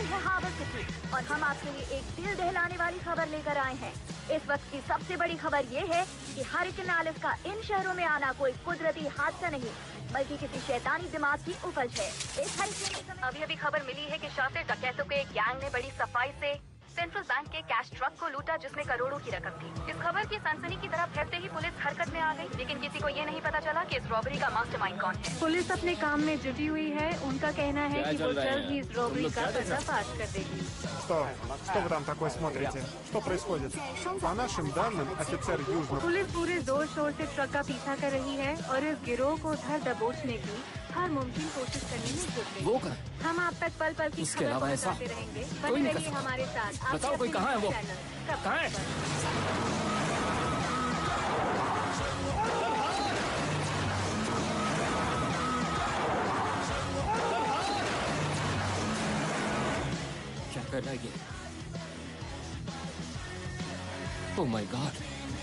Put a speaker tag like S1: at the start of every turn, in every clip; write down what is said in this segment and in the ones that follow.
S1: है harbour city और हम आपके लिए एक दिल दहलाने वाली खबर लेकर आए हैं। इस वक्त की सबसे बड़ी खबर ये है कि हरिकेन एलिस का इन शहरों में आना कोई कुदरती हादसा नहीं बल्कि किसी शैतानी दिमाग की उपज है। इस हरिकेन के समय अभी खबर मिली है कि शातिर डकैतों के एक गैंग ने बड़ी सफाई से सेंट्रल बैंक के कैश ट्रक को लूटा जिसमें करोड़ों की रकम थी। इस खबर की सनसनी की तरफ फैलते ही पुलिस हरकत में आ गई, लेकिन किसी को ये नहीं पता चला कि इस रॉबरी का मास्टरमाइंड कौन है।
S2: पुलिस अपने काम में जुटी हुई है। उनका कहना है कि वो जल्द ही इस रॉबरी का पर्दाफाश कर देगी।
S3: Что вы там такое смотрите? Что происходит? По нашим данным, офицер Южного...
S2: पुलिस पूरे जोर शोर से ट्रक का पीछा कर रही है और इस गिरोह को धर दबोचने की हर मुमकिन कोशिश करने में जुट गई।
S4: वो कर
S2: हम आप तक पल पल की खबर पहुंचाते रहेंगे। बने रहिए हमारे साथ।
S4: बताओ कोई कहाँ है वो? कहाँ है? क्या कर रहा है ये? Oh my God!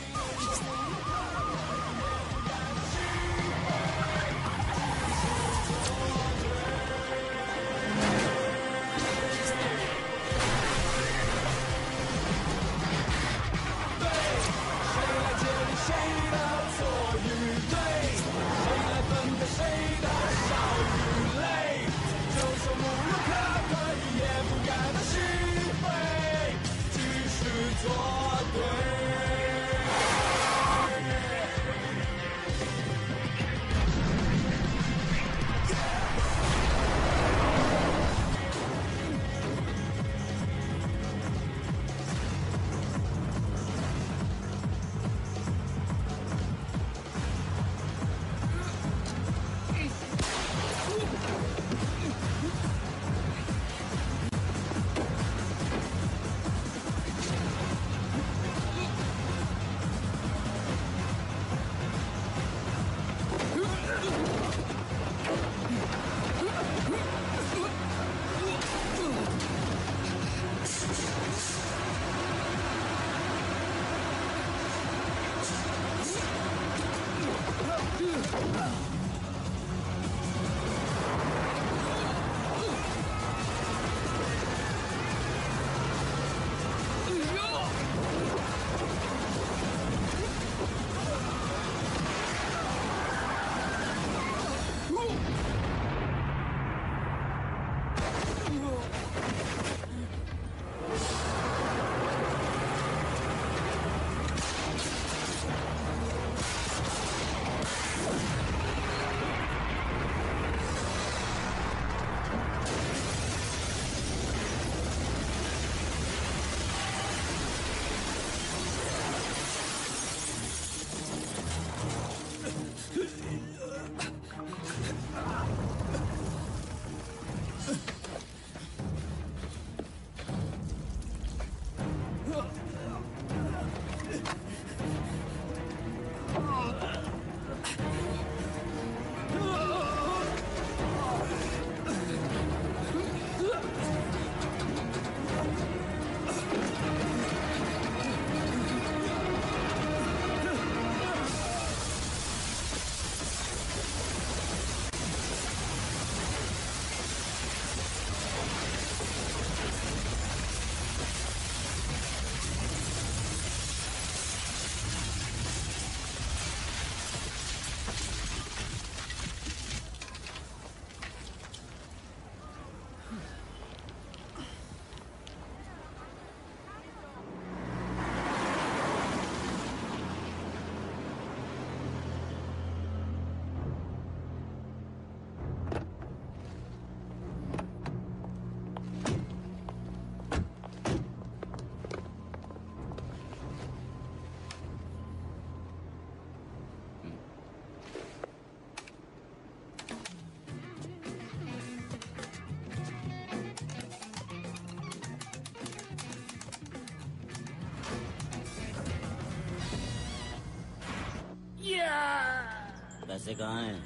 S5: पैसे कहाँ हैं?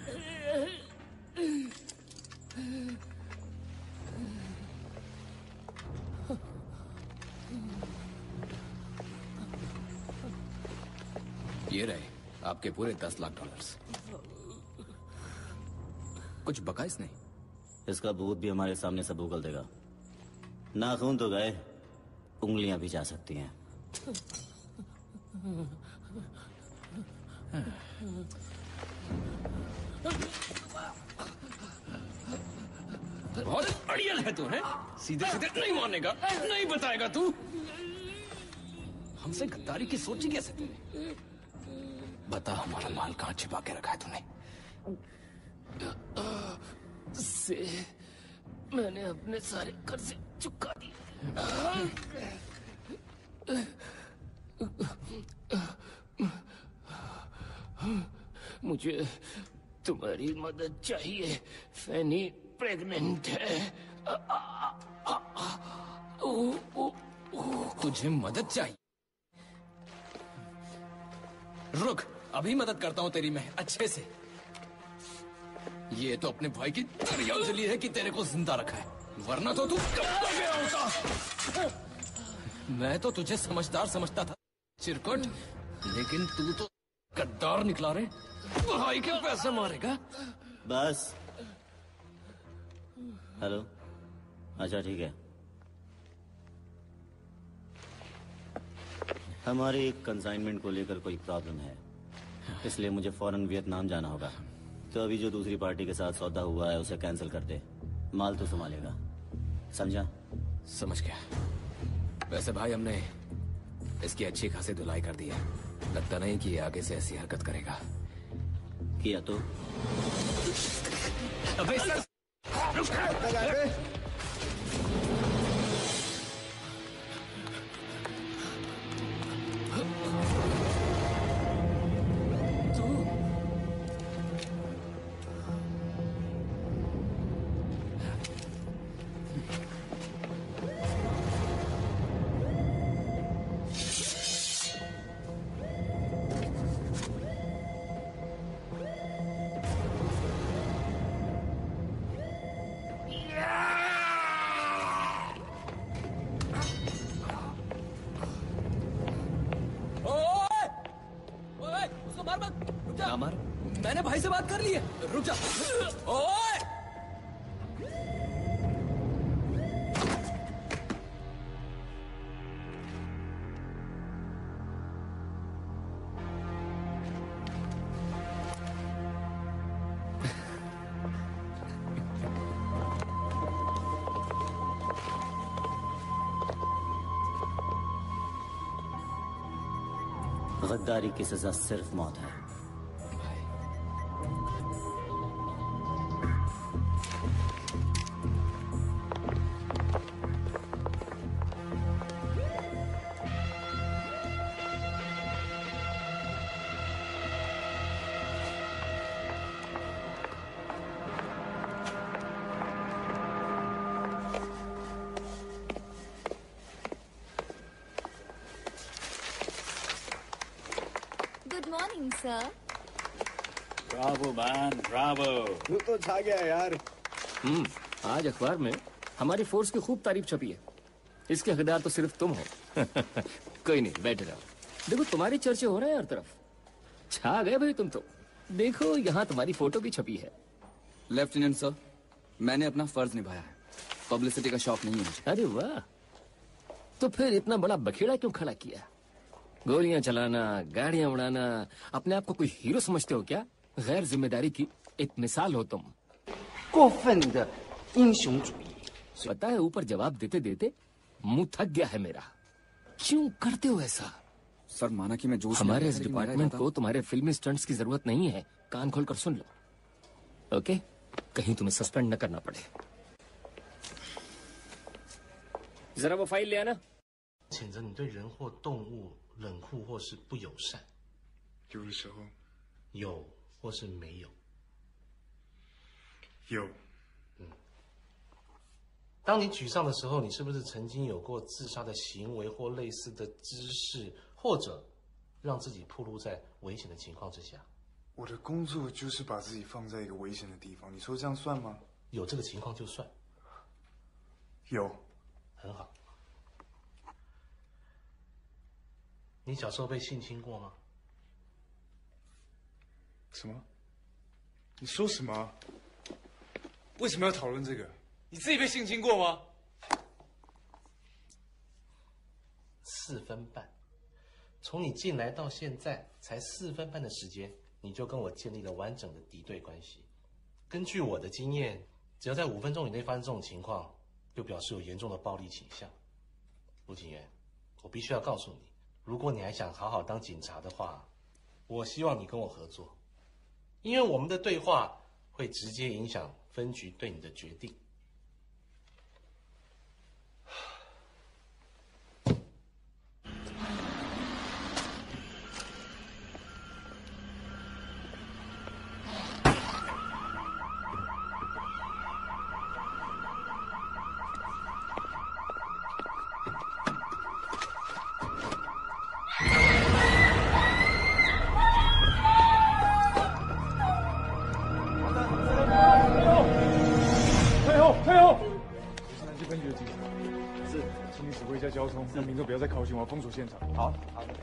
S4: ये रहे आपके पूरे 10 लाख डॉलर्स। कुछ बका इसने?
S5: इसका भूत भी हमारे सामने सब उगल देगा। नाखून तो गए, उंगलियां भी जा सकती हैं।
S4: बहुत अड़ियल है तू, है? सीधे सीधे नहीं मानेगा, नहीं बताएगा तू। हमसे गद्दारी की सोची कैसे तूने? बता हमारा माल कहाँ छिपा के रखा है तूने?
S6: से मैंने अपने सारे कर्जे चुका दिए। मुझे तुम्हारी मदद चाहिए। फैनी प्रेग्नेंट है।
S4: तुझे मदद चाहिए? रुक, अभी मदद करता हूं तेरी मैं अच्छे से। ये तो अपने भाई की दरिया जली है कि तेरे को जिंदा रखा है, वरना तो तू कब गया होता। मैं तो तुझे समझदार समझता था चिरकुट, लेकिन तू तो गद्दार निकला रे। भाई के पैसे मारेगा।
S5: बस। हेलो। अच्छा ठीक है, हमारी कंसाइनमेंट को लेकर कोई प्रॉब्लम है, इसलिए मुझे फौरन वियतनाम जाना होगा। तो अभी जो दूसरी पार्टी के साथ सौदा हुआ है उसे कैंसिल कर दे, माल तो संभालेगा, समझा?
S4: समझ गया। वैसे भाई हमने इसकी अच्छी खासी धुलाई कर दी है, लगता नहीं कि ये आगे से ऐसी हरकत करेगा।
S5: किया तो
S4: अबे सर मैंने भाई से बात कर ली है, रुक जा। ओए!
S5: गद्दारी की सजा सिर्फ मौत है।
S1: सर।
S7: Bravo man, bravo.
S3: तू तो छा गया यार।
S6: आज अखबार में हमारी फोर्स की खूब तारीफ छपी है। इसके हकदार तो सिर्फ तुम हो। कोई नहीं, बैठ जाओ। देखो तुम्हारी चर्चे हो रहे हैं हर तरफ। छा गए भाई तुम तो। देखो यहाँ तुम्हारी फोटो भी छपी है।
S8: लेफ्टिनेंट सर, मैंने अपना फर्ज निभाया है। पब्लिसिटी का शौक नहीं है मुझे।
S6: अरे वाह, तो फिर इतना बड़ा बखेड़ा क्यों खड़ा किया? गोलियां चलाना, गाड़ियां उड़ाना, अपने आप को कोई हीरो समझते हो क्या? गैर जिम्मेदारी की एक मिसाल हो तुम। पता है, ऊपर जवाब देते देते मुंह थक गया है मेरा। क्यों करते हो ऐसा?
S8: सर माना कि मैं जोश
S6: हमारे इस डिपार्टमेंट को तुम्हारे फिल्मी स्टंट्स की जरूरत नहीं है। कान खोलकर सुन लो, ओके? कहीं तुम्हें सस्पेंड न करना पड़े। जरा वो फाइल ले आना।
S9: 谴责你对人或动物冷酷或是不友善，
S3: 有的时候
S9: 有或是没有。
S3: 有。
S9: 当你沮丧的时候，你是不是曾经有过自杀的行为或类似的姿势，或者让自己暴露在危险的情况之下？
S3: 我的工作就是把自己放在一个危险的地方，你说这样算吗？
S9: 有这个情况就算。
S3: 有。
S9: 很好。你小时候被性侵过吗？
S3: 什么？你说什么？为什么要讨论这个？你自己被性侵过吗？
S9: 4分半。从你进来到现在才4分半的时间，你就跟我建立了完整的敌对关系。根据我的经验，只要在5分钟以内发生这种情况，就表示有严重的暴力倾向。陆景元，我必须要告诉你，如果你还想好好当警察的话，我希望你跟我合作，因为我们的对话会直接影响分局对你的决定。
S10: 交通，让民众不要再靠近，我要封锁现场。好，好的。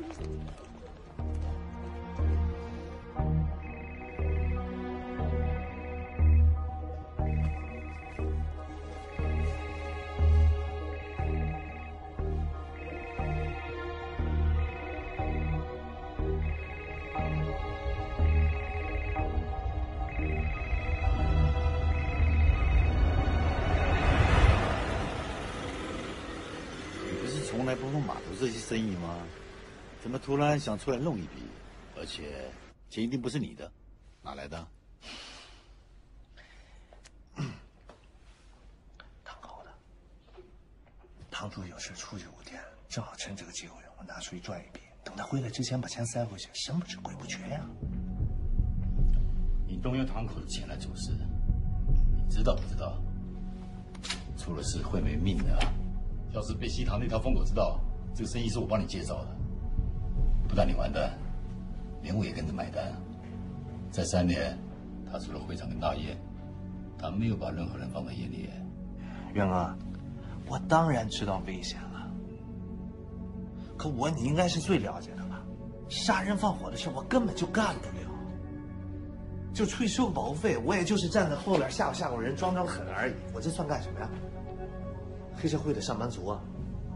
S11: 从来不碰码头这些生意吗？怎么突然想出来弄一笔？而且钱一定不是你的，哪来的？
S12: 堂口的。堂主有事出去5天，正好趁这个机会，我拿出去赚一笔。等他回来之前把钱塞回去，神不知鬼不觉呀。
S11: 你动用堂口的钱来做事，你知道不知道？出了事会没命的。要是被西塘那条疯狗知道，这个生意是我帮你介绍的，不但你完蛋，连我也跟着买单。在3年，他除了会长跟大雁，他没有把任何人放在眼里。
S12: 元哥，我当然知道危险了，可你应该是最了解的吧？杀人放火的事我根本就干不了，就出去收个保护费，我也就是站在后边吓唬人，装狠而已。我这算干什么呀？黑社会的上班族啊！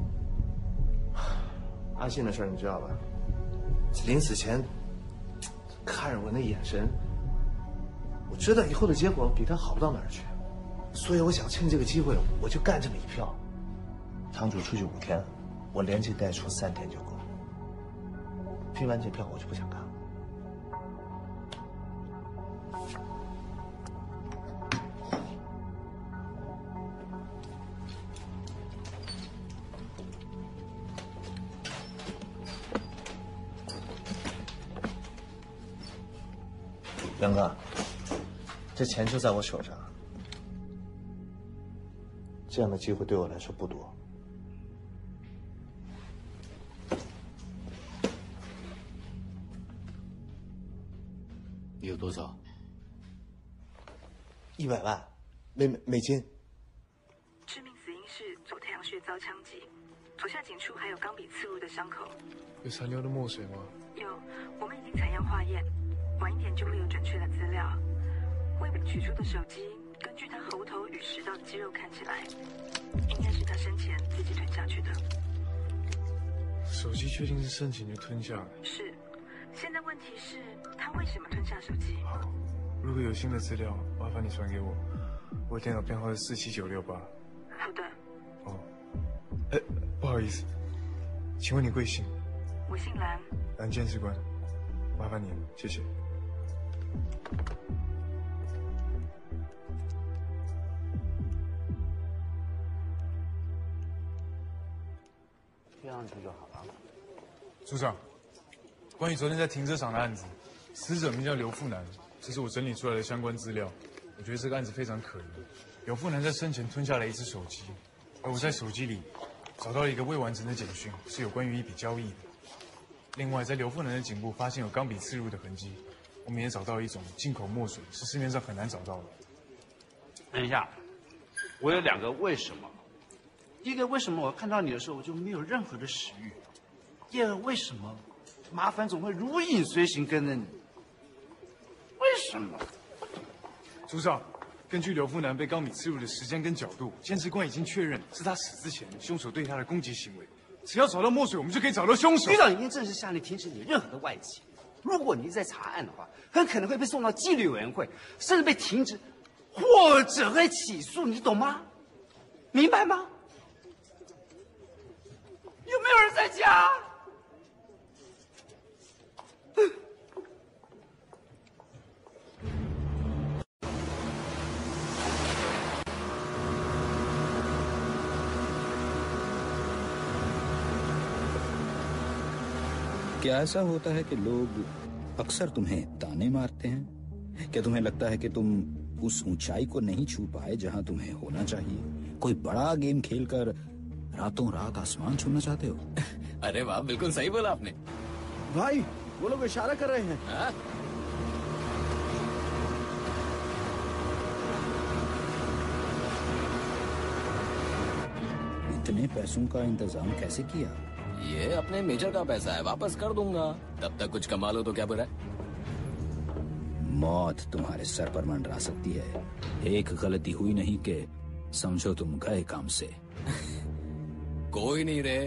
S12: 阿信的事你知道吧？临死前看着我那眼神，我知道以后的结果比他好不到哪儿去，所以我想趁这个机会，我就干这么一票。堂主出去5天，我连进带出3天就够。拼完这票，我就不想干了。元哥，这钱就在我手上，这样的机会对我来说不多。
S11: 你有多少
S12: ？100万，美金。
S13: 致命死因是左太阳穴遭枪击，左下颈处还有钢笔刺入的伤口。
S10: 有残留的墨水吗？
S13: 有，我们已经采样化验。晚一点就会有准确的资料。胃部取出的手机，根据他喉头与食道的肌肉看起来，应该是他生前自己吞下去的。
S10: 手机确定是生前就吞下来？
S13: 是。现在问题是，他为什么吞下手机？
S10: 好，如果有新的资料，麻烦你传给我。我的电脑编号是47968。
S13: 好的。
S10: 哦，不好意思，请问你贵姓？
S13: 我姓蓝。
S10: 蓝监事官，麻烦你了，谢谢。
S12: 贴上去就好了。
S10: 组长，关于昨天在停车场的案子，死者名叫刘富南，这是我整理出来的相关资料。我觉得这个案子非常可疑。刘富南在生前吞下了一只手机，而我在手机里找到了一个未完成的简讯，是有关于一笔交易的。另外，在刘富南的颈部发现有钢笔刺入的痕迹。我们也找到一种进口墨水，是市面上很难找到的。
S14: 等一下，我有2个为什么。第一个，为什么我看到你的时候我就没有任何的食欲？第二个，为什么麻烦总会如影随形跟着你？为什么？
S10: 组长，根据刘富南被钢笔刺入的时间跟角度，监视官已经确认是他死之前凶手对他的攻击行为。 只要找到墨水，我们就可以找到凶手。
S14: 局长已经正式下令停止你任何的外籍。如果你一直在查案的话，很可能会被送到纪律委员会，甚至被停职，或者会起诉，你懂吗？明白吗？有没有人在家？
S15: क्या ऐसा होता है कि लोग अक्सर तुम्हें ताने मारते हैं? क्या तुम्हें लगता है कि तुम उस ऊंचाई को नहीं छू पाए जहां तुम्हें होना चाहिए? कोई बड़ा गेम खेलकर रातों रात आसमान छूना चाहते हो?
S6: अरे वाह, बिल्कुल सही बोला आपने।
S12: भाई वो लोग इशारा कर रहे हैं।
S15: इतने पैसों का इंतजाम कैसे किया?
S6: ये अपने मेजर का पैसा है, वापस कर दूंगा। तब तक कुछ कमा लो तो क्या बुरा है?
S15: मौत तुम्हारे सर पर मंडरा सकती है। एक गलती हुई नहीं कि समझो तुम गए काम से।
S6: कोई नहीं रे।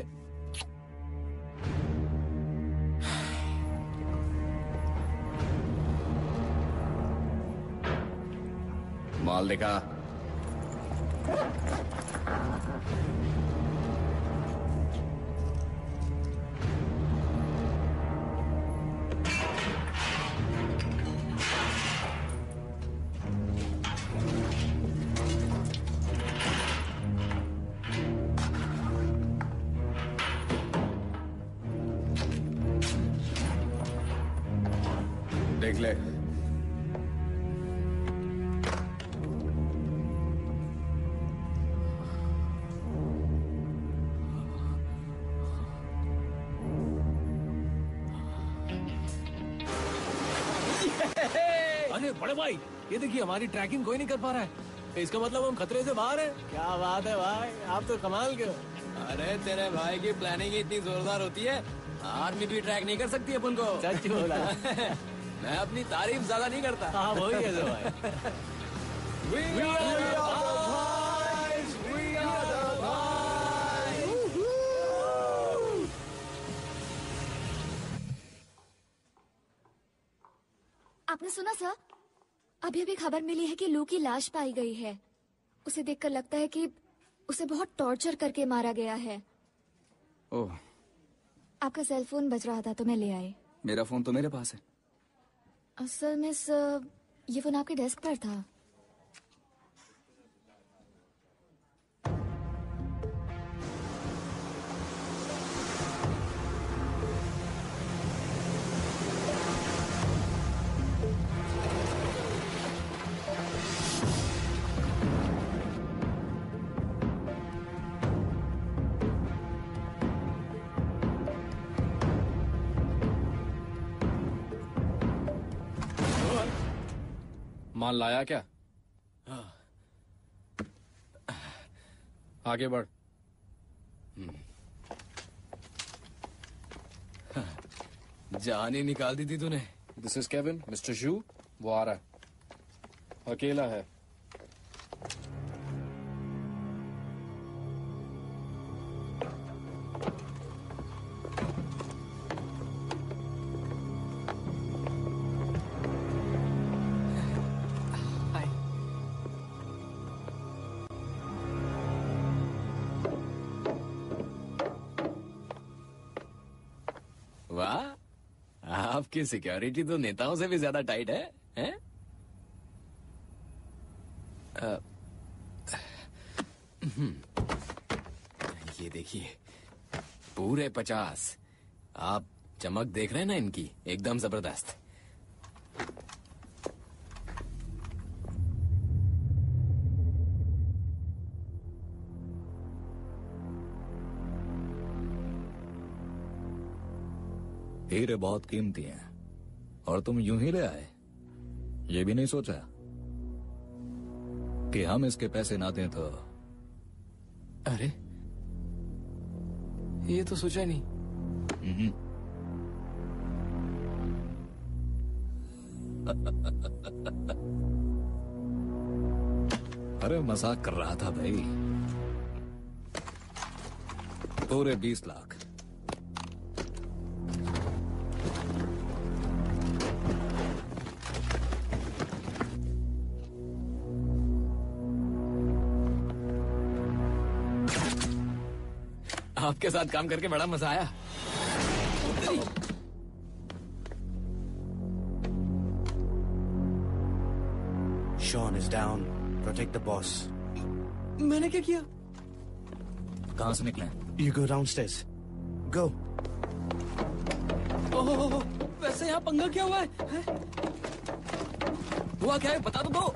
S6: माल देखा? देख ले।
S4: अरे बड़े भाई, ये देखिए हमारी ट्रैकिंग कोई नहीं कर पा रहा है। इसका मतलब हम खतरे से बाहर हैं। क्या बात है भाई, आप तो कमाल के हो।
S6: अरे तेरे भाई की प्लानिंग इतनी जोरदार होती है, आर्मी भी ट्रैक नहीं कर सकती अपन को।
S4: सच बोला।
S6: मैं अपनी तारीफ ज्यादा नहीं करता।
S4: हाँ वही है जो भाई।
S6: We are the boys, we are the boys।
S1: आपने सुना सर? अभी अभी खबर मिली है कि लू की लाश पाई गई है। उसे देखकर लगता है कि उसे बहुत टॉर्चर करके मारा गया है।
S8: ओह,
S1: आपका सेल फोन बज रहा था तो मैं ले आई।
S8: मेरा फोन तो मेरे पास है।
S1: असल में सर, ये फोन आपके डेस्क पर था।
S16: माल लाया क्या? आगे बढ़।
S6: जान ही निकाल दी थी तूने।
S16: This is Kevin, mister Shu. वो आ रहा है, अकेला है।
S6: वाह, आपकी सिक्योरिटी तो नेताओं से भी ज्यादा टाइट है, हैं? ये देखिए, पूरे 50। आप चमक देख रहे हैं ना इनकी, एकदम जबरदस्त।
S15: हीरे बहुत कीमती हैं और तुम यूं ही ले आए? ये भी नहीं सोचा कि हम इसके पैसे ना दें तो?
S6: अरे, ये तो सोचा नहीं।
S15: अरे मजाक कर रहा था भाई। पूरे 20 लाख।
S4: आपके साथ काम करके बड़ा मजा आया।
S12: Sean is down. Protect the boss.
S4: मैंने क्या किया?
S15: कहां से निकले?
S12: You go downstairs. Go.
S4: ओह, वैसे यहाँ पंगा क्या हुआ है? हुआ क्या है? बता तो दो।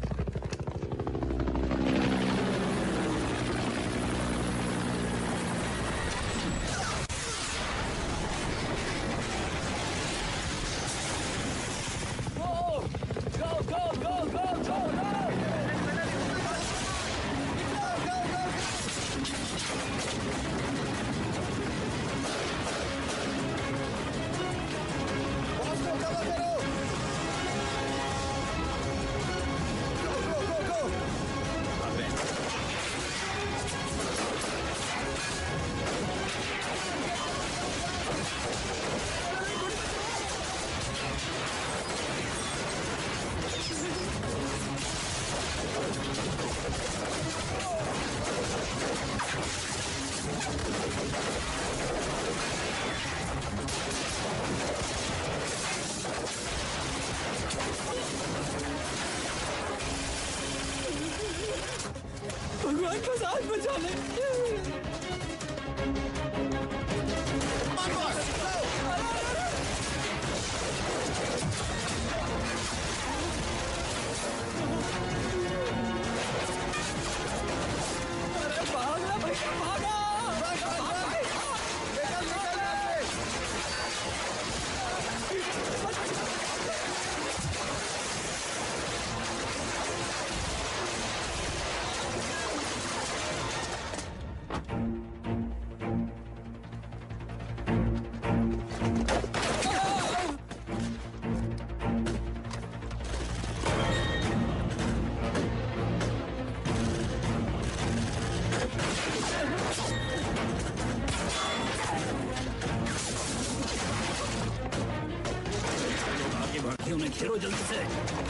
S4: भगवान का साथ बचा ले। अरे भागना भैया, भागा।
S15: उन्हें घेरो जल्दी से।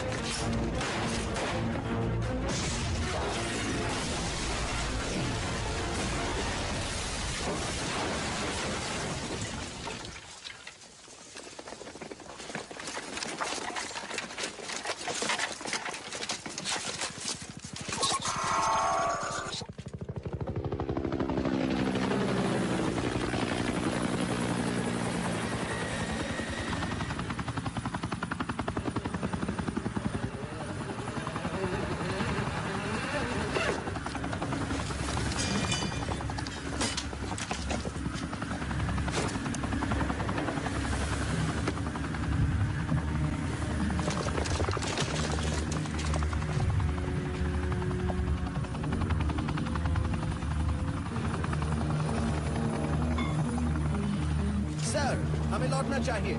S12: सर, हमें लौटना चाहिए।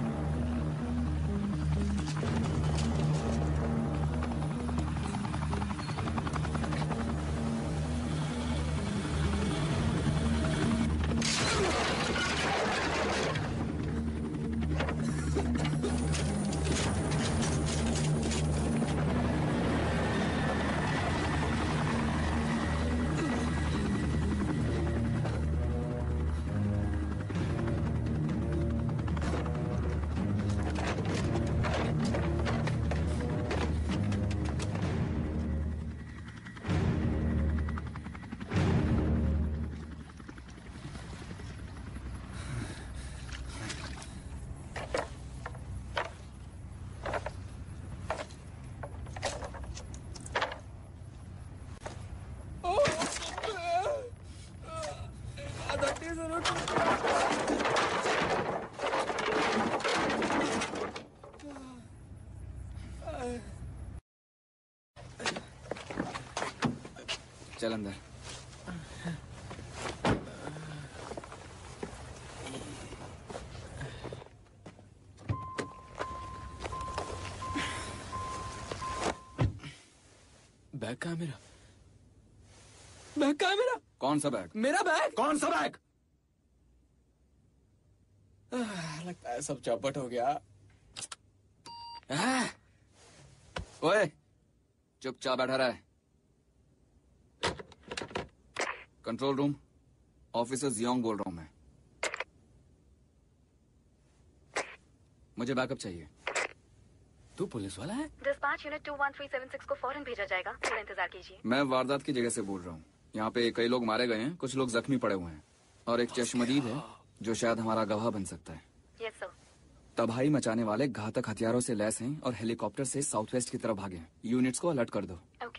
S8: चल अंदर।
S4: बैग कहाँ है मेरा? बैग कहाँ है मेरा?
S8: कौन सा बैग?
S4: मेरा बैग।
S8: कौन सा बैग?
S16: लगता है सब चौपट हो गया।
S8: ओए, चुपचाप बैठा रहा है। कंट्रोल रूम, ऑफिसर जियोंग बोल रहा हूं मैं। मुझे बैकअप चाहिए।
S6: तू पुलिस वाला है?
S13: डिस्पैच यूनिट 21376 को फौरन भेजा जाएगा, थोड़ा इंतजार कीजिए।
S8: मैं वारदात की जगह से बोल रहा हूँ। यहाँ पे कई लोग मारे गए हैं, कुछ लोग जख्मी पड़े हुए हैं और एक चश्मदीद है जो शायद हमारा गवाह बन सकता है।
S13: Yes sir.
S8: तबाही मचाने वाले घातक हथियारों से लैस हैं और हेलीकॉप्टर से साउथ वेस्ट की तरफ भागे हैं। यूनिट्स को अलर्ट कर दो।
S13: ओके।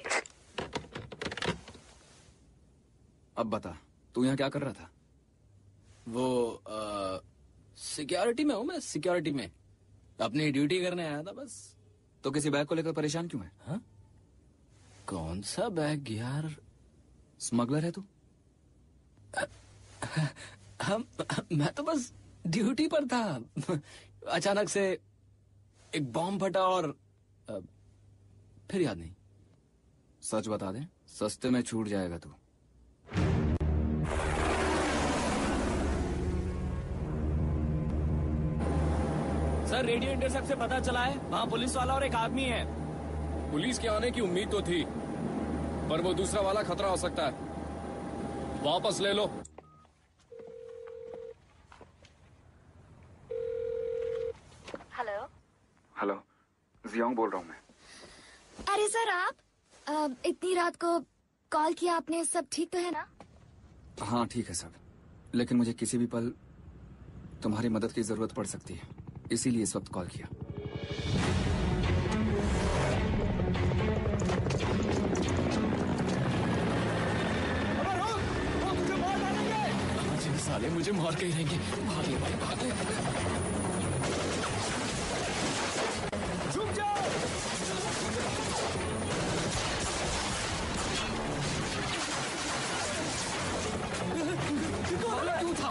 S8: अब बता, तू यहाँ क्या कर रहा था?
S6: वो सिक्योरिटी में हूँ मैं, सिक्योरिटी में अपनी ड्यूटी करने आया था बस।
S8: तो किसी बैग को लेकर परेशान क्यों है?
S6: हाँ? कौन सा बैग यार?
S8: स्मगलर है तू?
S6: मैं तो बस ड्यूटी पर था। अचानक से एक बॉम्ब फटा और फिर याद नहीं।
S8: सच बता दे, सस्ते में छूट जाएगा तू।
S6: सर, रेडियो इंटरसेप्ट से पता चला है वहाँ पुलिस वाला और एक आदमी है।
S16: पुलिस के आने की उम्मीद तो थी, पर वो दूसरा वाला खतरा हो सकता है। वापस ले लो।
S13: हेलो।
S8: हेलो, जियोंग बोल रहा हूँ मैं।
S1: अरे सर, आप इतनी रात को कॉल किया आपने, सब ठीक तो है ना?
S8: हाँ ठीक है सब, लेकिन मुझे किसी भी पल तुम्हारी मदद की जरूरत पड़ सकती है, इसीलिए इस वक्त कॉल किया।
S6: साले मुझे मार के ही रहेंगे। भाग ले भाई, भाग ले। छुप जाओ। तू था।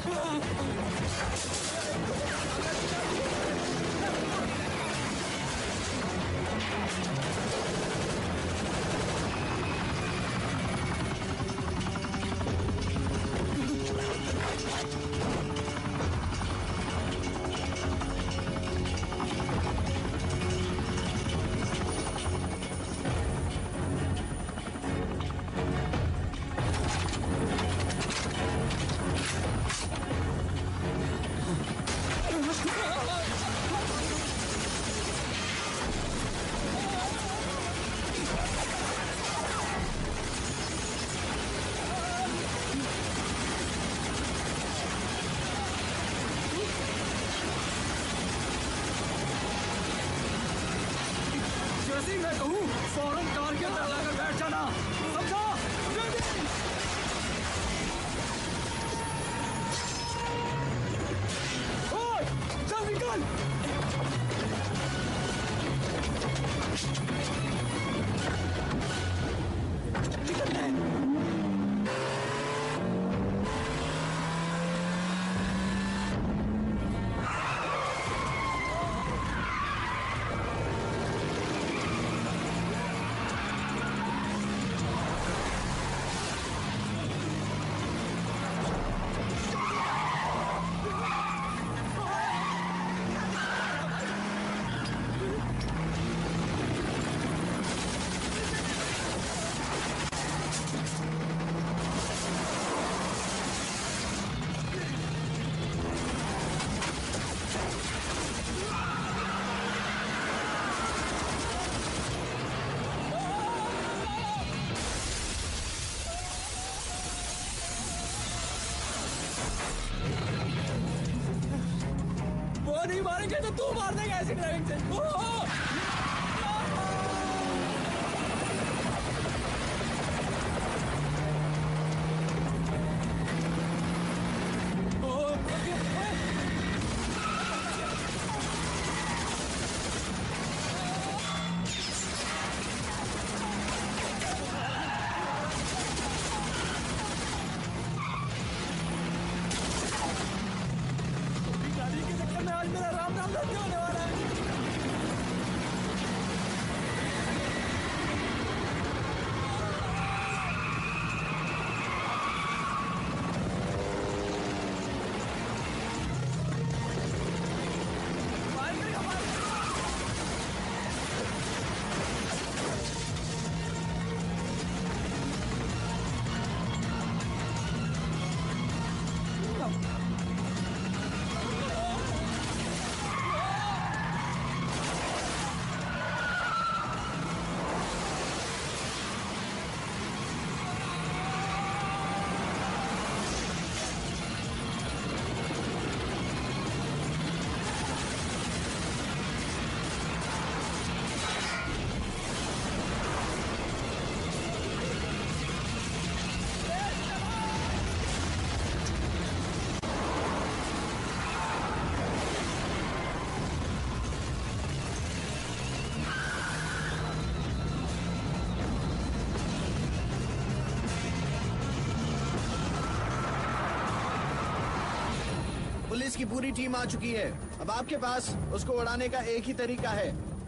S6: जैसे ही मैं कहूँ फौरन कार के अंदर जाकर बैठ जाना, समझा? ओए, चल निकल। वो नहीं मारेंगे तो तू मार देगा ऐसी ड्राइविंग से। गाड़ी के चक्कर में आज मेरा राम राम धन्य होने वाला है।
S17: पुलिस की पूरी टीम आ चुकी है। अब आपके पास उसको उड़ाने का एक ही तरीका है।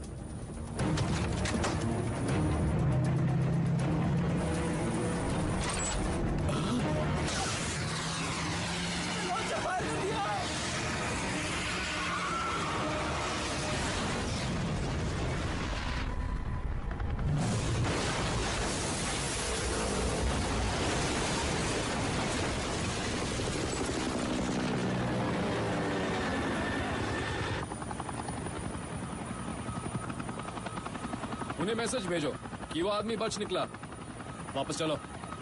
S16: उन्हें मैसेज भेजो कि वो आदमी बच निकला। वापस चलो।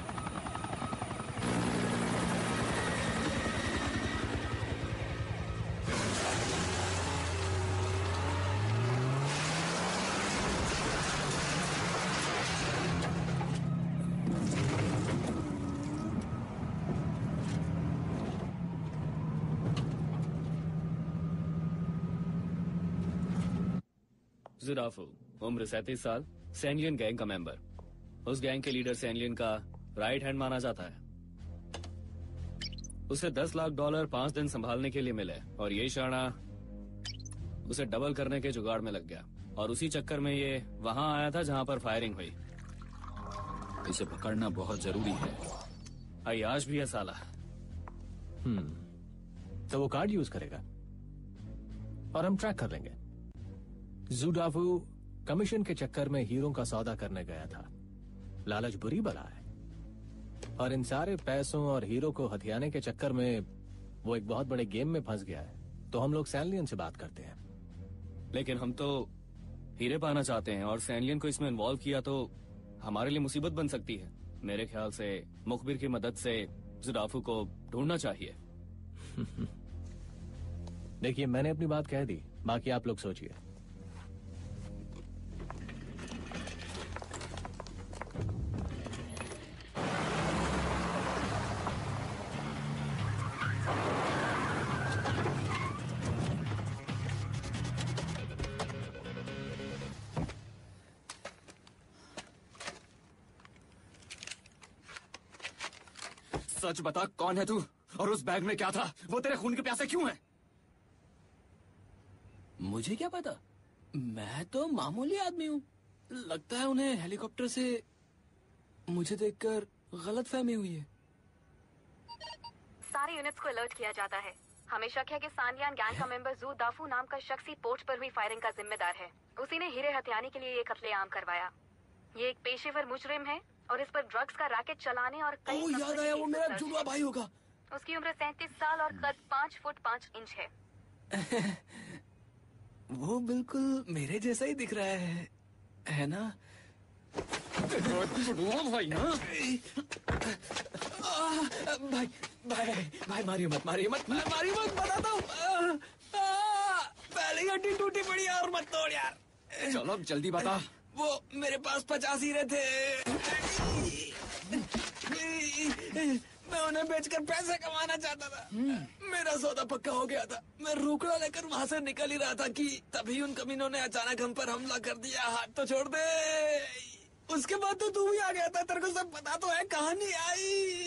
S6: जुराफू, उम्र 37 साल, सैनलियन गैंग का मेंबर। उस गैंग के लीडर सैनलियन का राइट हैंड माना जाता है। उसे $10 लाख 5 दिन संभालने के लिए मिले और ये शाना उसे डबल करने के जुगाड़ में लग गया और उसी चक्कर में ये वहां आया था जहां पर फायरिंग हुई।
S15: इसे पकड़ना बहुत जरूरी है।
S6: अय्याश भी है साला।
S18: तो वो कार्ड यूज करेगा और हम ट्रैक कर लेंगे। जुडाफू कमीशन के चक्कर में हीरो का सौदा करने गया था। लालच बुरी बला है और इन सारे पैसों और हीरो को हथियाने के चक्कर में वो एक बहुत बड़े गेम में फंस गया है। तो हम लोग सैनलियन से बात करते हैं।
S6: लेकिन हम तो हीरे पाना चाहते हैं और सैनलियन को इसमें इन्वॉल्व किया तो हमारे लिए मुसीबत बन सकती है। मेरे ख्याल से मुखबिर की मदद से जुडाफू को ढूंढना चाहिए।
S18: देखिए, मैंने अपनी बात कह दी, बाकी आप लोग सोचिए।
S6: सच बता, कौन है तू और उस बैग में क्या था? वो तेरे खून के प्यासे क्यों है?
S4: मुझे क्या पता, मैं तो मामूली आदमी हूँ। लगता है उन्हें हेलीकॉप्टर से मुझे देखकर गलतफहमी हुई है।
S2: सारे यूनिट्स को अलर्ट किया जाता है। हमें शक है कि सानलियन गैंग का मेंबर जू दाफू नाम का शख्स ही पोर्ट पर हुई फायरिंग का जिम्मेदार है। उसी ने हीरे हथियाने के लिए ये कत्लेआम करवाया। ये एक पेशेवर मुजरिम है और इस पर ड्रग्स का रैकेट चलाने और कई
S4: याद आया, वो मेरा जुड़वा भाई होगा।
S2: उसकी उम्र 37 साल और कद 5 फुट 5 इंच है।
S4: वो बिल्कुल मेरे जैसा ही दिख रहा है ना?
S6: भाई ना
S4: भाई भाई भाई मारियो मत, मारियो मत, मारियो मत, बताता हूँ। पहले हड्डी टूटी पड़ी और मत तोड़ यार।
S6: चलो अब जल्दी बता।
S4: वो मेरे पास 50 हीरे थे। मैं उन्हें बेचकर पैसे कमाना चाहता था। मेरा सौदा पक्का हो गया था। मैं रोकड़ा लेकर वहाँ से निकल ही रहा था कि तभी उन कमीनों ने अचानक हम पर हमला कर दिया। हाथ तो छोड़ दे। उसके बाद तो तू भी आ गया था। तेरे को सब पता तो है कहानी आई।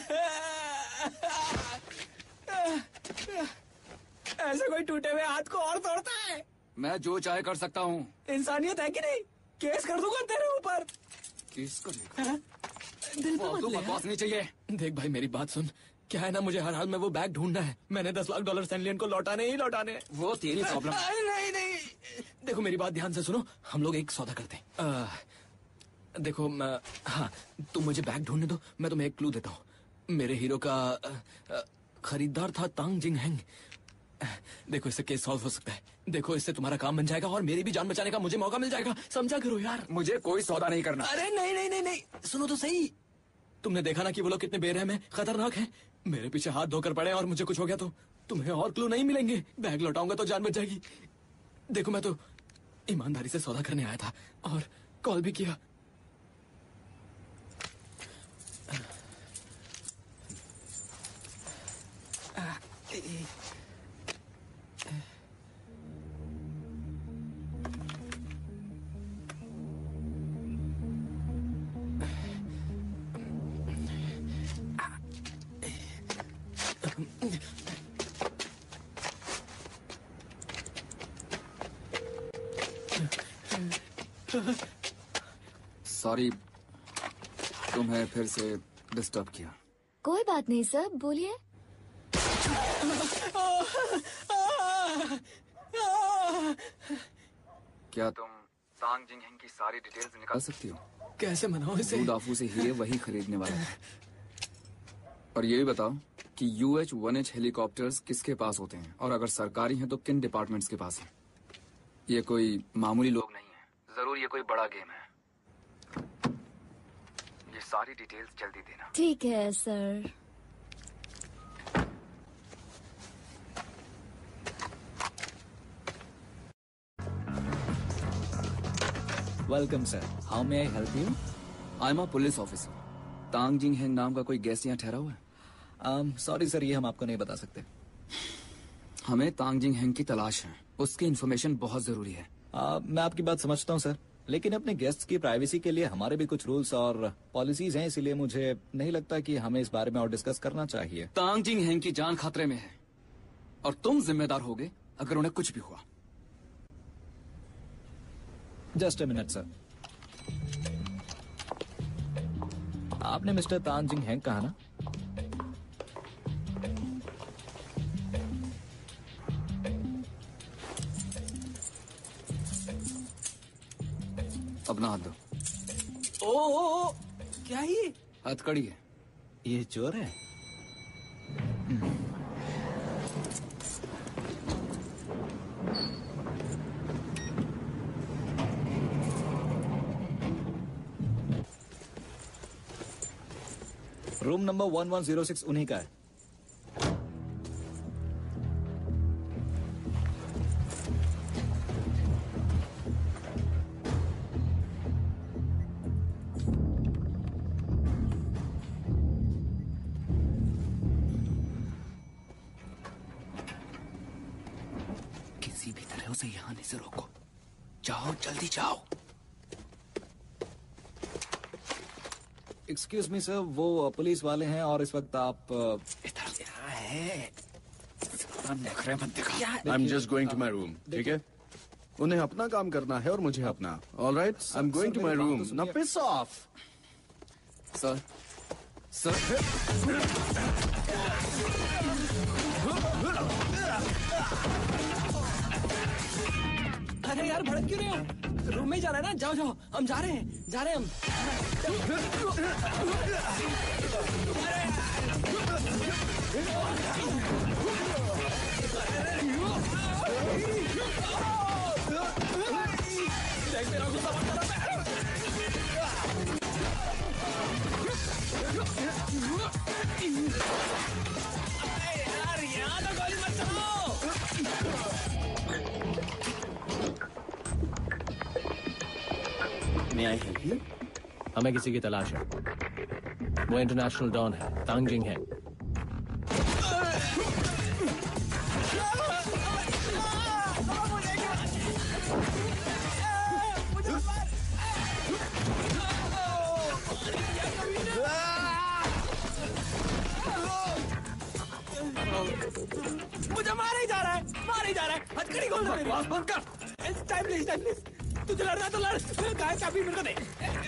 S4: ऐसे कोई टूटे हुए हाथ को और तोड़ता है?
S8: मैं जो चाहे कर सकता हूँ।
S4: इंसानियत है कि नहीं? केस कर दूंगा तेरे ऊपर।
S8: केस कर
S4: दिल पे मत ले।
S6: बकवास नहीं चाहिए। देख भाई, मेरी बात सुन। क्या है ना, मुझे हर हाल में वो बैग ढूंढना है। मैंने $10 लाख सैनलियन को लौटाने ही लौटाने।
S8: वो तेरी प्रॉब्लम।
S4: नहीं नहीं,
S6: देखो मेरी बात ध्यान से सुनो। हम लोग एक सौदा करते हैं। देखो हाँ, तुम मुझे बैग ढूंढने दो। मैं तुम्हें एक क्लू देता हूँ। मेरे हीरो का खरीदार था तांग जिंग हैंग। देखो, इससे केस सॉल्व हो सकता है। देखो, इससे तुम्हारा काम बन जाएगा और मेरी भी जान बचाने का मुझे मौका मिल जाएगा। समझा करो यार।
S8: मुझे कोई सौदा नहीं करना।
S4: अरे नहीं नहीं नहीं नहीं, सुनो तो सही।
S6: तुमने देखा ना कि वो लोग कितने बेरहम हैं, खतरनाक हैं। मेरे पीछे हाथ धोकर पड़े और मुझे कुछ हो गया तो तुम्हें और क्लू नहीं मिलेंगे। बैग लौटाऊंगा तो जान बच जाएगी। देखो, मैं तो ईमानदारी से सौदा करने आया था और कॉल भी किया।
S8: सॉरी तुम्हें फिर से डिस्टर्ब किया।
S1: कोई बात नहीं सर, बोलिए।
S8: क्या तुम तांग जिंगहेंग की सारी डिटेल्स निकाल सकती हो?
S6: कैसे मनाओ इसे?
S8: जू दाफू से हीरे वही खरीदने वाला है। और ये भी बताओ कि UH-1H हेलीकॉप्टर्स किसके पास होते हैं, और अगर सरकारी हैं तो किन डिपार्टमेंट्स के पास हैं? ये कोई मामूली लोग नहीं है, जरूर ये कोई बड़ा गेम है। ये सारी डिटेल्स जल्दी देना।
S1: ठीक है sir.
S15: Welcome sir, how may I help you?
S8: I am a police officer. Tang Jingheng नाम का कोई गेस्ट यहाँ ठहरा हुआ है?
S15: सॉरी सर, ये हम आपको नहीं बता सकते।
S8: हमें तांग जिंगहेंग की तलाश है, उसकी इन्फॉर्मेशन बहुत जरूरी है।
S15: मैं आपकी बात समझता हूँ सर, लेकिन अपने गेस्ट की प्राइवेसी के लिए हमारे भी कुछ रूल्स और पॉलिसीज हैं, इसीलिए मुझे नहीं लगता कि हमें इस बारे में और डिस्कस करना चाहिए।
S8: तांग जिंगहेंग की जान खतरे में है और तुम जिम्मेदार होगे अगर उन्हें कुछ भी हुआ।
S15: Just a minute sir. आपने मिस्टर तांग जिंगहेंग कहा ना?
S8: अपना हाथ दो।
S15: ओ, क्या ये?
S8: हथकड़ी है।
S15: ये चोर है? रूम नंबर 1106 उन्हीं का है।
S8: किसी भी तरह उसे यहाँ आने से रोको। जाओ, जल्दी जाओ।
S15: एक्सक्यूज मी सर, वो पुलिस वाले हैं और इस वक्त आप
S8: इधर क्या है? नखरे मत दिखा।
S19: I am just going to my room. ठीक है, उन्हें अपना काम करना है और मुझे अपना। All right, I am going to my room. Now piss off.
S8: Sir, sir.
S6: अरे यार, भड़क क्यों रहे हो? रूम में जाना है ना, जाओ जाओ, हम जा रहे हैं, जा रहे हैं हम। यार, यहाँ तो गोली मत चलाओ।
S5: May I help you?
S18: हमें किसी की तलाश है। वो इंटरनेशनल डॉन है, तांग जिंगहेंग।
S6: मुझे मारे जा रहा है, मारे जा रहा है। हथकड़ी खोल दो मेरी। बंद कर। Time please. तुझे लड़ना तो लड़। गाय चाबी मेरे को दे।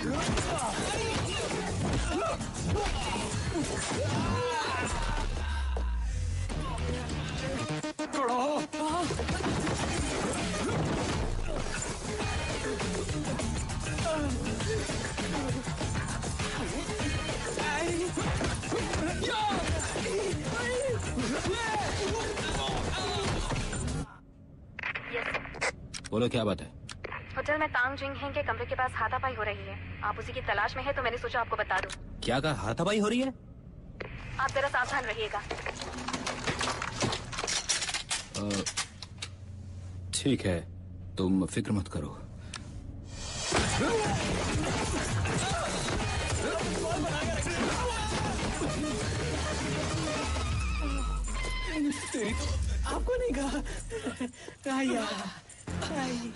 S18: बोलो, क्या बात है?
S2: होटल में तांग जिंगहेंग के कमरे के पास हाथापाई हो रही है। आप उसी की तलाश में है तो मैंने सोचा आपको बता दूं।
S18: क्या कहा? हाथापाई हो रही है?
S2: आप जरा सावधान रहिएगा।
S18: ठीक है, तुम फिक्र मत करो।
S6: आपको नहीं कहा। यार,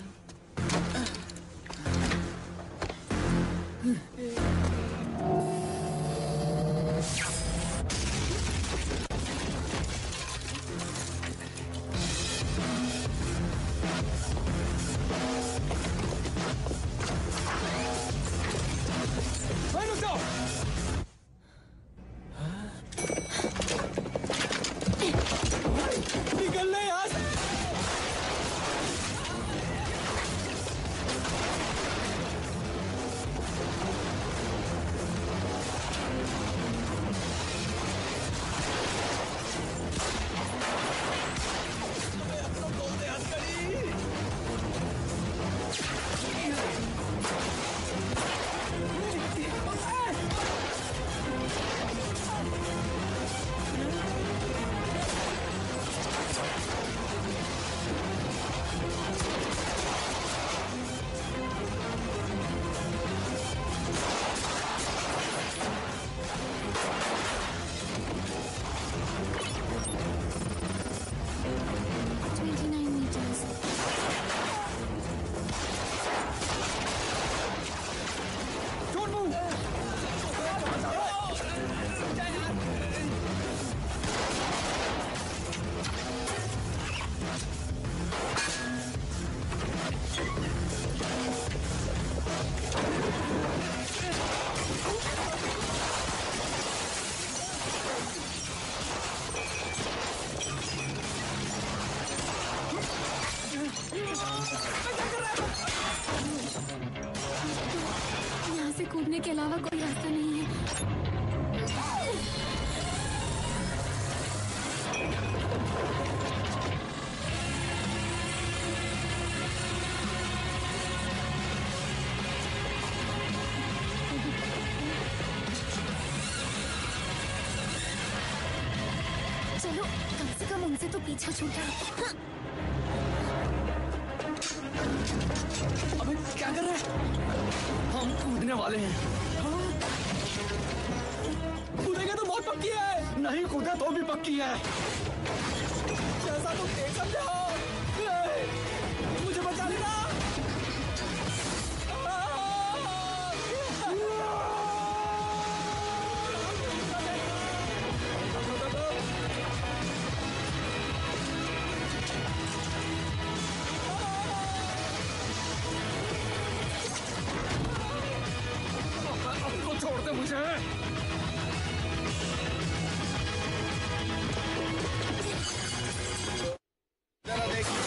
S20: चलो, कम से कम उनसे तो पीछा छूटा।
S6: अबे क्या कर रहे हैं? हम कूदने वाले हैं। कूदेंगे तो मौत पक्की है। नहीं कूदे तो भी पक्की है। जैसा तुम देख सकते हो। मुझे बचा लेना। छोड़ दे मुझे।
S20: जरा देखिए।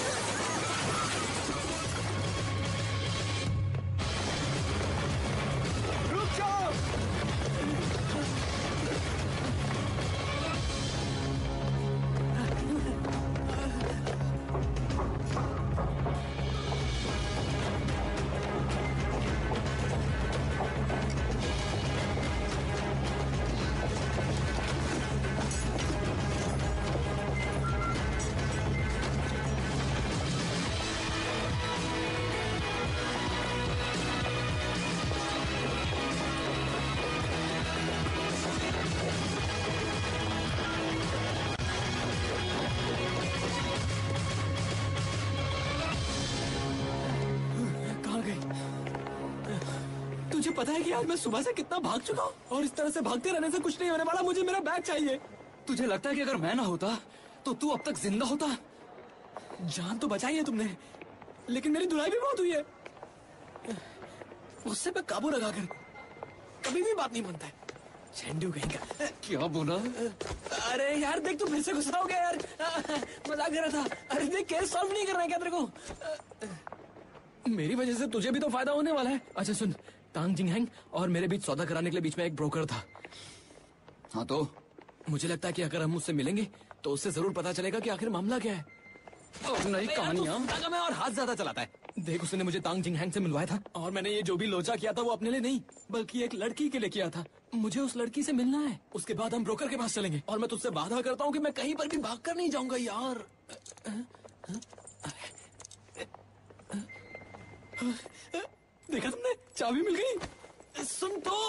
S20: रुक जाओ।
S6: तुझे पता है कि आज मैं सुबह से कितना भाग चुका हूँ और इस तरह से भागते रहने से कुछ नहीं होने वाला। मुझे मेरा बैग चाहिए। तुझे लगता है कि अगर मैं ना होता तो तू अब तक जिंदा होता? जान तो बचाई है तुमने, लेकिन मेरी धुलाई भी बहुत हुई है। उससे मैं काबू लगाकर कभी भी बात नहीं बनता है। झंडू कहीं का। क्या बोला? अरे यार देख, तू फिर से गुस्सा हो गया यार। मजाक कर रहा था। अरे देख, केस सॉल्व नहीं करना है क्या तेरे को? मेरी वजह से तुझे भी तो फायदा होने वाला है। अच्छा सुन, तांग जिंगहैंग और मेरे बीच सौदा कराने के लिए बीच में एक ब्रोकर था। हाँ तो मुझे लगता है कि अगर हम उससे मिलेंगे तो उससे जरूर पता चलेगा कि आखिर मामला क्या है। नई कहानियां में और हाथ ज्यादा चलाता है। देख, उसने मुझे तांग जिंगहैंग से मिलवाया था और मैंने ये जो भी लोचा किया था वो अपने लिए नहीं बल्कि एक लड़की के लिए किया था। मुझे उस लड़की से मिलना है। उसके बाद हम ब्रोकर के पास चलेंगे और मैं तुझसे वादा करता हूँ कि मैं कहीं पर भी भाग कर नहीं जाऊंगा यार। देखा तुमने, चाबी मिल गई। सुन तो,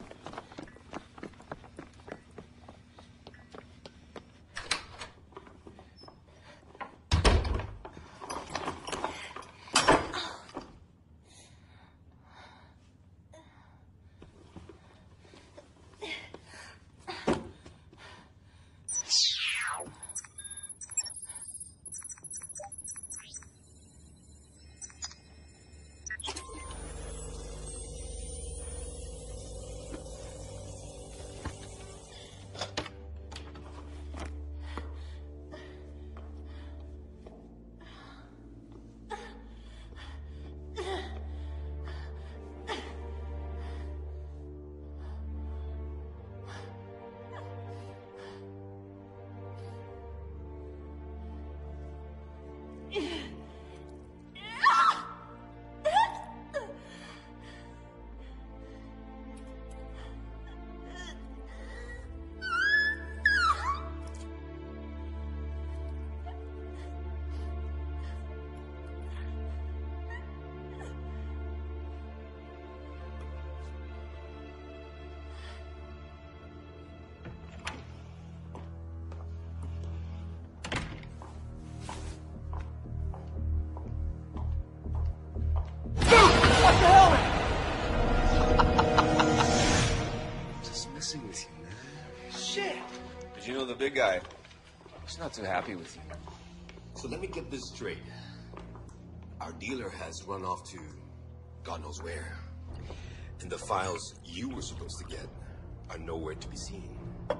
S21: The big guy, he's not too happy with you.
S22: So let me get this straight. Our dealer has run off to God knows where. And the files you were supposed to get are nowhere to be seen.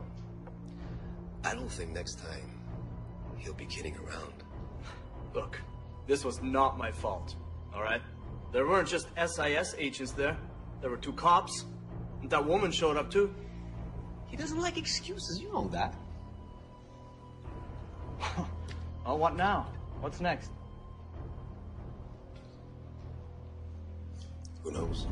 S22: I don't think next time he'll be kidding around.
S17: Look, this was not my fault, all right? There weren't just SIS agents there. There were 2 cops. And that woman showed up too.
S22: He doesn't like excuses, you know that.
S17: Oh, what now? What's next?
S22: Who knows?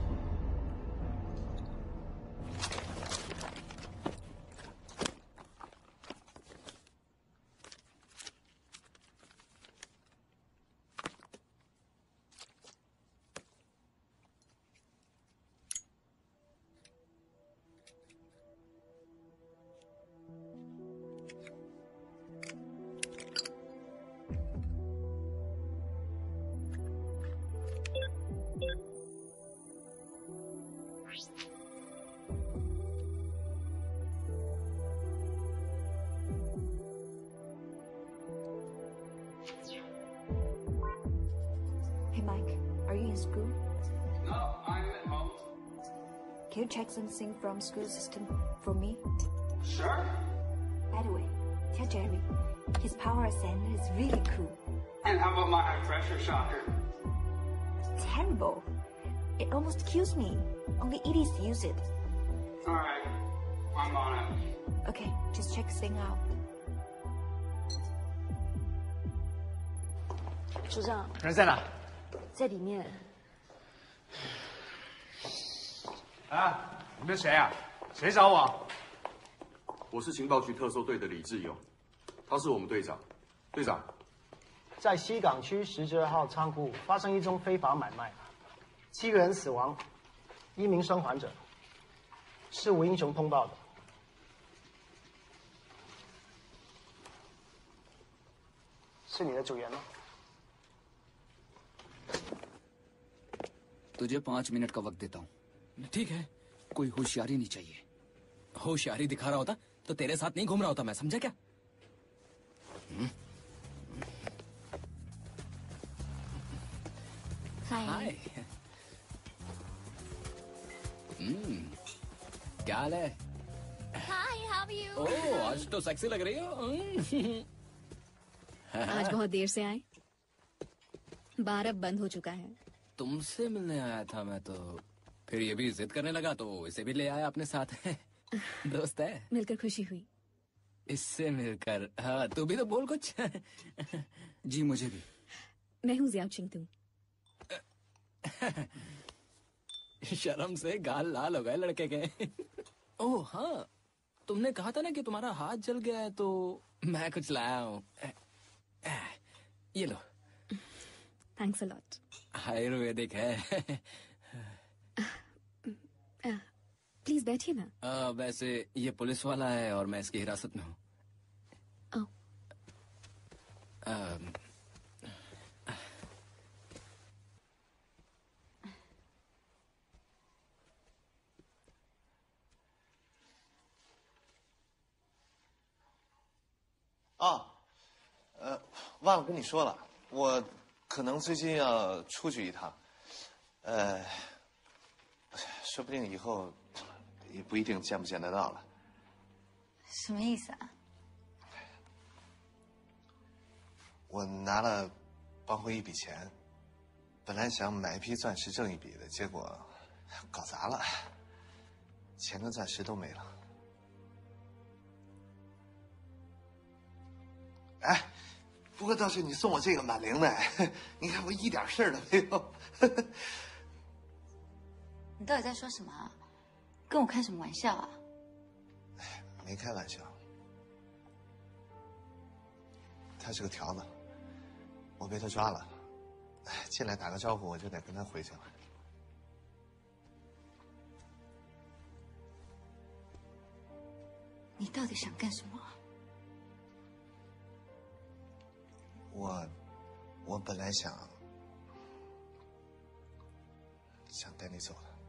S3: Can you check something from school system for me?
S14: Sure.
S3: By the way, tell Jerry, his power ascender is really cool.
S14: And how about my high pressure shocker?
S3: Terrible. It almost kills me. Only idiots use it.
S14: All right, I'm on it.
S3: Okay, just check this thing out.
S7: 组长，
S14: 人在哪？
S7: 在里面。
S14: 啊，你们谁啊？谁找我？
S23: 我是情报局特搜队的李志勇，他是我们队长。队长，
S24: 在西港区12号仓库发生一宗非法买卖，7个人死亡，1名生还者，是吴英雄通报的。是你的组员吗？
S8: तुझे 5 minute का वक्त देता हूँ।
S4: ठीक है।
S8: कोई होशियारी नहीं चाहिए।
S4: होशियारी दिखा रहा होता तो तेरे साथ नहीं घूम रहा होता मैं, समझा क्या?
S3: हाय।
S4: क्या हाल है?
S20: Hi, how are you?
S4: ओह, आज तो सेक्सी लग रही हो।
S20: आज बहुत देर से आए। बार अब बंद हो चुका है।
S4: तुमसे मिलने आया था मैं तो, फिर ये भी जिद करने लगा तो इसे भी ले आया अपने साथ। दोस्त है।
S20: मिलकर खुशी हुई।
S4: इससे मिलकर, हाँ तू भी तो बोल कुछ।
S8: जी मुझे भी।
S20: मैं हूँ जियाओ चिंगतू।
S4: शर्म से गाल लाल हो गए लड़के के। ओह हाँ, तुमने कहा था ना कि तुम्हारा हाथ जल गया है तो मैं कुछ लाया हूँ। ये लो।
S20: Thanks a lot.
S4: आयुर्वेदिक है।
S20: प्लीज बैठिए ना।
S4: वैसे ये पुलिस वाला है और मैं इसकी हिरासत में हूँ।
S12: 忘了跟你说了，我可能最近要出去一趟，说不定以后也不一定见不见得到了。
S3: 什么意思啊？
S12: 我拿了帮会一笔钱，本来想买一批钻石挣一笔的，结果搞砸了，钱跟钻石都没了。哎，不过倒是你送我这个蛮灵的，你看我一点事儿都没有。
S3: 你到底在说什么啊？跟我开什么玩笑啊？
S12: 没开玩笑，他是个条子，我被他抓了，进来打个招呼我就得跟他回去了。
S3: 你到底想干什么？
S12: 我本来想带你走的，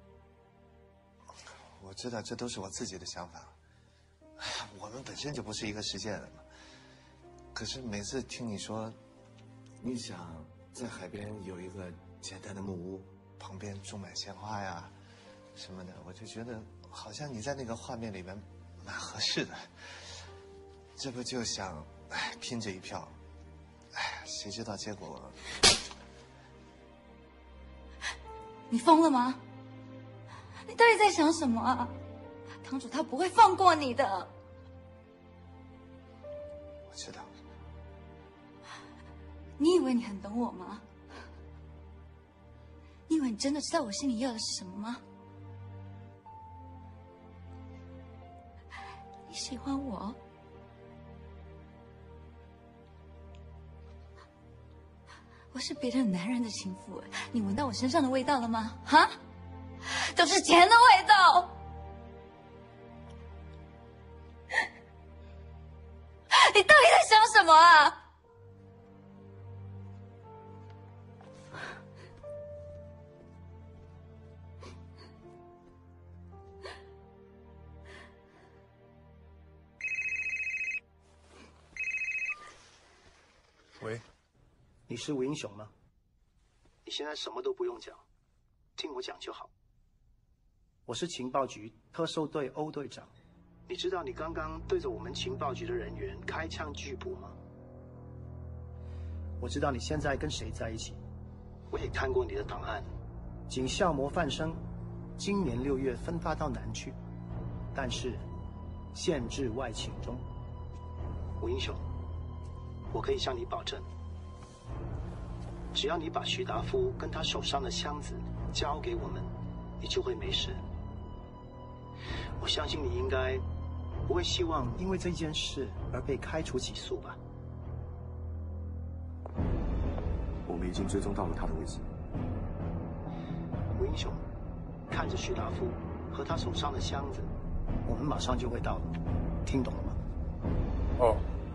S12: 我知道这都是我自己的想法。我们本身就不是一个世界的嘛。可是每次听你说，你想在海边有一个简单的木屋，旁边种满鲜花呀什么的，我就觉得好像你在那个画面里面蛮合适的。这不就想拼这一票？谁知道结果？
S3: 你疯了吗？你到底在想什么啊？堂主他不会放过你的。
S12: 我知道。
S3: 你以为你很懂我吗？你以为你真的知道我心里要的是什么吗？你喜欢我？我是别的男人的情妇，你闻到我身上的味道了吗？哈，都是钱的味道。你到底在想什么啊？
S12: 喂。
S24: 你是吴英雄吗？你现在什么都不用讲，听我讲就好。 我是情报局特搜队欧队长。你知道你刚刚对着我们情报局的人员开枪拒捕吗？我知道你现在跟谁在一起，我也看过你的档案。警校模范生，今年6月分发到南去，但是限制外勤中。吴英雄，我可以向你保证，只要你把徐达夫跟他手上的箱子交给我们，你就会没事。我相信你应该不会希望因为这件事而被开除起诉吧？
S23: 我们已经追踪到了他的位置。
S24: 吴英雄，看着徐达夫和他手上的箱子，我们马上就会到了，听懂了吗？
S23: 哦。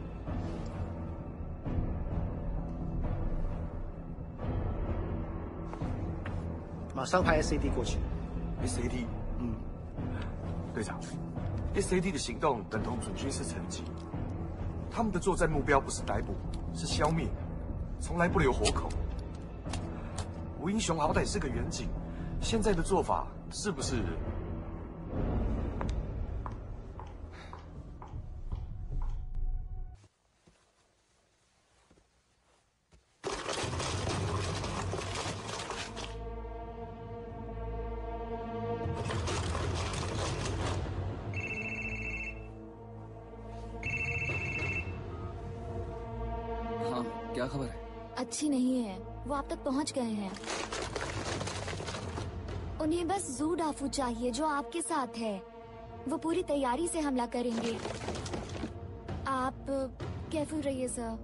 S24: 马上派 SAD 过去。
S23: SAD， 队长 ，SAD 的行动等同准军事层级，他们的作战目标不是逮捕，是消灭，从来不留活口。吴英雄好歹是个远警，现在的做法是不是？
S8: क्या खबर है?
S3: अच्छी नहीं है। वो आप तक पहुंच गए हैं। उन्हें बस जू डाफू चाहिए जो आपके साथ है। वो पूरी तैयारी से हमला करेंगे। आप केयरफुल रहिए सर।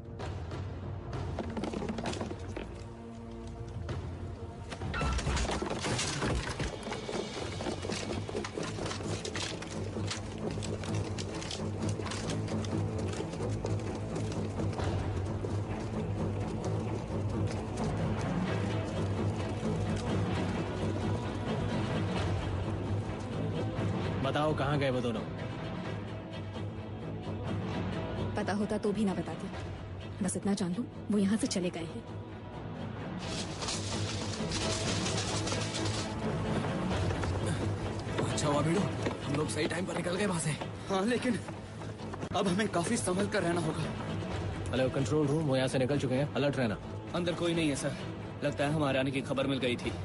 S18: बताओ कहाँ गए वो दोनों?
S20: पता होता तो भी ना बताती। बस इतना जान लूं, वो यहाँ से चले गए हैं।
S4: अच्छा हुआ भिड़ो, हम लोग सही टाइम पर निकल गए वहाँ से।
S8: हाँ, लेकिन अब हमें काफी संभल कर रहना होगा।
S18: हेलो कंट्रोल रूम, वो यहाँ से निकल चुके हैं, अलर्ट रहना।
S6: अंदर कोई नहीं है सर, लगता है हमारे आने की खबर मिल गई थी।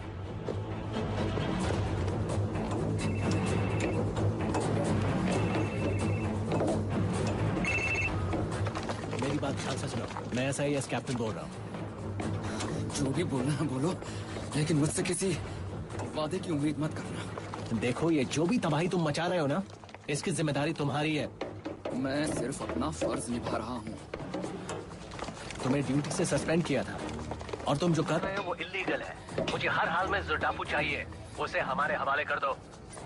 S18: मेरी बात ध्यान से सुनो, मैं SIS कैप्टन बोल रहा हूँ।
S8: जो भी बोलना है बोलो, लेकिन मुझसे किसी वादे की उम्मीद मत करना।
S18: देखो, ये जो भी तबाही तुम मचा रहे हो ना, इसकी जिम्मेदारी तुम्हारी है।
S8: मैं सिर्फ अपना फर्ज निभा रहा हूँ।
S18: तुम्हें ड्यूटी से सस्पेंड किया था, और तुम जो कर रहे हो वो इलीगल है। मुझे हर हाल में जुटाफू चाहिए, उसे हमारे हवाले कर दो।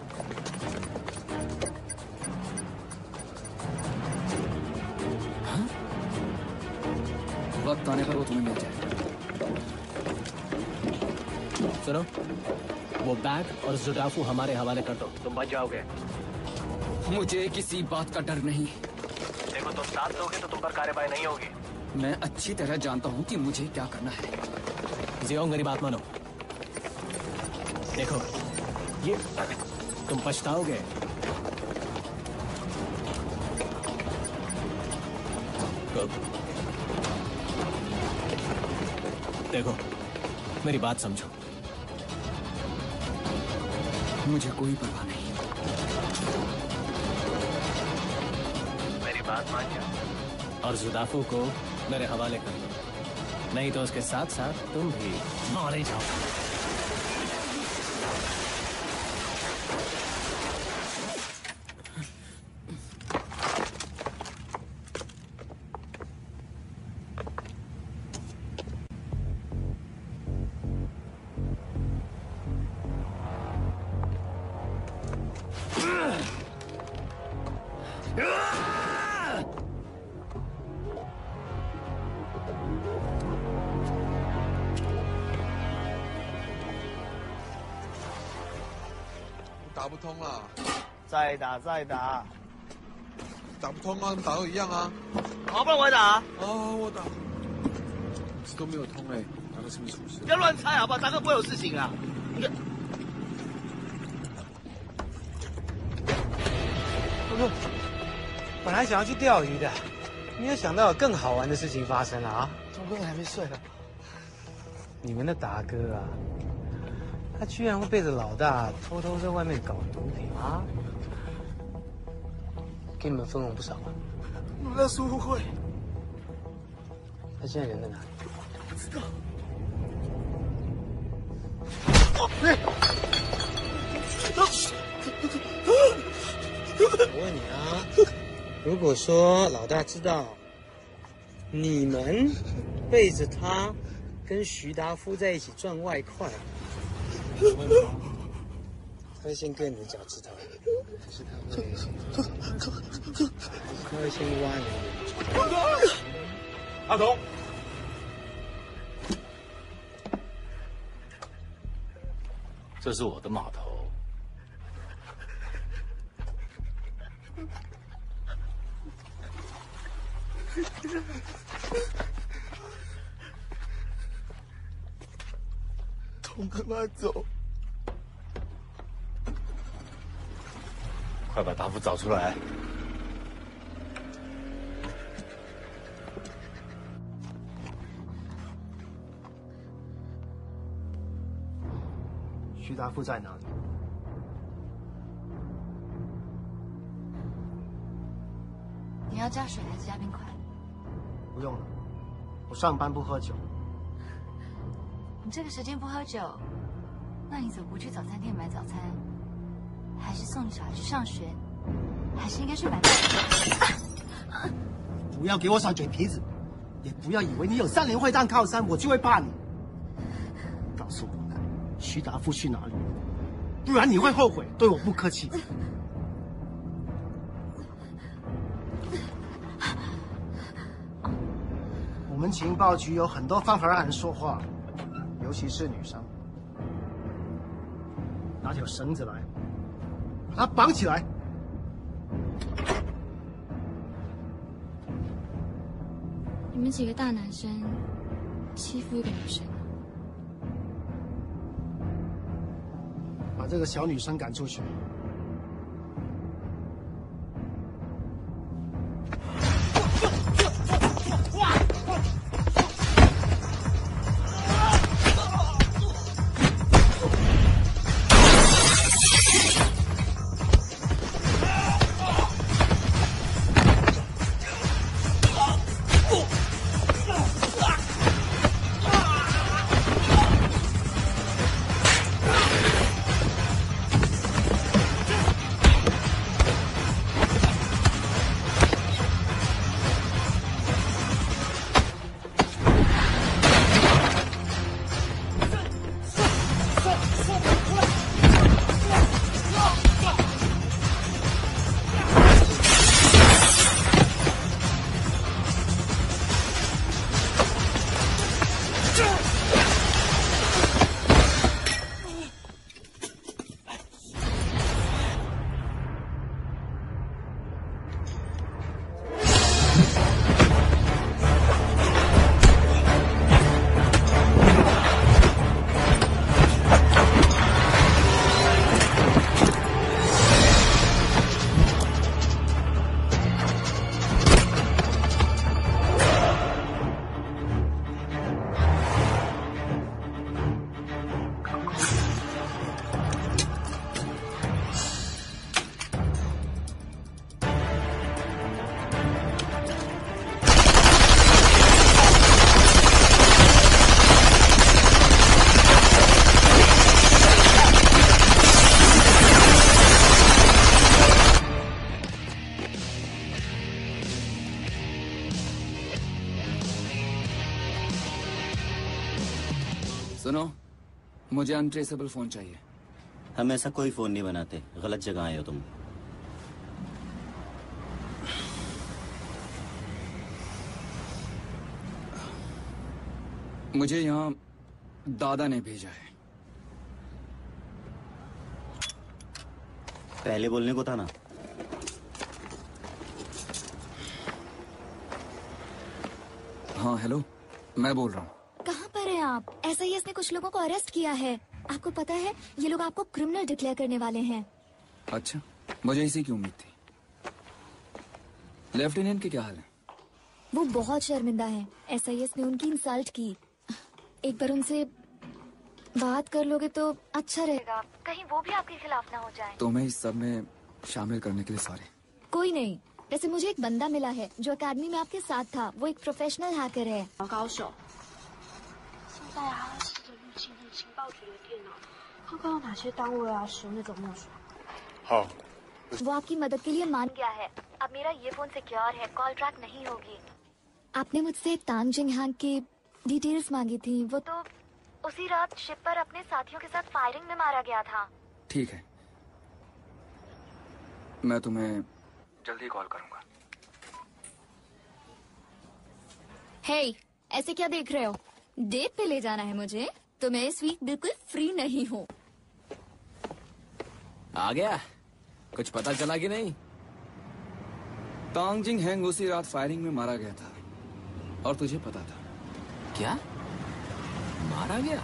S8: हाँ? वक्त आने पर वो तुम्हें मिल जाएगा।
S18: सुनो, वो बैग और जुटाफू हमारे हवाले कर दो, तुम बच जाओगे।
S8: मुझे किसी बात का डर नहीं।
S18: देखो, तुम साथ दोगे तो तुम पर कार्रवाई नहीं होगी।
S8: मैं अच्छी तरह जानता हूँ कि मुझे क्या करना है।
S18: जियोंग, मेरी बात मानो। देखो, ये तुम पछताओगे। देखो, मेरी बात समझो।
S8: मुझे कोई परवाह नहीं।
S18: मेरी बात मान जाओ और जुदाफू को मेरे हवाले कर दो, नहीं तो उसके साथ साथ तुम भी मारे जाओ।
S9: 打不通了，
S24: 再打再打，
S9: 打不通啊，打都一样啊。
S24: 好，不然我打。
S9: 哦，我打，都没有通哎，大哥是不是出事？
S24: 不要乱猜好不好？大哥不会有事情啊。你看，
S10: 本来想要去钓鱼的，没有想到有更好玩的事情发生了啊！
S12: 钟哥还没睡呢。
S10: 你们的达哥啊，他居然会背着老大偷偷在外面搞毒品啊！给你们分红不少啊！
S12: 那是误会。
S10: 他现在人在哪里？
S12: 不知道。
S10: 我问你啊，如果说老大知道你们背着他跟徐达夫在一起赚外快，他会先割你的脚趾头，还是他会先挖你的？
S23: 阿童，
S11: 这是我的码头。
S12: 童跟他走，
S11: 快把达夫找出来！
S24: 徐达夫在哪里？
S7: 你要加水还是加冰块？
S24: 不用了，我上班不喝酒。
S7: 你这个时间不喝酒，那你怎么不去早餐店买早餐？还是送你小孩去上学？还是应该去买？
S24: 不要给我耍嘴皮子，也不要以为你有3连会当靠山，我就会怕你。告诉我，徐达夫去哪里？不然你会后悔，对我不客气。我们情报局有很多方法让人说话，尤其是女生。拿条绳子来，把她绑起来。
S3: 你们几个大男生欺负一个女生，
S24: 把这个小女生赶出去。
S8: सुनो, मुझे अनट्रेसेबल फोन चाहिए।
S5: हम ऐसा कोई फोन नहीं बनाते, गलत जगह आए हो तुम।
S8: मुझे यहाँ दादा ने भेजा है।
S5: पहले बोलने को था ना।
S8: हाँ हेलो, मैं बोल रहा हूँ।
S3: कहाँ पर हैं आप? SIS ने कुछ लोगों को अरेस्ट किया है। आपको पता है ये लोग आपको क्रिमिनल डिक्लेयर करने वाले हैं।
S8: अच्छा, मुझे इसी की उम्मीद थी। लेफ्टिनेंट के क्या हाल है?
S3: वो बहुत शर्मिंदा हैं। SIS ने उनकी इंसल्ट की। एक बार उनसे बात कर लोगे तो अच्छा रहेगा। कहीं वो भी आपके खिलाफ ना हो जाए।
S8: तुम्हें इस सब में शामिल करने के लिए सॉरी।
S3: कोई नहीं। वैसे मुझे एक बंदा मिला है जो अकेडमी में आपके साथ था। वो एक प्रोफेशनल हैकर है।
S11: हाँ।
S3: वो आपकी मदद के लिए मान गया है। अब मेरा ये फोन सिक्योर है, कॉल ट्रैक नहीं होगी। आपने मुझसे तांग जिंग हैंग की डिटेल्स मांगी थी। वो तो उसी रात शिप पर अपने साथियों के साथ फायरिंग में मारा गया था।
S8: ठीक है, मैं तुम्हें जल्दी कॉल करूंगा।
S3: हे, ऐसे क्या देख रहे हो? डेट पे ले जाना है मुझे, तो मैं इस वीक बिल्कुल फ्री नहीं हूँ।
S4: आ गया? कुछ पता चला कि नहीं?
S8: तांग जिंग हैंग उसी रात फायरिंग में मारा गया था और तुझे पता था।
S4: क्या? मारा गया?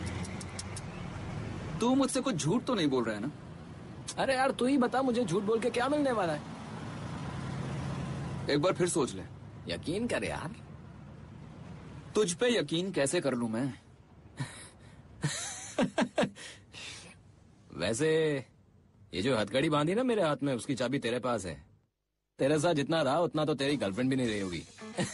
S8: तू मुझसे कुछ झूठ तो नहीं बोल रहा है ना?
S4: अरे यार तू ही बता, मुझे झूठ बोल के क्या मिलने वाला है?
S8: एक बार फिर सोच ले।
S4: यकीन कर यार।
S8: तुझ पे यकीन कैसे कर लूं मैं?
S4: वैसे ये जो हथकड़ी बांधी ना मेरे हाथ में, उसकी चाबी तेरे पास है। तेरे साथ जितना रहा उतना तो तेरी गर्लफ्रेंड भी नहीं रही होगी।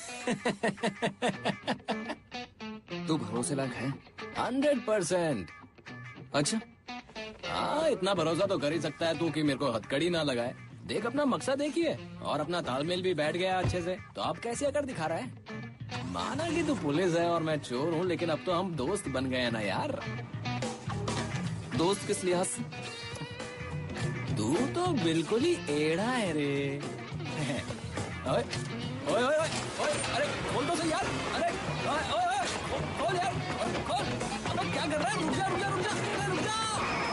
S8: तू भरोसे लायक है?
S4: 100%।
S8: अच्छा,
S4: हाँ इतना भरोसा तो कर ही सकता है तू कि मेरे को हथकड़ी ना लगाए। देख अपना मकसद देखिए, और अपना तालमेल भी बैठ गया अच्छे से। तो अब कैसे अकर दिखा रहा है? माना कि तू पुलिस है और मैं चोर हूँ, लेकिन अब तो हम दोस्त बन गए हैं ना यार।
S8: दोस्त किस लिहाज से?
S4: तू तो बिल्कुल ही एड़ा है रे। ओए ओए ओए ओए, अरे खोल तो सही यार। अरे ओए ओए ओए, खोल यार, खोल। अबे क्या कर रहा है? रुक जा रुक जा रुक जा रुक जा।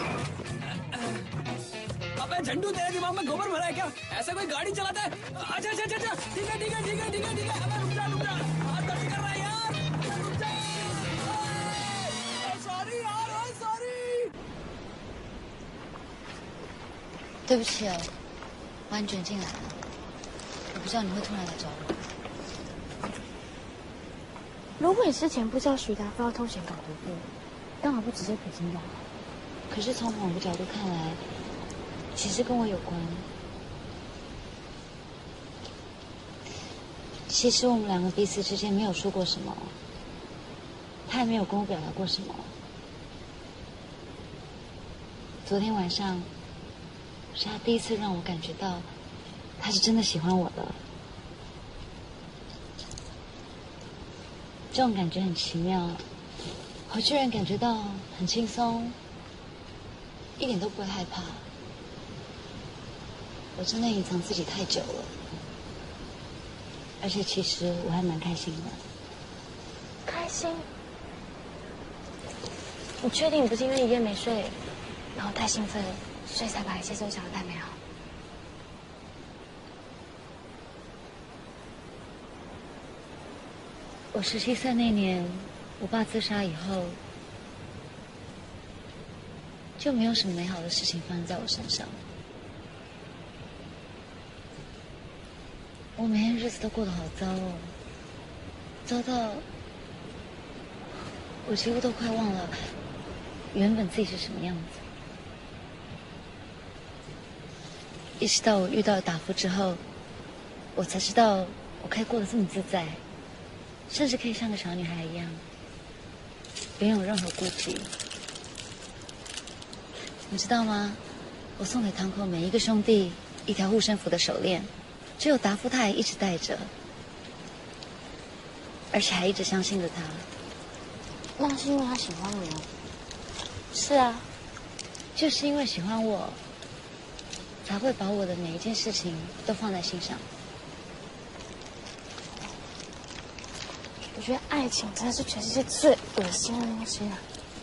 S4: अबे झंडू तेरे दिमाग में गोबर भरा है क्या? ऐसा कोई गाड़ी चलाता है? अच्छा अच्छा अच्छा, ठीक है ठीक है ठीक है ठीक है ठीक है। अबे रुक जा रुक जा, हाथ दर्द कर रहा है यार। रुक जा। सॉरी यार, सॉरी।
S7: 对不起哦，把你卷进来了，我不知道你会突然来找我。
S1: 如果你之前不知道徐达夫要偷钱搞毒品，干嘛不直接撇清掉？
S7: 可是从某个角度看来，其实跟我有关。其实我们两个彼此之间没有说过什么，他也没有跟我表达过什么。昨天晚上是他第一次让我感觉到他是真的喜欢我的，这种感觉很奇妙，我居然感觉到很轻松，一点都不会害怕。我真的隐藏自己太久了，而且其实我还蛮开心的。
S1: 开心？你确定你不是因为一夜没睡，然后太兴奋，所以才把一切都想得太美好？
S7: 我17岁那年，我爸自杀以后，就没有什么美好的事情发生在我身上。我每天日子都过得好糟哦，糟到我几乎都快忘了原本自己是什么样子。一直到我遇到达夫之后，我才知道我可以过得这么自在，甚至可以像个小女孩一样，不用有任何顾忌。你知道吗？我送给堂口每一个兄弟一条护身符的手链，只有达夫他还一直戴着，而且还一直相信着他。
S1: 那是因为他喜欢你吗？
S7: 是啊，就是因为喜欢我，才会把我的每一件事情都放在心上。
S1: 我觉得爱情真的是全世界最恶心的东西了。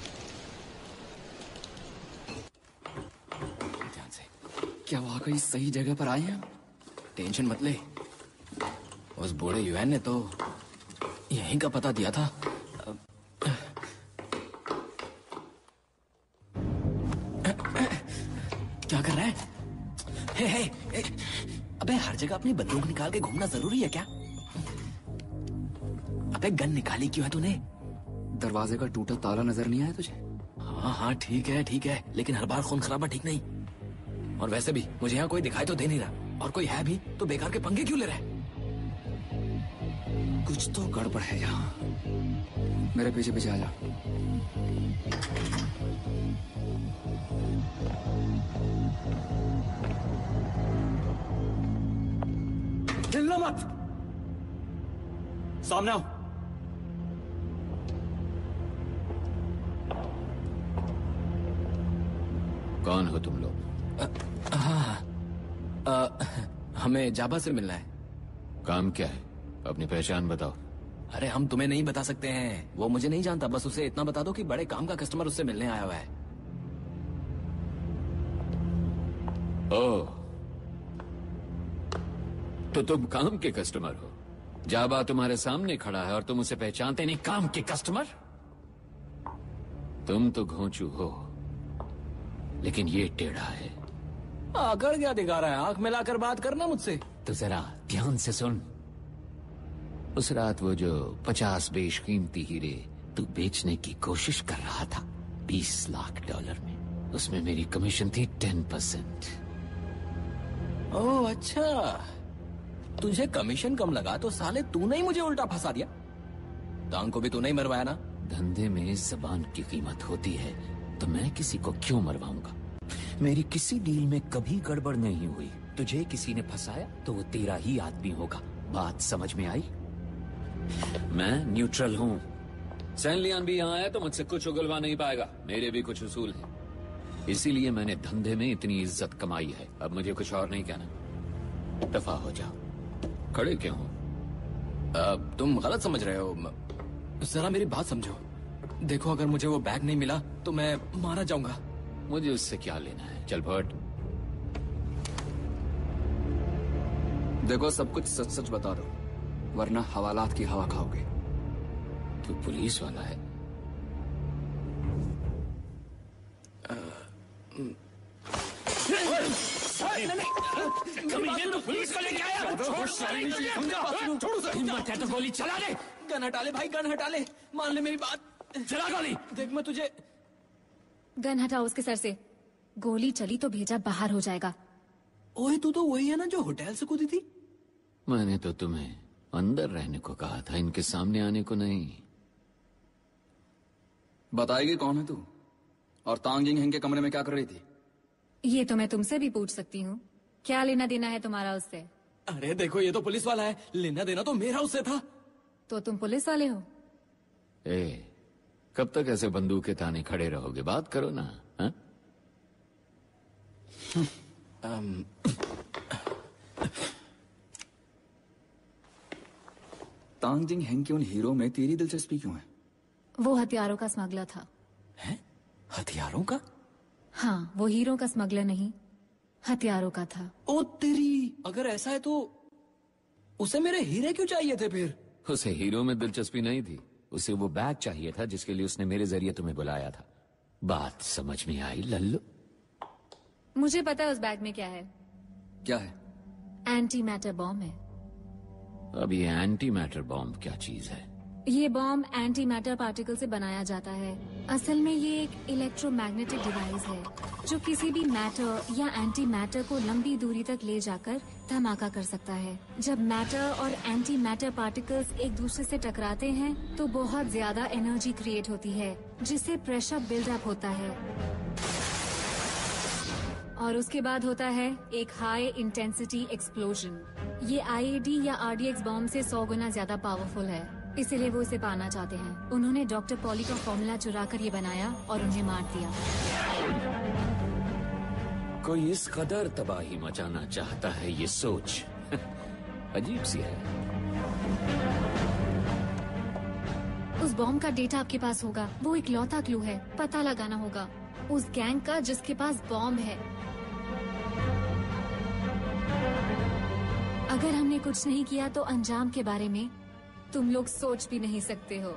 S8: क्या वाकई सही जगह पर आए हैं?
S4: टेंशन मत ले, उस बूढ़े यूएन ने तो यहीं का पता दिया था। क्या कर रहा है? हे, अबे हर जगह अपनी बंदूक निकाल के घूमना जरूरी है क्या? अबे गन निकाली क्यों है तूने?
S8: दरवाजे का टूटा ताला नजर नहीं आया तुझे?
S4: हाँ हाँ ठीक है, लेकिन हर बार खून खराबा ठीक नहीं। और वैसे भी मुझे यहाँ कोई दिखाई तो दे नहीं रहा, और कोई है भी तो बेकार के पंगे क्यों ले रहा है?
S8: कुछ तो गड़बड़ है यहाँ। मेरे पीछे पीछे आ जा।
S17: हिलना मत, सामने आओ।
S6: कौन हो तुम लोग?
S4: हमें जाबा से मिलना है।
S6: काम क्या है? अपनी पहचान बताओ।
S4: अरे हम तुम्हें नहीं बता सकते हैं, वो मुझे नहीं जानता, बस उसे इतना बता दो कि बड़े काम का कस्टमर उससे मिलने आया हुआ है।
S6: ओह, तो तुम काम के कस्टमर हो। जाबा तुम्हारे सामने खड़ा है और तुम उसे पहचानते नहीं? काम के कस्टमर? तुम तो घोंचू हो, लेकिन ये टेढ़ा है।
S4: आकर क्या दिखा रहा है? आंख मिलाकर बात करना मुझसे।
S6: तो जरा ध्यान से सुन। उस रात वो जो 50 बेशकीमती हीरे तू बेचने की कोशिश कर रहा था $20 लाख में, उसमें मेरी कमीशन थी 10%।
S4: ओह अच्छा, तुझे कमीशन कम लगा तो साले तूने ही मुझे उल्टा फंसा दिया। टांग को भी तू नहीं मरवाया ना?
S6: धंधे में जबान की कीमत होती है, तो मैं किसी को क्यों मरवाऊंगा? मेरी किसी डील में कभी गड़बड़ नहीं हुई। तुझे किसी ने फंसाया तो वो तेरा ही आदमी होगा। बात समझ में आई? मैं न्यूट्रल हूँ। सैन लियान भी यहाँ आया तो मुझसे कुछ उगलवा नहीं पाएगा। मेरे भी कुछ उसूल हैं, इसीलिए मैंने धंधे में इतनी इज्जत कमाई है। अब मुझे कुछ और नहीं कहना। दफा हो जाओ। खड़े क्यों हो?
S4: तुम गलत समझ रहे हो। जरा मेरी बात समझो। देखो अगर मुझे वो बैग नहीं मिला तो मैं मारा जाऊंगा।
S6: मुझे उससे क्या लेना है? चल भट।
S8: देखो सब कुछ सच सच बता दो, वरना हवालात की हवा खाओगे।
S6: तू पुलिस वाला है?
S4: नहीं, तो पुलिस को लेके आया। हिम्मत है तो गोली चला दे। गन हटा ले भाई, गन हटा ले। मान ले मेरी बात। चला गोली। देख मैं तुझे।
S20: गन हटाओ उसके सर से। गोली चली तो भेजा बाहर हो जाएगा।
S4: ओए तू तो वही है ना जो होटल से कूदी थी?
S6: मैंने तो तुम्हें अंदर रहने को कहा था, इनके सामने आने को नहीं।
S8: बताएगी कौन है तू? और तांग जिंग हेंग के कमरे में क्या कर रही थी?
S20: ये तो मैं तुमसे भी पूछ सकती हूँ। क्या लेना देना है तुम्हारा उससे?
S4: अरे देखो ये तो पुलिस वाला है, लेना देना तो मेरा उससे था। तो
S20: तुम पुलिस वाले हो?
S6: कब तक ऐसे बंदूक के ताने खड़े रहोगे? बात करो ना। हा?
S8: तांग जिंग हेंग के उन हीरो में तेरी दिलचस्पी क्यों है?
S20: वो हथियारों का स्मगलर था।
S4: हैं? हथियारों का?
S20: हाँ, वो हीरो का स्मगलर नहीं, हथियारों का था।
S4: ओ तेरी, अगर ऐसा है तो उसे मेरे हीरे क्यों चाहिए थे फिर?
S6: उसे हीरो में दिलचस्पी नहीं थी, उसे वो बैग चाहिए था जिसके लिए उसने मेरे जरिए तुम्हें बुलाया था। बात समझ में आई लल्लू?
S20: मुझे पता है उस बैग में क्या है।
S8: क्या है?
S20: एंटी मैटर बॉम्ब है।
S6: अब ये एंटी मैटर बॉम्ब क्या चीज है?
S20: ये बॉम्ब एंटी मैटर पार्टिकल से बनाया जाता है। असल में ये एक इलेक्ट्रोमैग्नेटिक डिवाइस है जो किसी भी मैटर या एंटी मैटर को लंबी दूरी तक ले जाकर धमाका कर सकता है। जब मैटर और एंटी मैटर पार्टिकल्स एक दूसरे से टकराते हैं तो बहुत ज्यादा एनर्जी क्रिएट होती है, जिससे प्रेशर बिल्डअप होता है और उसके बाद होता है एक हाई इंटेंसिटी एक्सप्लोजन। ये आईईडी या आरडीएक्स बॉम्ब से 100 गुना ज्यादा पावरफुल है, इसीलिए वो इसे पाना चाहते हैं। उन्होंने डॉक्टर पॉली का फॉर्मूला चुरा कर ये बनाया और उन्हें मार दिया।
S6: कोई इस कदर तबाही मचाना चाहता है, ये सोच अजीब सी है।
S20: उस बॉम्ब का डेटा आपके पास होगा, वो इकलौता क्लू है। पता लगाना होगा उस गैंग का जिसके पास बॉम्ब है। अगर हमने कुछ नहीं किया तो अंजाम के बारे में तुम लोग सोच भी नहीं सकते हो।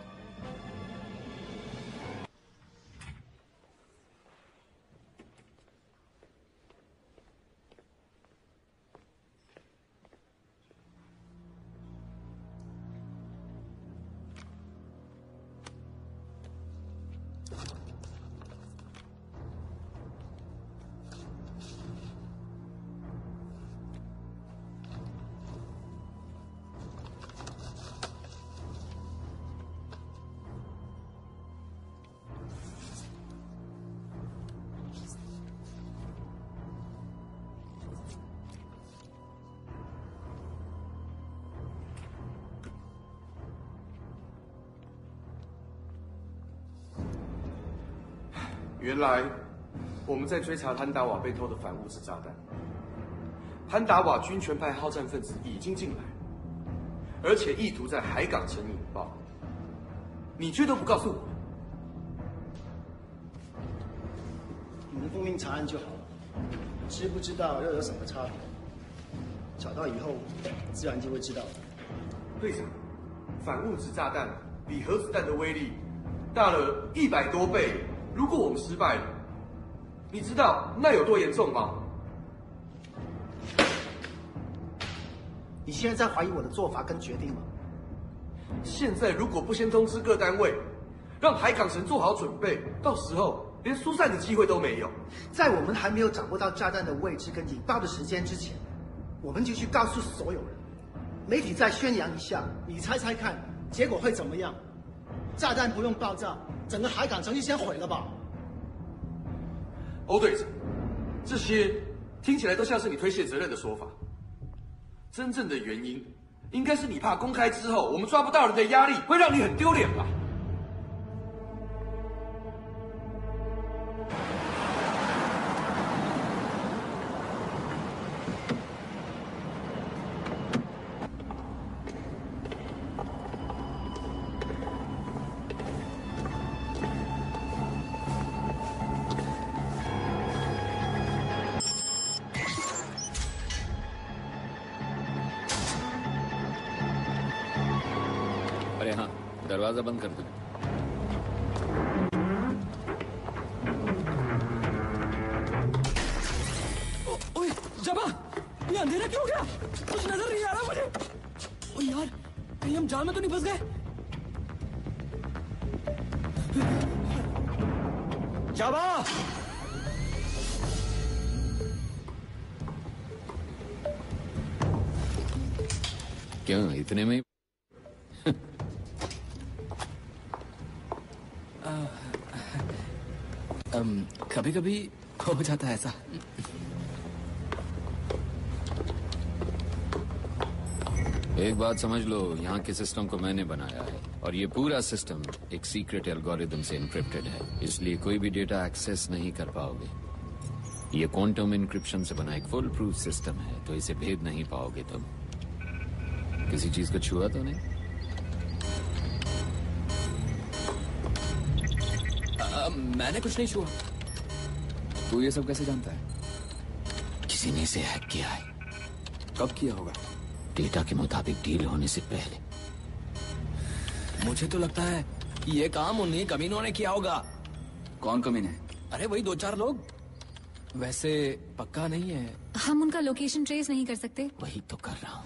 S23: 原来我们在追查潘达瓦被偷的反物质炸弹。潘达瓦军权派好战分子已经进来，而且意图在海港城引爆，你却都不告诉我。
S24: 你们奉命查案就好了，知不知道又有什么差别？找到以后，自然就会知道了。
S23: 队长，反物质炸弹比核子弹的威力大了100多倍。如果我们失败了，你知道那有多严重吗？
S24: 你现在在怀疑我的做法跟决定吗？
S23: 现在如果不先通知各单位，让海港城做好准备，到时候连疏散的机会都没有。
S24: 在我们还没有掌握到炸弹的位置跟引爆的时间之前，我们就去告诉所有人，媒体再宣扬一下，你猜猜看，结果会怎么样？炸弹不用爆炸，整个海港城就先毁了吧？
S23: 欧队长，这些听起来都像是你推卸责任的说法。真正的原因，应该是你怕公开之后我们抓不到人的压力会让你很丢脸吧？
S6: अरे हाँ, दरवाजा बंद कर दो।
S4: ओए, जबा, ये अंधेरा क्यों हो गया? कुछ नजर नहीं आ रहा मुझे। ओ यार, कहीं हम जाल में तो नहीं फंस गए? जबा!
S6: क्यों इतने में?
S4: कभी कभी हो जाता है ऐसा।
S6: एक बात समझ लो, यहाँ के सिस्टम को मैंने बनाया है और ये पूरा सिस्टम एक सीक्रेट एल्गोरिथम से इनक्रिप्टेड है, इसलिए कोई भी डेटा एक्सेस नहीं कर पाओगे। ये क्वांटम इनक्रिप्शन से बना एक फुल प्रूफ सिस्टम है, तो इसे भेद नहीं पाओगे तुम। किसी चीज को छुआ तो नहीं?
S4: मैंने कुछ नहीं छुआ।
S8: तू ये सब कैसे जानता है?
S6: किसी ने इसे हैक किया है।
S8: कब किया होगा?
S6: डेटा के मुताबिक डील होने से पहले।
S4: मुझे तो लगता है ये काम उन्हीं कमीनों ने किया होगा।
S8: कौन कमीने?
S4: अरे वही 2-4 लोग। वैसे पक्का नहीं है।
S20: हम उनका लोकेशन ट्रेस नहीं कर सकते।
S6: वही तो कर रहा हूँ।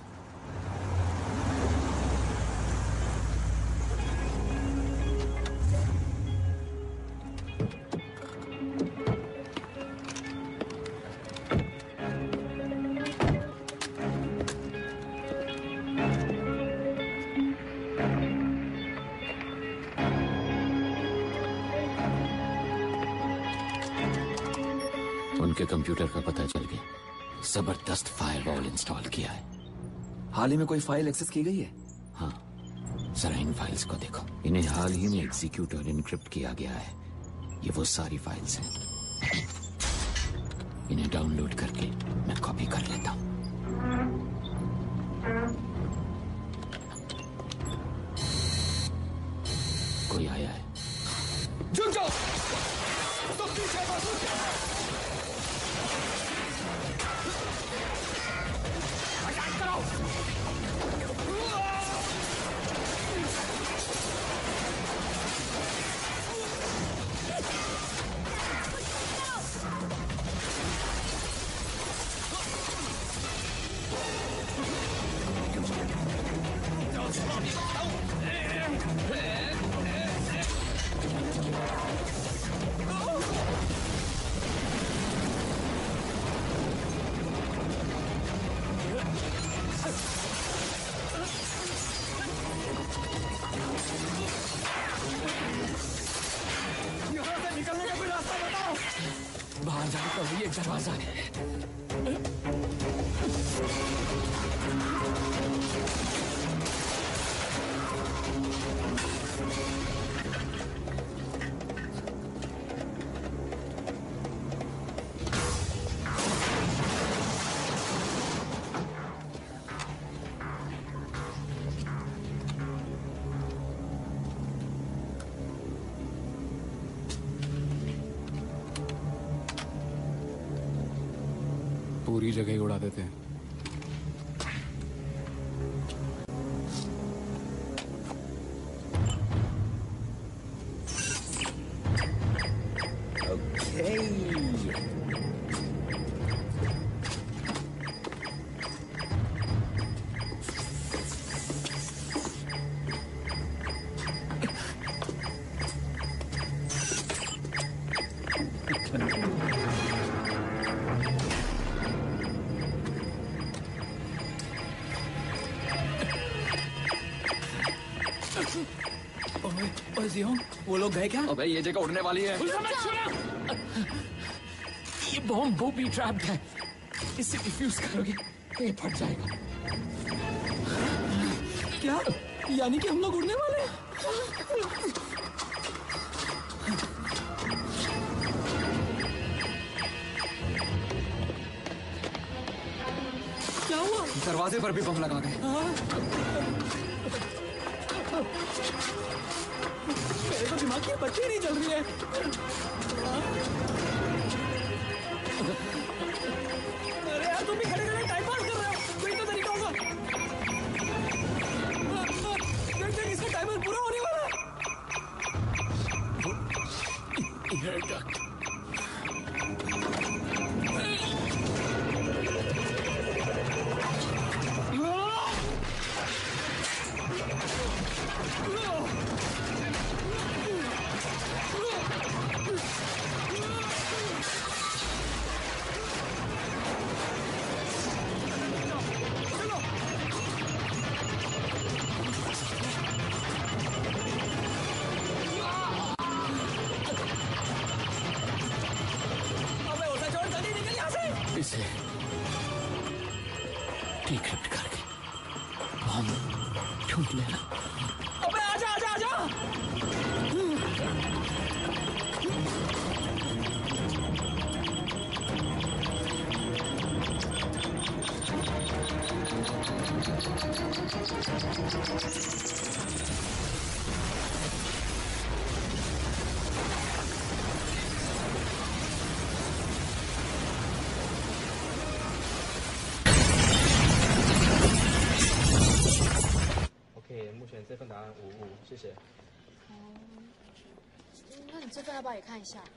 S6: उनके कंप्यूटर का पता चल गया। जबरदस्त फायरवॉल इंस्टॉल किया है।
S8: हाल ही में कोई फाइल एक्सेस की गई है?
S6: हाँ, जरा इन फाइल्स को देखो। इन्हें हाल ही में एग्जीक्यूट और इनक्रिप्ट किया गया है। ये वो सारी फाइल्स हैं। इन्हें डाउनलोड करके मैं कॉपी कर लेता हूँ। कोई आया है?
S4: जुट जाओ! बाहर जाने का वही एक दरवाजा है।
S8: पूरी जगह ही उड़ा देते हैं।
S4: वो लोग गए क्या?
S8: अबे ये जगह उड़ने वाली है।
S18: ये बॉम्ब बूबी ट्रैप्ड है, इसे डिफ्यूज करोगे तो ये फट जाएगा।
S4: क्या? यानी कि हम लोग उड़ने वाले हैं? क्या हुआ?
S8: दरवाजे पर भी बम लगा गए।
S4: मेरे को दिमाग की बत्ती नहीं चल रही है। अरे यार तुम भी खड़े खड़े टाइम पास कर रहे हो, कोई तो तरीका होगा। देख इसका टाइमर पूरा होने वाला है।
S18: इसे डिक्रिप्ट करके बॉम्ब ढूंढ लेना।
S4: अबे आजा आजा आजा।
S13: 目前这份答案无误，谢谢。
S1: 那你这份要不要也看一下？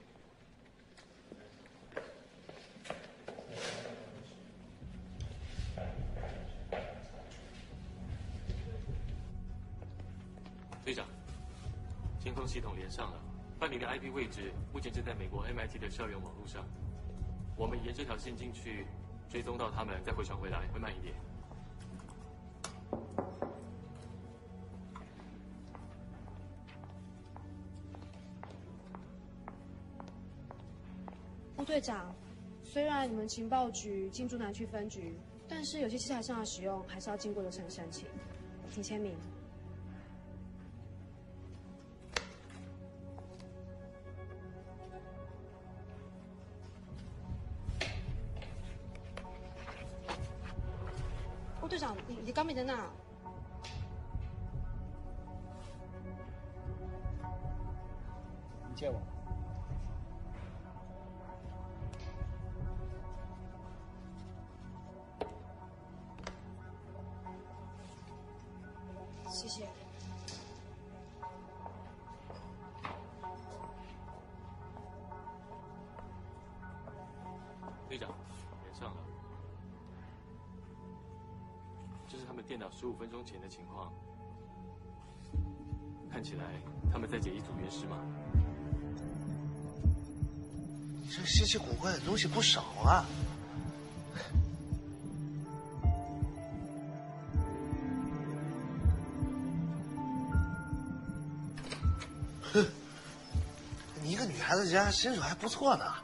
S15: 队长，监控系统连上了，范明的 IP 位置目前正在美国 MIT 的校园网络上。我们沿这条线进去，追踪到他们，再回传回来，会慢一点。
S16: 队长，虽然你们情报局进驻南区分局，但是有些器材上的使用还是要经过流程申请，请签名。队长，你刚没在那。
S13: 你借我。
S16: 谢谢。
S15: 队长，连上了。这是他们电脑15分钟前的情况，看起来他们在解一组原始码。
S12: 你这稀奇古怪的东西不少啊！哼，你一个女孩子家身手还不错呢。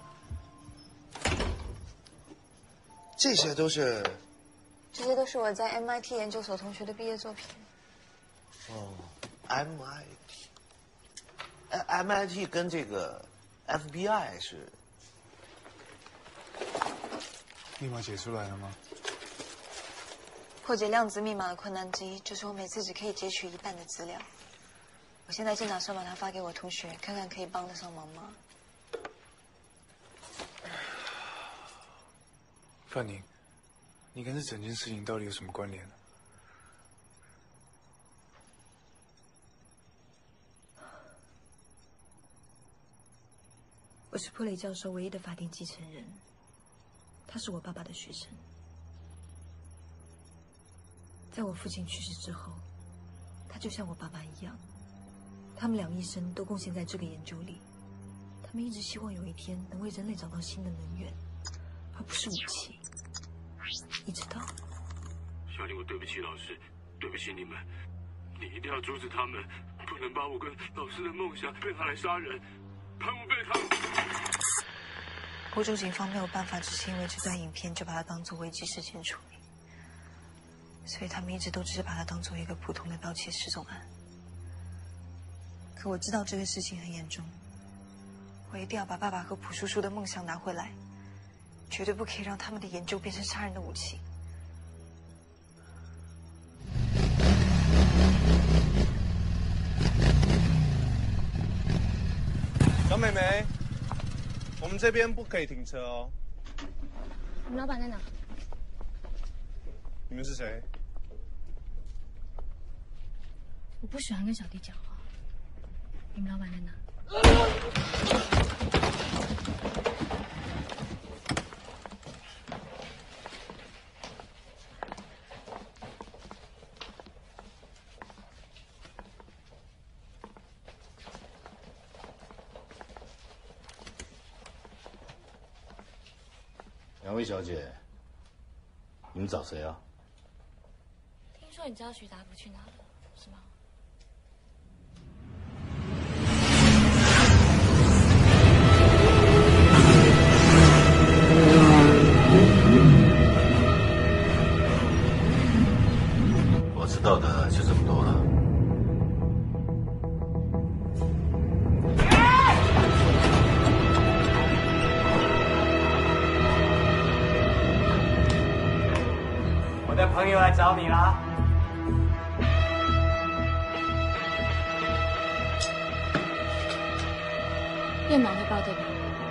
S12: 这些都是
S3: 我在 MIT 研究所同学的毕业作品。
S12: 哦 ，MIT 跟这个 FBI 是
S9: 密码解出来了吗？
S3: 破解量子密码的困难之一就是我每次只可以截取一半的资料。我现在正打算把它发给我同学，看看可以帮得上忙吗？
S9: 范宁，你跟这整件事情到底有什么关联呢？
S2: 我是普雷教授唯一的法定继承人，他是我爸爸的学生。在我父亲去世之后，他就像我爸爸一样，他们俩一生都贡献在这个研究里。他们一直希望有一天能为人类找到新的能源，而不是武器。一直到……
S15: 小林，我对不起老师，对不起你们，你一定要阻止他们，不能把我跟老师的梦想被拿来杀人，潘无被他。
S2: 欧洲警方没有办法只是因为这段影片就把它当作危机事件处理，所以他们一直都只是把它当作一个普通的盗窃失踪案。可我知道这个事情很严重，我一定要把爸爸和朴叔叔的梦想拿回来，绝对不可以让他们的研究变成杀人的武器。
S12: 小美眉，我们这边不可以停车哦。
S1: 我们老板在哪？
S12: 你们是谁？
S1: 我不喜欢跟小弟讲话。你们老板在哪？
S11: 两位小姐，你们找谁啊？
S1: 听说你知道徐达夫去哪了，是吗？
S11: 我知道的就这么多了。
S13: 我的朋友来找你啦。
S1: 电脑会报对吧？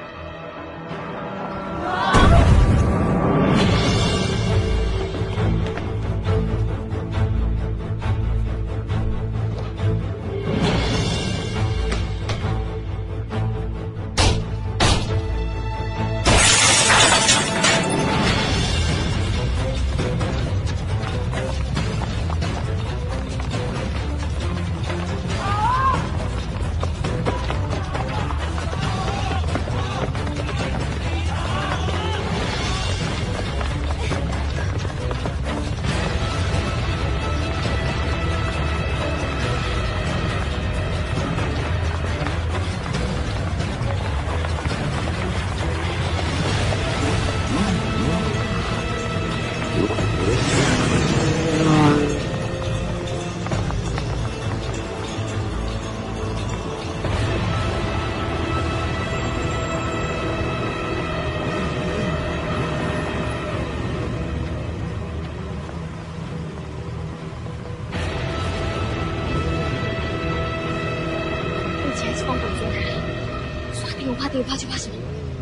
S1: 我怕地，我怕就怕什么？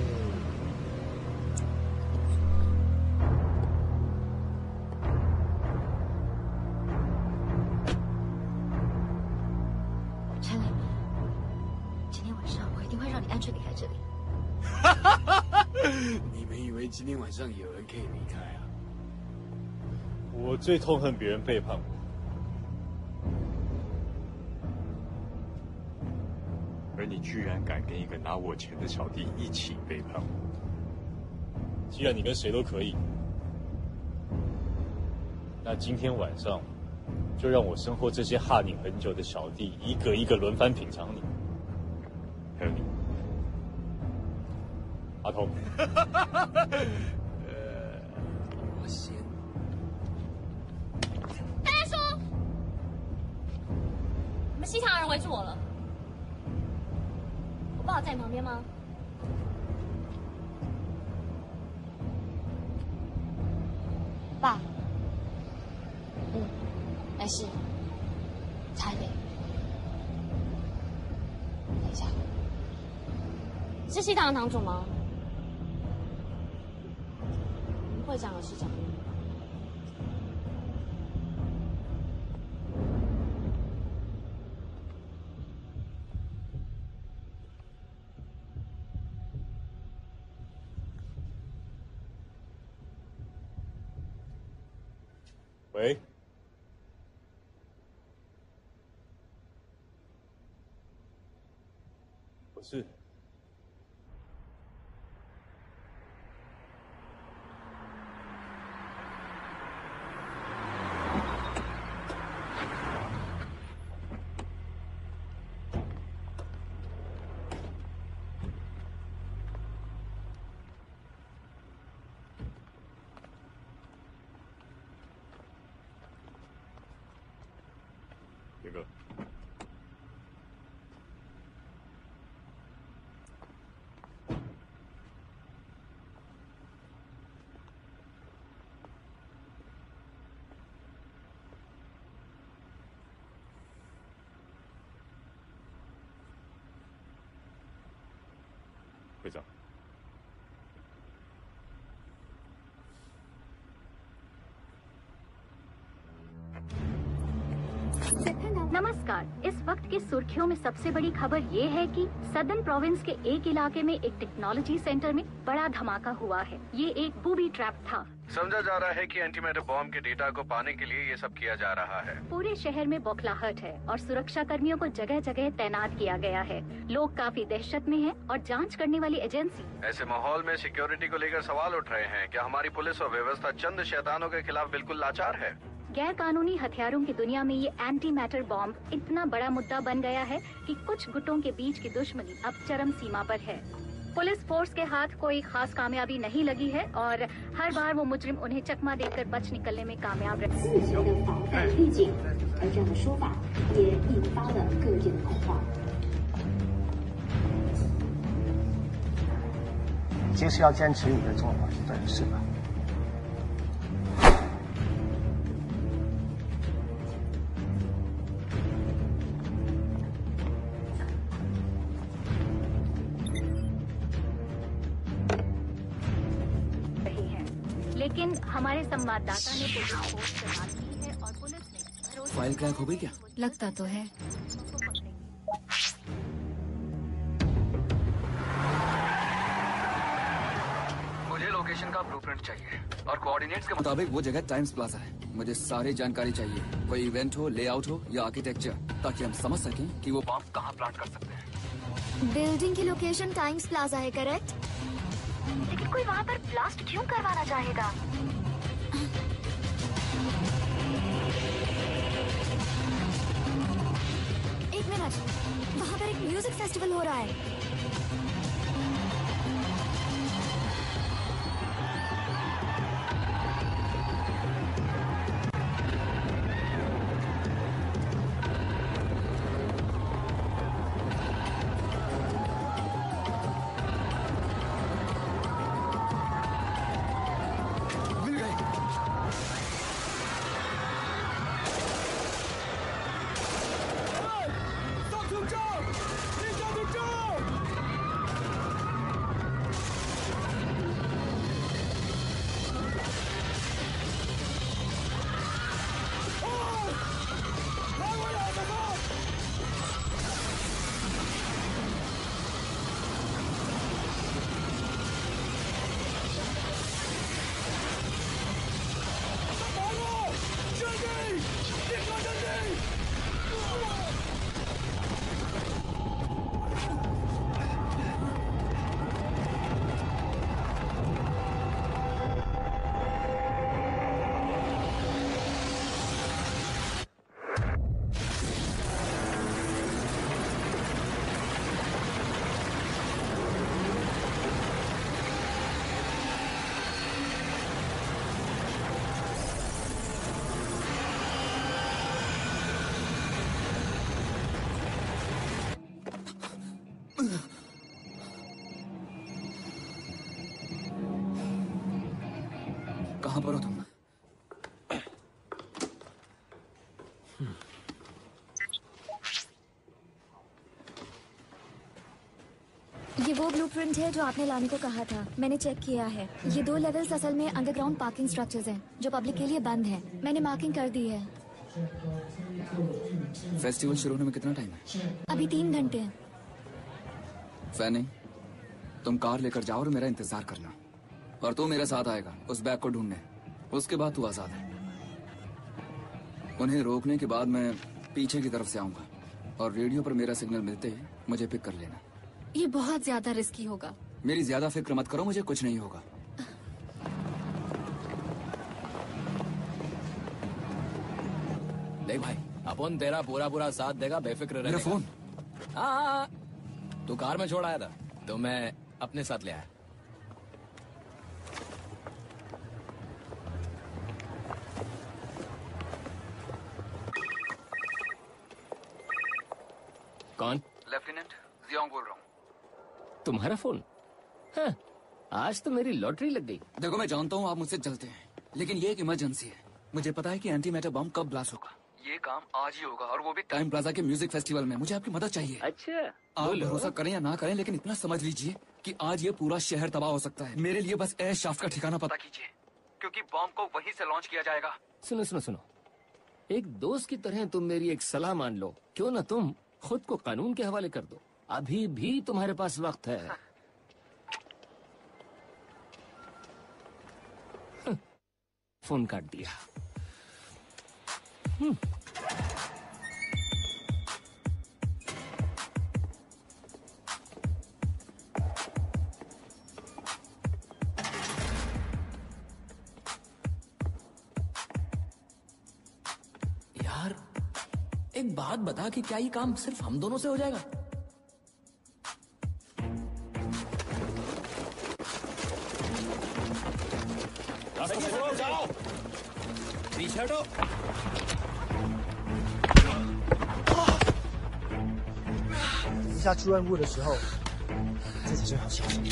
S2: 陈磊，今天晚上我一定会让你安全离开这里。
S9: 你们以为今天晚上有人可以离开啊？
S11: 我最痛恨别人背叛我。而你居然敢跟一个拿我钱的小弟一起背叛我！既然你跟谁都可以，那今天晚上就让我身后这些害你很久的小弟一个一个轮番品尝你。还有你，阿童。
S9: 我先。
S1: 大家说，你们西厂人围住我了。我爸在你旁边吗？爸，没事，差一点。等一下，是西堂的堂主吗？会会讲的是讲。
S11: 喂，我是。杰哥，会长。
S14: नमस्कार। इस वक्त की सुर्खियों में सबसे बड़ी खबर ये है कि सदर्न प्रोविंस के एक इलाके में एक टेक्नोलॉजी सेंटर में बड़ा धमाका हुआ है। ये एक बूबी ट्रैप था।
S12: समझा जा रहा है कि एंटीमैटर बॉम्ब के डेटा को पाने के लिए ये सब किया जा रहा है।
S14: पूरे शहर में बौखलाहट है और सुरक्षा कर्मियों को जगह जगह तैनात किया गया है। लोग काफी दहशत में हैं और जांच करने वाली एजेंसी।
S12: ऐसे माहौल में सिक्योरिटी को लेकर सवाल उठ रहे हैं। क्या हमारी पुलिस और व्यवस्था चंद शैतानों के खिलाफ बिल्कुल लाचार है?
S14: गैर कानूनी हथियारों की दुनिया में ये एंटी मैटर बॉम्ब इतना बड़ा मुद्दा बन गया है कि कुछ गुटों के बीच की दुश्मनी अब चरम सीमा पर है। पुलिस फोर्स के हाथ कोई खास कामयाबी नहीं लगी है और हर बार वो मुजरिम उन्हें चकमा देकर बच निकलने में कामयाब रहे।
S24: 就是要坚持你的做法是对的，是吧？
S14: लेकिन हमारे संवाददाता ने पुलिस फोर्स से बात की है और पुलिस ने
S8: फाइल क्रैक हो गई क्या?
S20: लगता तो है।
S8: मुझे लोकेशन का ब्लूप्रिंट चाहिए और कोऑर्डिनेट्स के मुताबिक वो जगह टाइम्स प्लाजा है। मुझे सारी जानकारी चाहिए, कोई इवेंट हो, लेआउट हो या आर्किटेक्चर, ताकि हम समझ सकें कि वो बॉम्ब कहाँ प्लांट कर सकते हैं।
S3: बिल्डिंग की लोकेशन टाइम्स प्लाजा है, करेक्ट?
S14: लेकिन कोई वहाँ पर ब्लास्ट क्यों करवाना चाहेगा?
S3: एक मिनट, वहाँ पर एक म्यूजिक फेस्टिवल हो रहा है।
S8: कहाँ पर हो तुम?
S3: ये वो ब्लूप्रिंट है जो आपने लाने को कहा था। मैंने चेक किया है। ये 2 लेवल्स असल में अंडरग्राउंड पार्किंग स्ट्रक्चर्स हैं जो पब्लिक के लिए बंद हैं। मैंने मार्किंग कर दी है।
S8: फेस्टिवल शुरू होने में कितना टाइम है?
S3: अभी 3 घंटे हैं।
S8: फैनी, तुम कार लेकर जाओ और मेरा इंतजार करना, और तू मेरे साथ आएगा उस बैग को ढूंढने। उसके बाद तू आजाद है। उन्हें रोकने के बाद मैं पीछे की तरफ से आऊंगा और रेडियो पर मेरा सिग्नल मिलते ही मुझे पिक कर लेना।
S20: ये बहुत ज्यादा रिस्की होगा।
S8: मेरी ज्यादा फिक्र मत करो, मुझे कुछ नहीं होगा।
S4: देख भाई, अपन तेरा पूरा साथ देगा, बेफिक्र रहने।
S8: मेरा फोन?
S4: हाँ, तू कार में छोड़ आया था तो मैं अपने साथ ले आया।
S6: कौन?
S8: लेफ्टिनेंट जियोंग बोल रहा हूँ।
S6: तुम्हारा फोन? हाँ, आज तो मेरी लॉटरी लग गई।
S8: देखो, मैं जानता हूँ आप मुझसे जलते हैं, लेकिन ये एक इमरजेंसी है। मुझे पता है कि एंटी मैटर बम कब ब्लास्ट होगा। ये काम आज ही होगा, और वो भी टाइम प्लाजा के म्यूजिक फेस्टिवल में। मुझे आपकी मदद चाहिए।
S6: अच्छा,
S8: आप भरोसा करें या ना करें, लेकिन इतना समझ लीजिए कि आज ये पूरा शहर तबाह हो सकता है। मेरे लिए बस ऐश शाफ्ट का ठिकाना पता कीजिए, क्योंकि बॉम्ब को वहीं से लॉन्च किया जाएगा।
S6: सुनो, एक दोस्त की तरह तुम मेरी एक सलाह मान लो। क्यों ना तुम खुद को कानून के हवाले कर दो। अभी भी तुम्हारे पास वक्त है। फोन काट दिया।
S4: यार, एक बात बता कि क्या ये काम सिर्फ हम दोनों से हो जाएगा?
S13: जाओ, पीछे हटो।
S24: 一下出任务的时候，这才最好小心。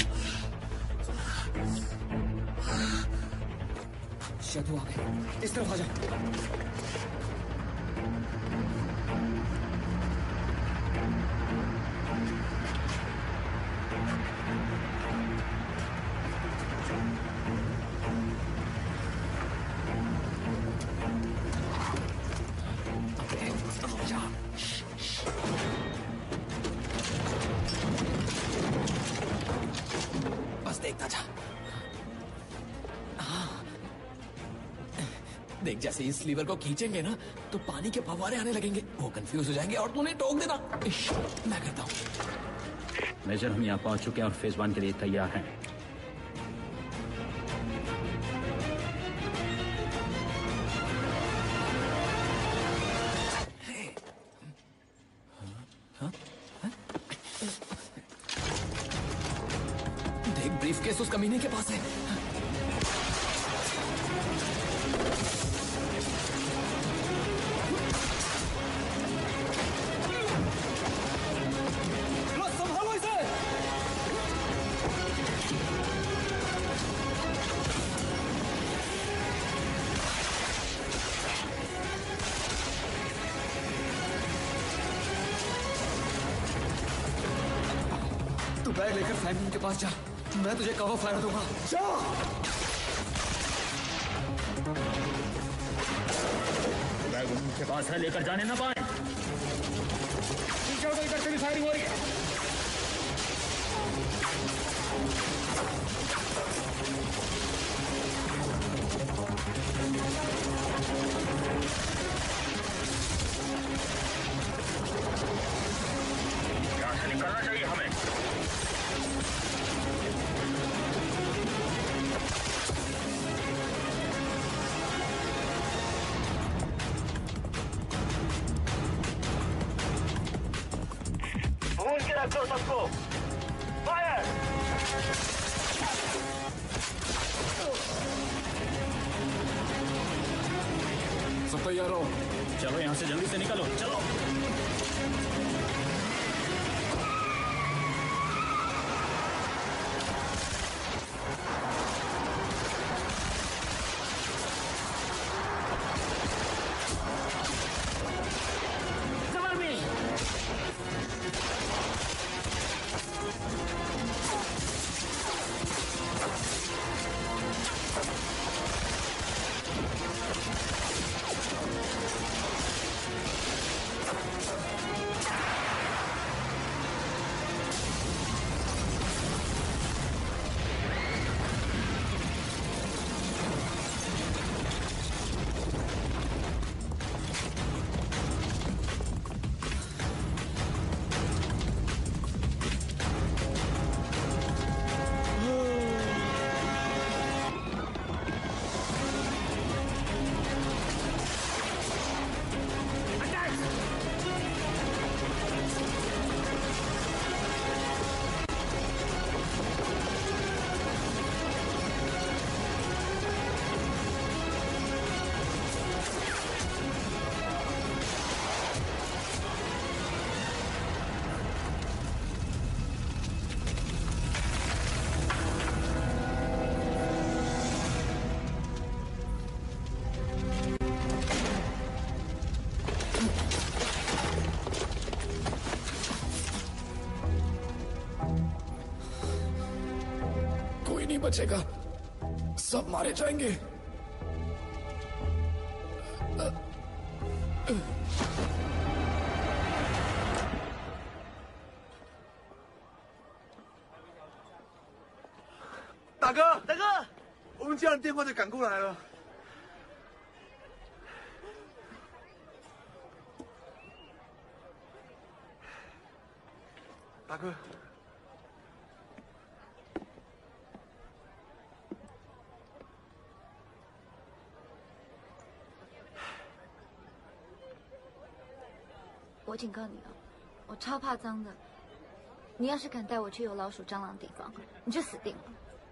S8: शत्रु आ गए, इस तरफ आ जाओ।
S4: बस देखता जा। देख, जैसे इस लीवर को खींचेंगे ना तो पानी के फव्वारे आने लगेंगे। वो कंफ्यूज हो जाएंगे और तू उन्हें टोक देना। मैं करता हूँ।
S5: मेजर, हम यहाँ पहुंच चुके हैं और फेज 1 के लिए तैयार हैं।
S4: देख, ब्रीफकेस उस कमीने के पास है।
S8: तू बैग लेकर फैमिली के पास जा, मैं तुझे कवर फायर दूंगा। जा।
S5: बैग उनके पास है, लेकर जाने ना पाए। पीछे हटो, इधर से भी फायरिंग हो रही है। यहाँ से निकलना चाहिए हमें।
S13: भूल के रख दो सबको। फायर!
S8: सब तैयार हो?
S5: चलो यहाँ से जल्दी से निकलो, चलो।
S8: बचेगा, सब मारे जाएंगे।
S23: 大哥，大哥，我们家人电话就赶过来了。大哥，
S3: 我警告你了，我超怕脏的。你要是敢带我去有老鼠、蟑螂的地方，你就死定了。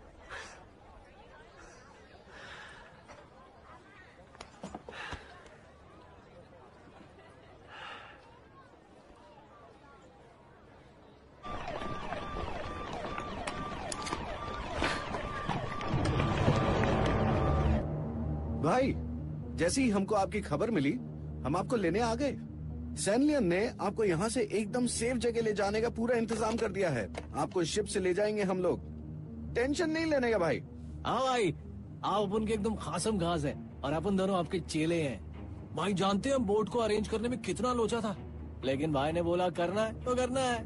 S12: भाई, जैसे ही हमको आपकी खबर मिली, हम आपको लेने आ गए। सैनलियन ने आपको यहाँ से एकदम सेफ जगह ले जाने का पूरा इंतजाम कर दिया है। आपको शिप से ले जाएंगे हम लोग, टेंशन नहीं लेने का भाई।
S18: हाँ भाई, आप अपन के एकदम खासम खास है और अपन दोनों आपके चेले हैं। भाई जानते हैं हम बोट को अरेंज करने में कितना लोचा था, लेकिन भाई ने बोला करना है तो करना है।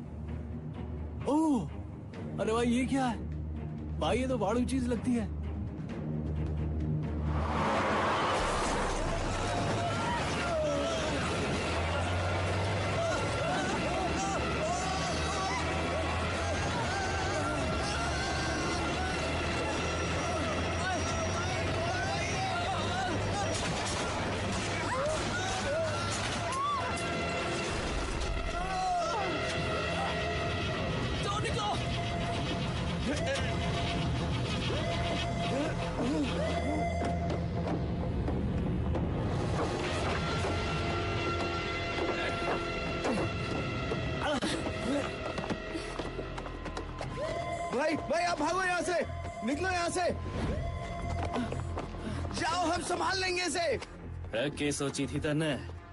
S18: ओह, अरे भाई ये क्या है? भाई ये तो बड़ी चीज लगती है।
S12: भाई आप भागो यहाँ से, निकलो यहाँ से, जाओ, हम संभाल लेंगे इसे।
S6: क्या सोची थी तन्ने?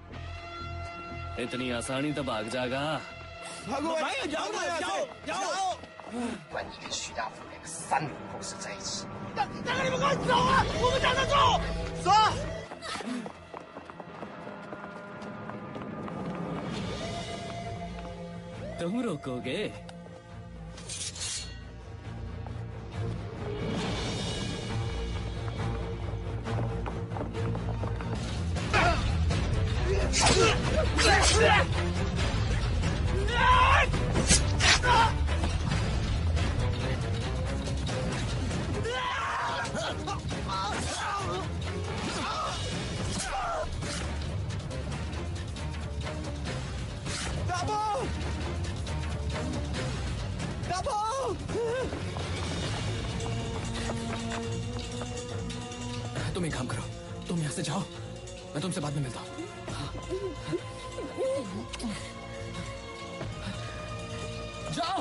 S6: इतनी आसानी तो भाग जाएगा?
S12: भागो
S18: भाई, जाओ जाओ।
S10: 关你跟徐大夫那个3年后是在一起。
S23: 大哥，你们快走啊！我们等着走，走。
S6: तुम रोकोगे?
S4: तुम एक काम करो, तुम यहाँ से जाओ, मैं तुमसे बाद में मिलता हूँ। जाओ।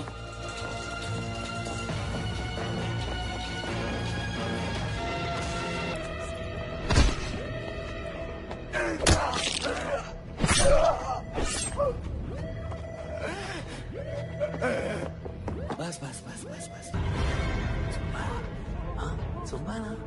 S6: बस बस बस बस बस, 怎么办啊？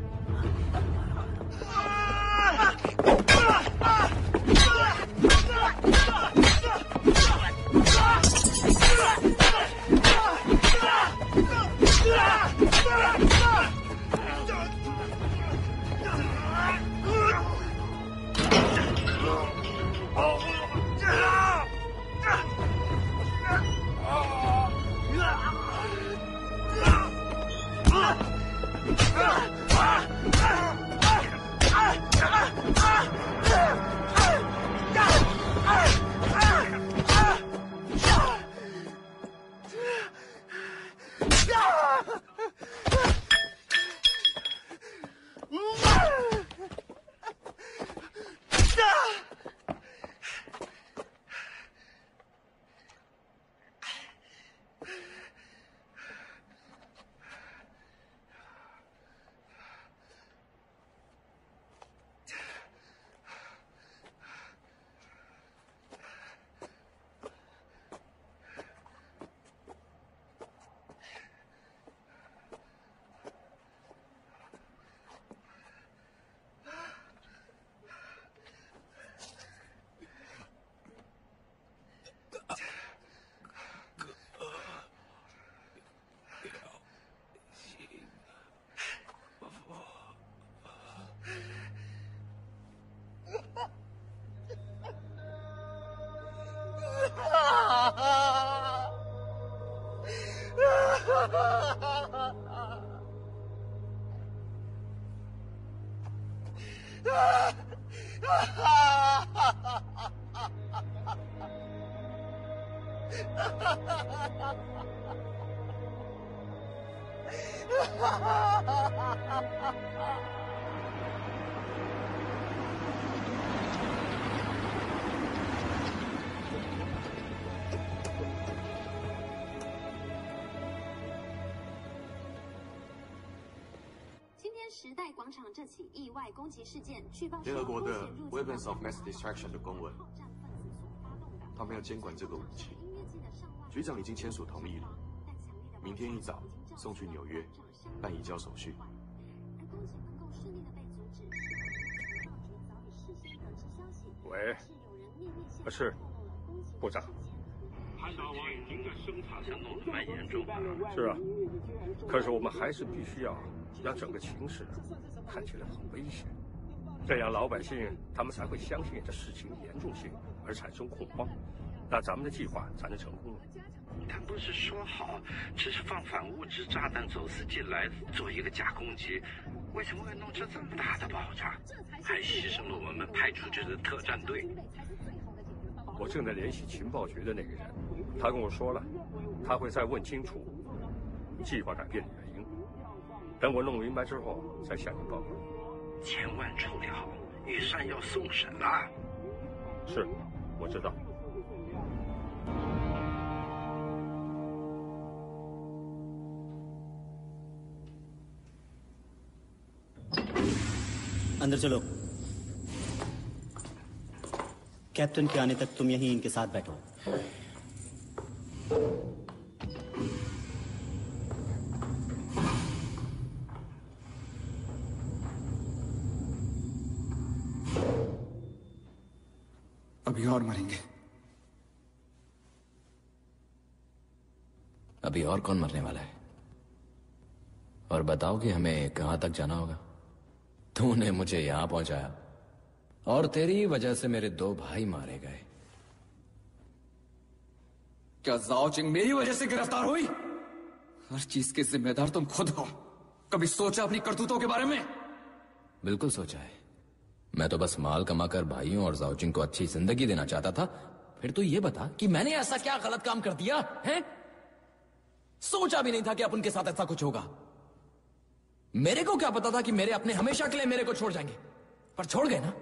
S7: 时代广场这起意外攻击事件，据报
S23: 联合国的 Weapons of Mass Destruction 的公文，他们要监管这个武器。局长已经签署同意了，明天一早送去纽约办移交手续。
S19: 喂，是部长。
S21: 看到王已经的生产线弄得蛮严重。
S19: 是啊，可是我们还是必须要让整个情势看起来很危险，这样老百姓他们才会相信这事情的严重性而产生恐慌，那咱们的计划才能成功了。
S21: 他不是说好只是放反物质炸弹走私进来做一个假攻击，为什么会弄成这么大的爆炸，还牺牲了我们派出去的特战队？
S19: 我正在联系情报局的那个人，他跟我说了，他会再问清楚计划改变的原因。等我弄明白之后再向你报告。
S21: 千万处理好，玉山要送审了。
S19: 是，我知道。
S5: अंदर चलो। कैप्टन के आने तक तुम यहीं इनके साथ बैठो।
S8: अभी और मरेंगे।
S4: अभी और कौन मरने वाला है? और बताओ कि हमें कहां तक जाना होगा? तूने मुझे यहां पहुंचाया और तेरी वजह से मेरे 2 भाई मारे गए।
S8: क्या जाओ चिंग मेरी वजह से गिरफ्तार हुई? हर चीज के जिम्मेदार तुम खुद हो। कभी सोचा अपनी करतूतों के बारे में?
S4: बिल्कुल सोचा है। मैं तो बस माल कमाकर भाइयों और जाओचिंग को अच्छी जिंदगी देना चाहता था। फिर तो ये बता कि मैंने ऐसा क्या गलत काम कर दिया है? सोचा भी नहीं था कि अब उनके साथ ऐसा कुछ होगा। मेरे को क्या पता था कि मेरे अपने हमेशा के लिए मेरे को छोड़ जाएंगे, पर छोड़ गए ना।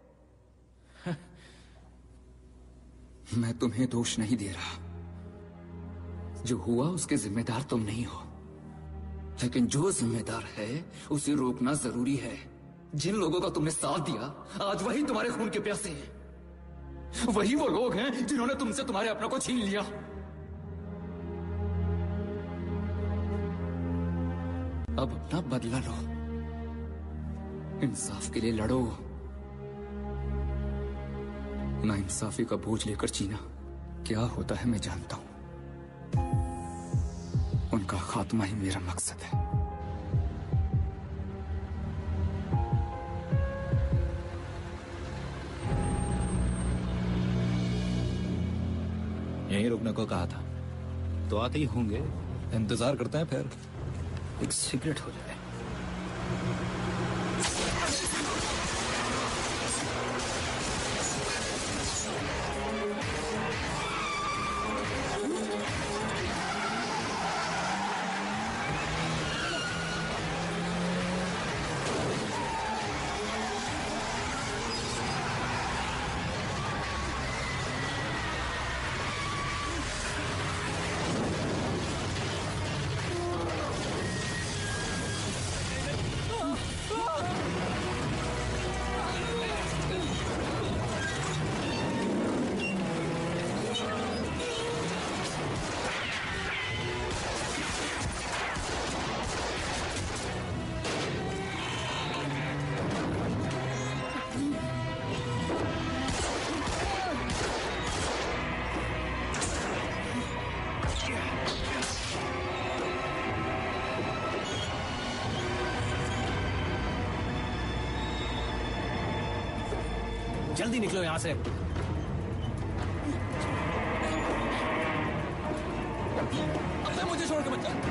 S8: मैं तुम्हें दोष नहीं दे रहा। जो हुआ उसके जिम्मेदार तुम नहीं हो, लेकिन जो जिम्मेदार है उसे रोकना जरूरी है। जिन लोगों का तुमने साथ दिया आज वही तुम्हारे खून के प्यासे हैं। वही वो लोग हैं जिन्होंने तुमसे तुम्हारे अपनों को छीन लिया। अब अपना बदला लो, इंसाफ के लिए लड़ो। ना इंसाफी का बोझ लेकर जीना क्या होता है मैं जानता हूं। उनका खात्मा ही मेरा मकसद है।
S9: यहीं रुकने को कहा था, तो आते ही होंगे। इंतजार करते हैं, फिर एक सिगरेट हो जाए।
S18: जल्दी निकलो यहां से।
S4: अब मैं मुझे मुझे छोड़ के मत जा।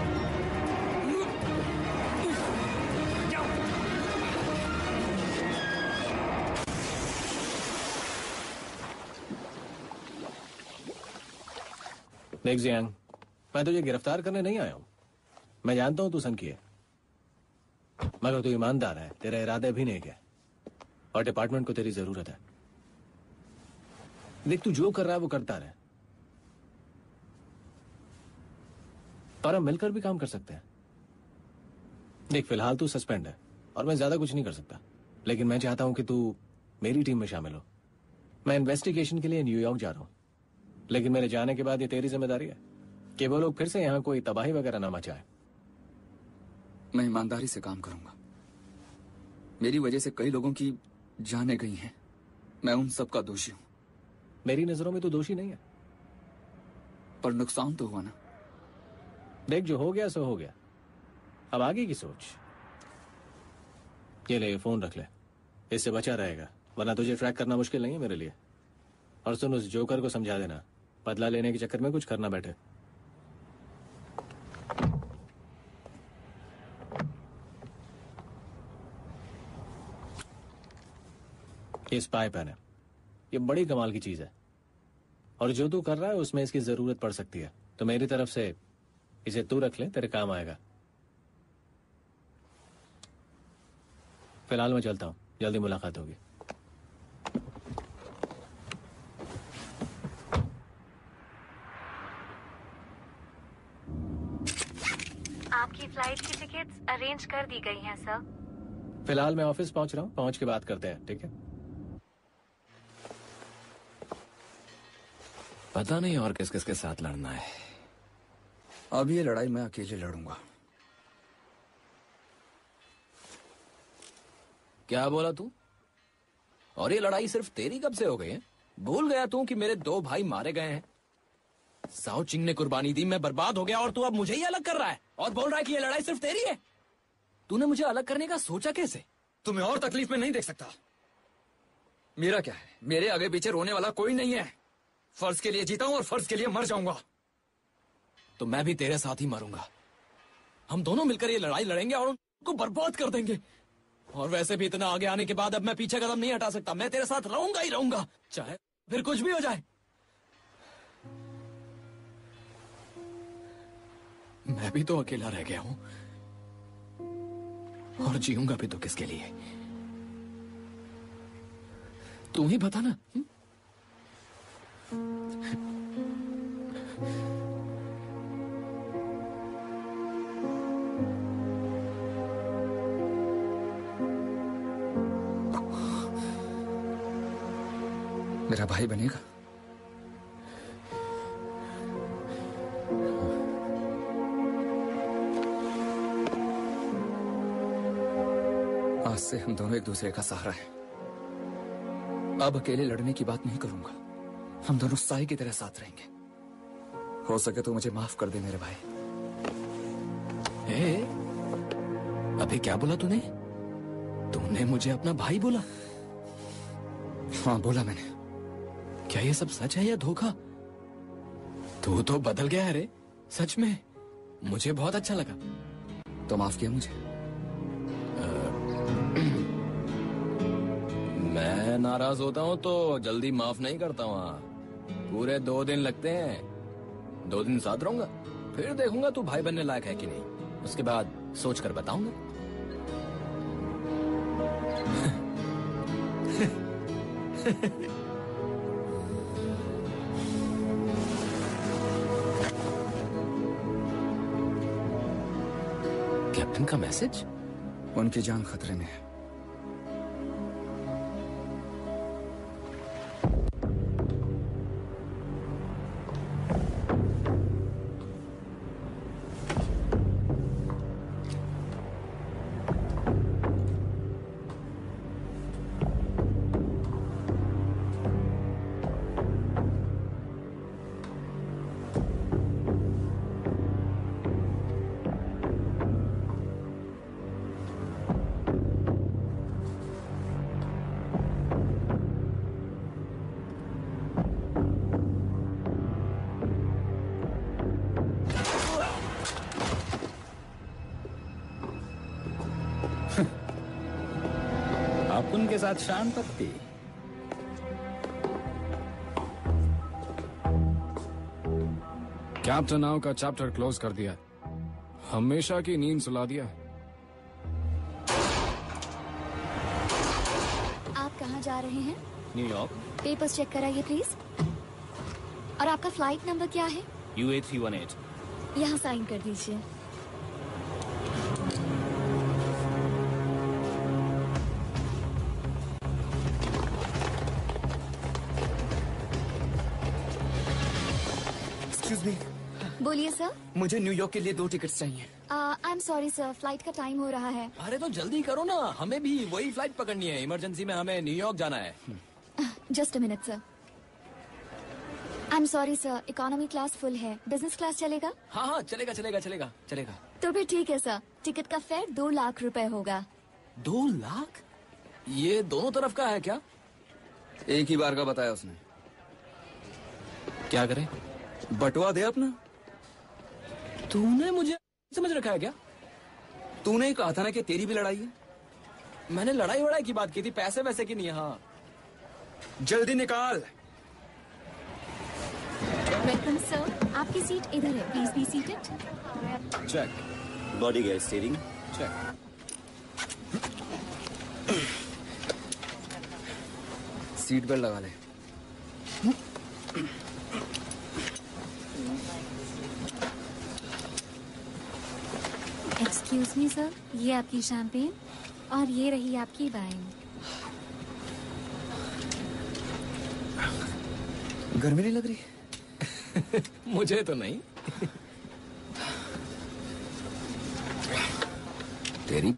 S18: देख जियांग, मैं तुझे गिरफ्तार करने नहीं आया हूं। मैं जानता हूं तू सनकी है, मगर तू ईमानदार है, तेरा इरादा भी नहीं किया और डिपार्टमेंट को तेरी जरूरत है। देख, तू जो कर रहा है वो करता रहे और हम मिलकर भी काम कर सकते हैं। देख, फिलहाल तू सस्पेंड है और मैं ज्यादा कुछ नहीं कर सकता, लेकिन मैं चाहता हूं कि तू मेरी टीम में शामिल हो। मैं इन्वेस्टिगेशन के लिए न्यूयॉर्क जा रहा हूं, लेकिन मेरे जाने के बाद ये तेरी जिम्मेदारी है कि वो लोग फिर से यहां कोई तबाही वगैरह ना मचाए।
S8: मैं ईमानदारी से काम करूंगा। मेरी वजह से कई लोगों की जानें गई हैं। मैं उन सब का दोषी हूं।
S18: मेरी नजरों में तो दोषी नहीं है,
S8: पर नुकसान तो हुआ ना।
S18: देख, जो हो गया सो हो गया, अब आगे की सोच। ये ले, ये फोन रख ले, इससे बचा रहेगा, वरना तुझे ट्रैक करना मुश्किल नहीं है मेरे लिए। और सुन, उस जोकर को समझा देना, बदला लेने के चक्कर में कुछ करना बैठे। ये स्पाई पेन है, ये बड़ी कमाल की चीज है और जो तू कर रहा है उसमें इसकी जरूरत पड़ सकती है, तो मेरी तरफ से इसे तू रख ले, तेरे काम आएगा। फिलहाल मैं चलता हूं, जल्दी मुलाकात होगी।
S14: आपकी फ्लाइट की टिकट्स अरेंज कर दी गई हैं सर।
S18: फिलहाल मैं ऑफिस पहुंच रहा हूं, पहुंच के बात करते हैं, ठीक है?
S6: पता नहीं और किस किस के साथ लड़ना है।
S8: अब ये लड़ाई मैं अकेले लड़ूंगा।
S6: क्या बोला तू? और ये लड़ाई सिर्फ तेरी कब से हो गई है? भूल गया तू कि मेरे 2 भाई मारे गए हैं। साओ चिंग ने कुर्बानी दी, मैं बर्बाद हो गया और तू अब मुझे ही अलग कर रहा है और बोल रहा है कि ये लड़ाई सिर्फ तेरी है। तूने मुझे अलग करने का सोचा कैसे?
S8: तुम्हें और तकलीफ में नहीं देख सकता। मेरा क्या है, मेरे आगे पीछे रोने वाला कोई नहीं है। फर्ज के लिए जीता हूं और फर्ज के लिए मर जाऊंगा।
S6: तो मैं भी तेरे साथ ही मरूंगा। हम दोनों मिलकर ये लड़ाई लड़ेंगे और उनको बर्बाद कर देंगे। और वैसे भी इतना आगे आने के बाद अब मैं पीछे कदम नहीं हटा सकता। मैं तेरे साथ रहूंगा ही रहूंगा, चाहे फिर कुछ भी हो जाए। मैं भी तो अकेला रह गया हूं और जीऊंगा भी तो किसके लिए? तू ही बता ना।
S8: मेरा भाई बनेगा? आज से हम दोनों एक दूसरे का सहारा है। अब अकेले लड़ने की बात नहीं करूंगा। हम दोनों साई की तरह साथ रहेंगे। हो सके तो मुझे माफ कर दे मेरे भाई।
S6: अभी क्या बोला तूने? तूने मुझे अपना भाई बोला?
S8: हाँ, बोला मैंने।
S6: क्या ये सब सच है या धोखा? तू तो बदल गया है रे, सच में। मुझे बहुत अच्छा लगा।
S8: तो माफ किया मुझे?
S6: मैं नाराज होता हूँ तो जल्दी माफ नहीं करता हूँ। पूरे 2 दिन लगते हैं। 2 दिन साथ रहूंगा, फिर देखूंगा तू भाई बनने लायक है कि नहीं। उसके बाद सोच कर बताऊंगा। कैप्टन का मैसेज?
S8: उनकी जान खतरे में है।
S9: के साथ शाम तक थी।
S15: कैप्टन नाउ का चैप्टर क्लोज कर दिया, हमेशा की नींद सुला दिया।
S3: आप कहाँ जा रहे हैं?
S6: न्यूयॉर्क।
S3: पेपर्स चेक कराइए प्लीज। और आपका फ्लाइट नंबर क्या है?
S6: UA 318।
S3: यहाँ साइन कर दीजिए।
S16: Excuse me.
S3: बोलिए सर।
S16: मुझे न्यूयॉर्क के लिए 2 टिकट्स चाहिए।
S3: I am sorry sir, flight का टाइम हो रहा है।
S4: अरे तो जल्दी करो ना, हमें भी वही फ्लाइट पकड़नी है। इमरजेंसी में हमें न्यूयॉर्क जाना है।
S3: Just a minute sir. I am sorry sir, economy class full है, बिजनेस क्लास चलेगा?
S4: हाँ हाँ चलेगा चलेगा चलेगा चलेगा।
S3: तो फिर ठीक है सर, टिकट का फेयर 2 लाख रुपए होगा।
S4: 2 लाख? ये दोनों तरफ का है क्या?
S8: एक ही बार का बताया उसने।
S4: क्या करें?
S8: बंटवा दे अपना।
S4: तूने मुझे समझ रखा है क्या?
S8: तूने ही कहा था ना कि तेरी भी लड़ाई है।
S4: मैंने लड़ाई वड़ाई की बात की थी, पैसे वैसे की नहीं है। हाँ
S8: जल्दी निकाल।
S14: वेलकम सर, आपकी सीट इधर है, please be seated.
S5: Check. Body gear steering
S4: check.
S8: Seat belt लगा ले।
S20: एक्सक्यूज मी सर, ये आपकी शैंपेन और ये रही आपकी वाइन।
S8: गर्मी नहीं लग रही?
S4: मुझे तो नहीं।
S8: तेरी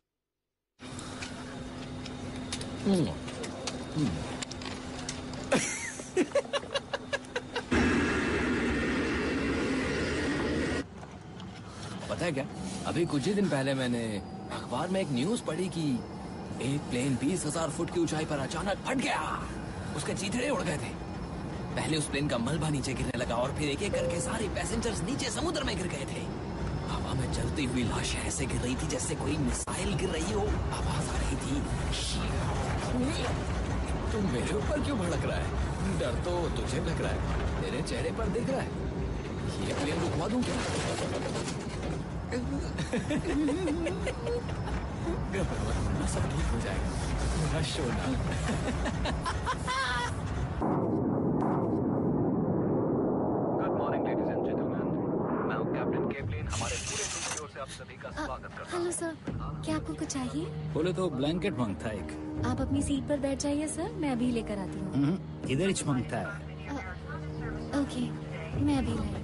S4: पता है क्या, अभी कुछ ही दिन पहले मैंने अखबार में एक न्यूज पढ़ी कि एक प्लेन 20,000 फुट की ऊंचाई पर अचानक फट गया। उसके चीथड़े उड़ गए थे। पहले उस प्लेन का मलबा नीचे गिरने लगा और फिर एक एक करके सारे पैसेंजर्स नीचे समुद्र में गिर गए थे। हवा में जलती हुई लाशें ऐसे गिर रही थी जैसे कोई मिसाइल गिर रही हो। आवाज आ रही थी। तू मेरे ऊपर क्यों भड़क रहा है? डर तो तुझे लग रहा है, तेरे चेहरे पर दिख रहा है। ये प्लेन रुकवा दूं क्या? सब ठीक हो जाएगा, मेरा सोना।
S17: Good morning ladies and gentleman, मैं हूं कैप्टन केपलिन। हमारे पूरे टीम की ओर से आप सभी का स्वागत करता हूं।
S20: हेलो सर, क्या आपको कुछ चाहिए?
S9: बोले तो ब्लैंकेट मांगता है एक।
S20: आप अपनी सीट पर बैठ जाइए सर, मैं अभी लेकर आती हूँ।
S9: इधर ही मांगता है।
S20: ओके, मैं अभी लाई।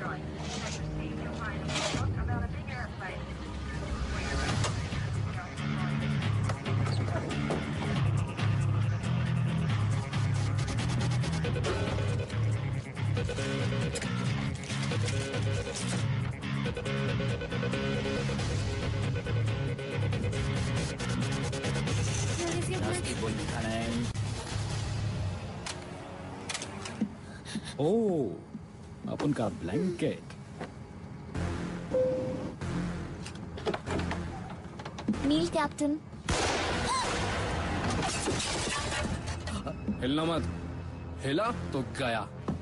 S9: ओह, अपन का ब्लैंकेट।
S3: नील कैप्टन।
S15: हिलना मत, हिला तो गया।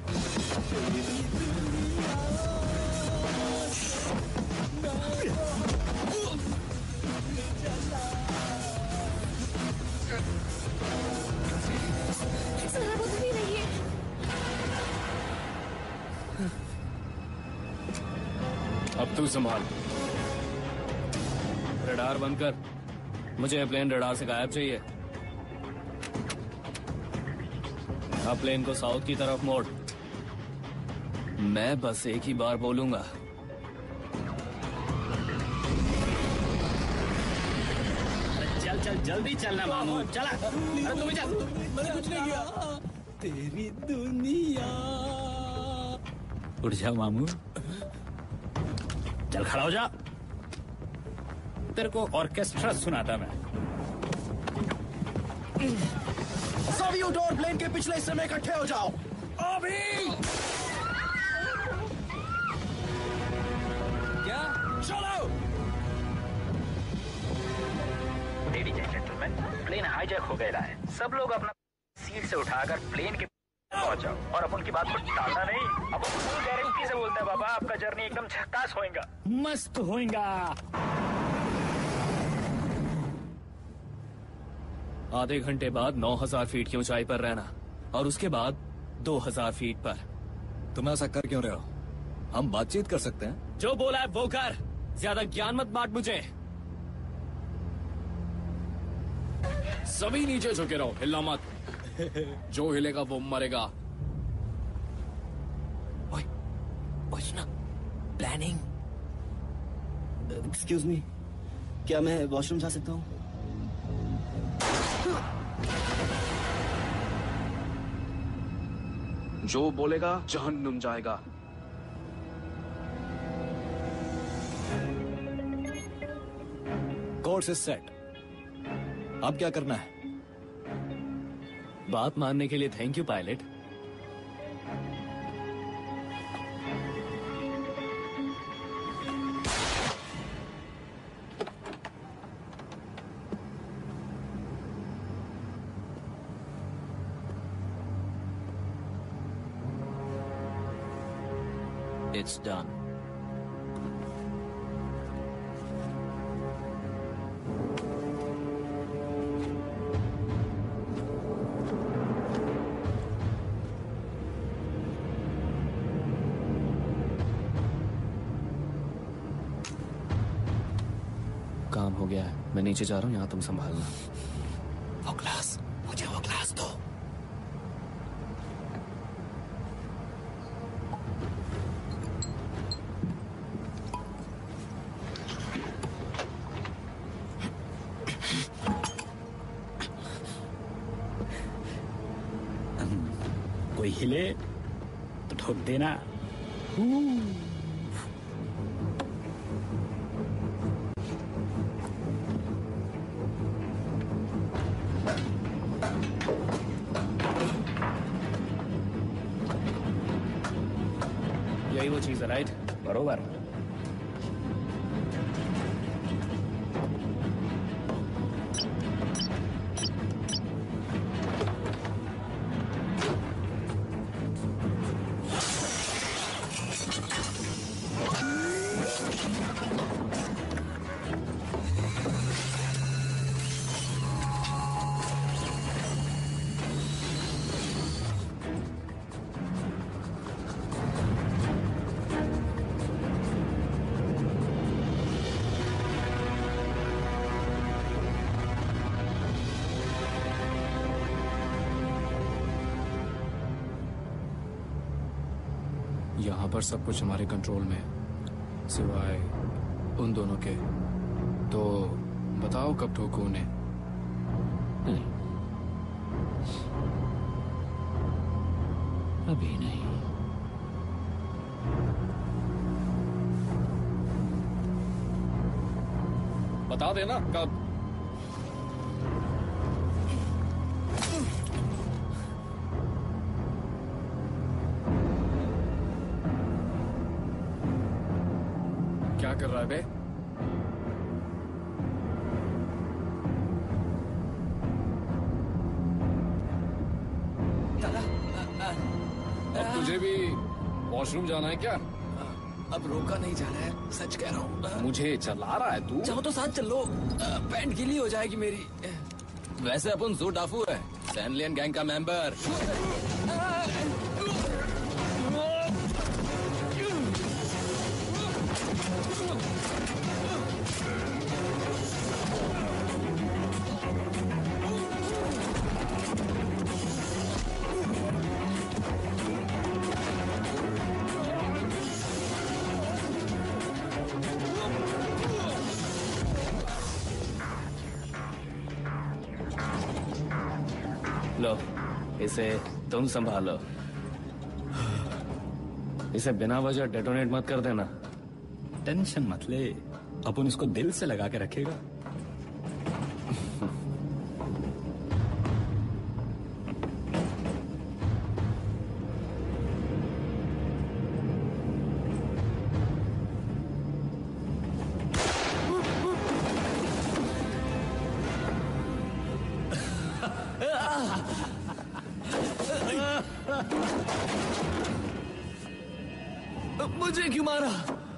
S15: अब तू संभाल।
S6: रडार बंद कर, मुझे प्लेन रडार से गायब चाहिए। अब प्लेन को साउथ की तरफ मोड़। मैं बस एक ही बार बोलूंगा।
S9: चल चल जल्दी चलना मामू, चला। अरे तुम चल।
S4: मैंने कुछ नहीं किया। तेरी दुनिया।
S9: उठ जा मामू, चल खड़ा हो जा। तेरे को ऑर्केस्ट्रा सुनाता मैं।
S16: सभी उठो और प्लेन के पिछले हिस्से में इकट्ठे हो जाओ अभी।
S4: क्या?
S17: चलो। Ladies and gentleman,
S1: captain, plane hijack हो गया है। सब लोग अपना सीट से उठाकर प्लेन के पहुंच जाओ और अपन की बात को टालना नहीं। अब फुल गारंटी से बोलता है बाबा, आपका जर्नी एकदम झकास होएगा, मस्त होएगा।
S6: आधे घंटे बाद 9000 फीट की ऊंचाई पर रहना और उसके बाद 2000 फीट पर।
S9: तुम ऐसा कर क्यों रहे हो? हम बातचीत कर सकते हैं।
S6: जो बोला है वो कर, ज्यादा ज्ञान मत बांट मुझे।
S15: सभी नीचे झुके रहो, हिलना मत। जो हिलेगा वो मरेगा।
S5: प्लानिंग। एक्सक्यूज मी, क्या मैं वॉशरूम जा सकता हूँ?
S23: जो बोलेगा जहन्नुम जाएगा।
S9: Course is set. अब क्या करना है?
S6: बात मानने के लिए thank you pilot.
S9: It's done.
S6: काम हो गया है, मैं नीचे जा रहा हूँ, यहाँ तुम संभालना।
S9: वो ग्लास, मुझे वो ग्लास दो।
S1: कोई हिले तो ठोक देना।
S6: यही वो चीज है, राइट?
S1: बरोबर।
S15: यहाँ पर सब कुछ हमारे कंट्रोल में है, सिवाय उन दोनों के। तो बताओ कब ठोकूं उन्हें?
S9: अभी नहीं।
S15: बता देना कब। क्या कर रहा है बे? अब तुझे भी वॉशरूम जाना है क्या?
S4: अब रोका नहीं जा रहा है, सच कह रहा हूँ।
S15: मुझे चला रहा है तू?
S4: चाहो तो साथ चल लो, पैंट गीली हो जाएगी मेरी। वैसे अपन जू डाफू है, सैनलियन गैंग का मेंबर।
S6: लो, इसे तुम संभालो। इसे बिना वजह डेटोनेट मत कर देना।
S1: टेंशन मत ले, अपन इसको दिल से लगा के रखेगा।
S4: मुझे क्यों मारा?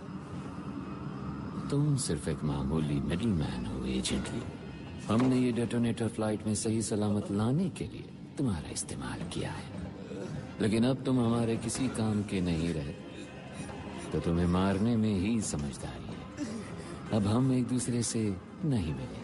S6: तुम सिर्फ एक मामूली मिडलमैन हो एजेंट ली। हमने ये डेटोनेटर फ्लाइट में सही सलामत लाने के लिए तुम्हारा इस्तेमाल किया है, लेकिन अब तुम हमारे किसी काम के नहीं रहे, तो तुम्हें मारने में ही समझदारी है। अब हम एक दूसरे से नहीं मिलेंगे।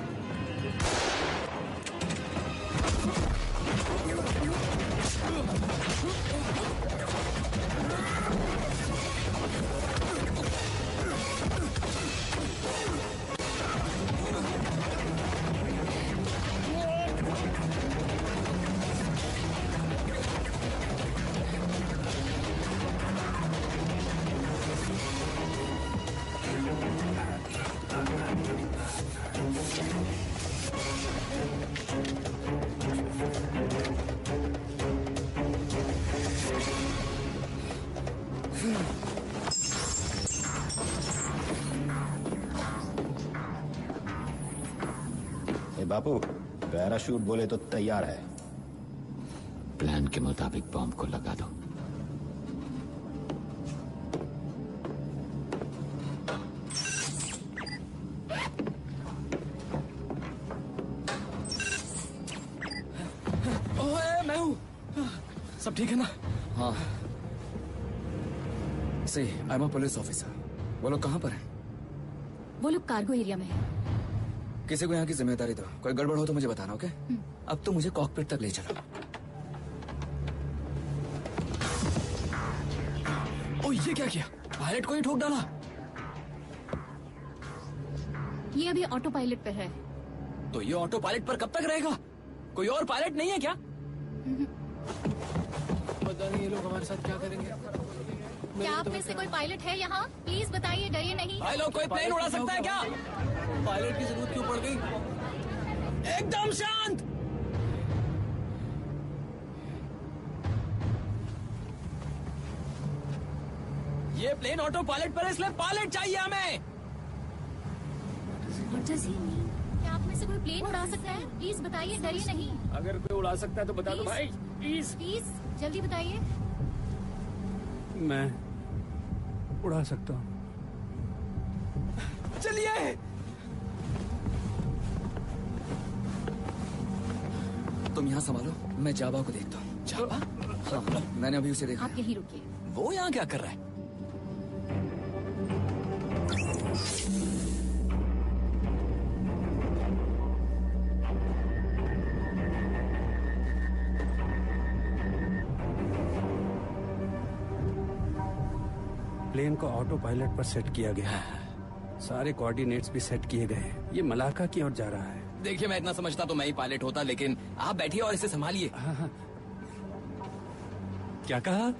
S9: बापू, पैराशूट बोले तो तैयार है।
S6: प्लान के मुताबिक बॉम्ब को लगा दो।
S4: ओए, मैं हूँ। सब ठीक है ना?
S8: हाँ। I am a police officer. वो लोग कहाँ पर हैं?
S20: वो लोग कार्गो एरिया में है।
S8: किसी को यहाँ की जिम्मेदारी दो, कोई गड़बड़ हो तो मुझे बताना, ओके? अब तो मुझे कॉकपिट तक ले चलो।
S4: ओ, ये क्या किया? पायलट को ही ठोक डाला।
S20: ये अभी ऑटो पायलट पर है।
S4: तो ये ऑटो पायलट पर कब तक रहेगा? कोई और पायलट नहीं है क्या? पता नहीं ये लोग हमारे साथ क्या करेंगे।
S20: क्या आप में से कोई पायलट है यहाँ? प्लीज बताइए, डरिए नहीं।
S4: भाई लोग, कोई प्लेन उड़ा सकता है क्या? पायलट की जरूरत क्यों पड़ गई? एकदम शांत। ये प्लेन ऑटो पायलट पर है, इसलिए पायलट चाहिए हमें।
S20: क्या आप में से कोई प्लेन उड़ा सकता है? प्लीज बताइए, डरिए नहीं।
S18: अगर कोई उड़ा सकता है तो बता दो भाई, प्लीज।
S20: प्लीज जल्दी बताइए।
S19: मैं उड़ा सकता हूँ।
S4: चलिए।
S8: तुम यहाँ संभालो, मैं जावा को देखता हूँ।
S4: जावा?
S8: हाँ, मैंने अभी उसे देखा।
S20: आप यहीं रुकिए।
S4: वो यहाँ क्या कर रहा है?
S19: प्लेन को ऑटो पायलट पर सेट किया गया है। सारे कोऑर्डिनेट्स भी सेट किए गए हैं। ये मलाका की ओर जा रहा है।
S4: देखिए, मैं इतना समझता तो मैं ही पायलट होता, लेकिन आप बैठिए और इसे संभालिए।
S19: हाँ। क्या कहा?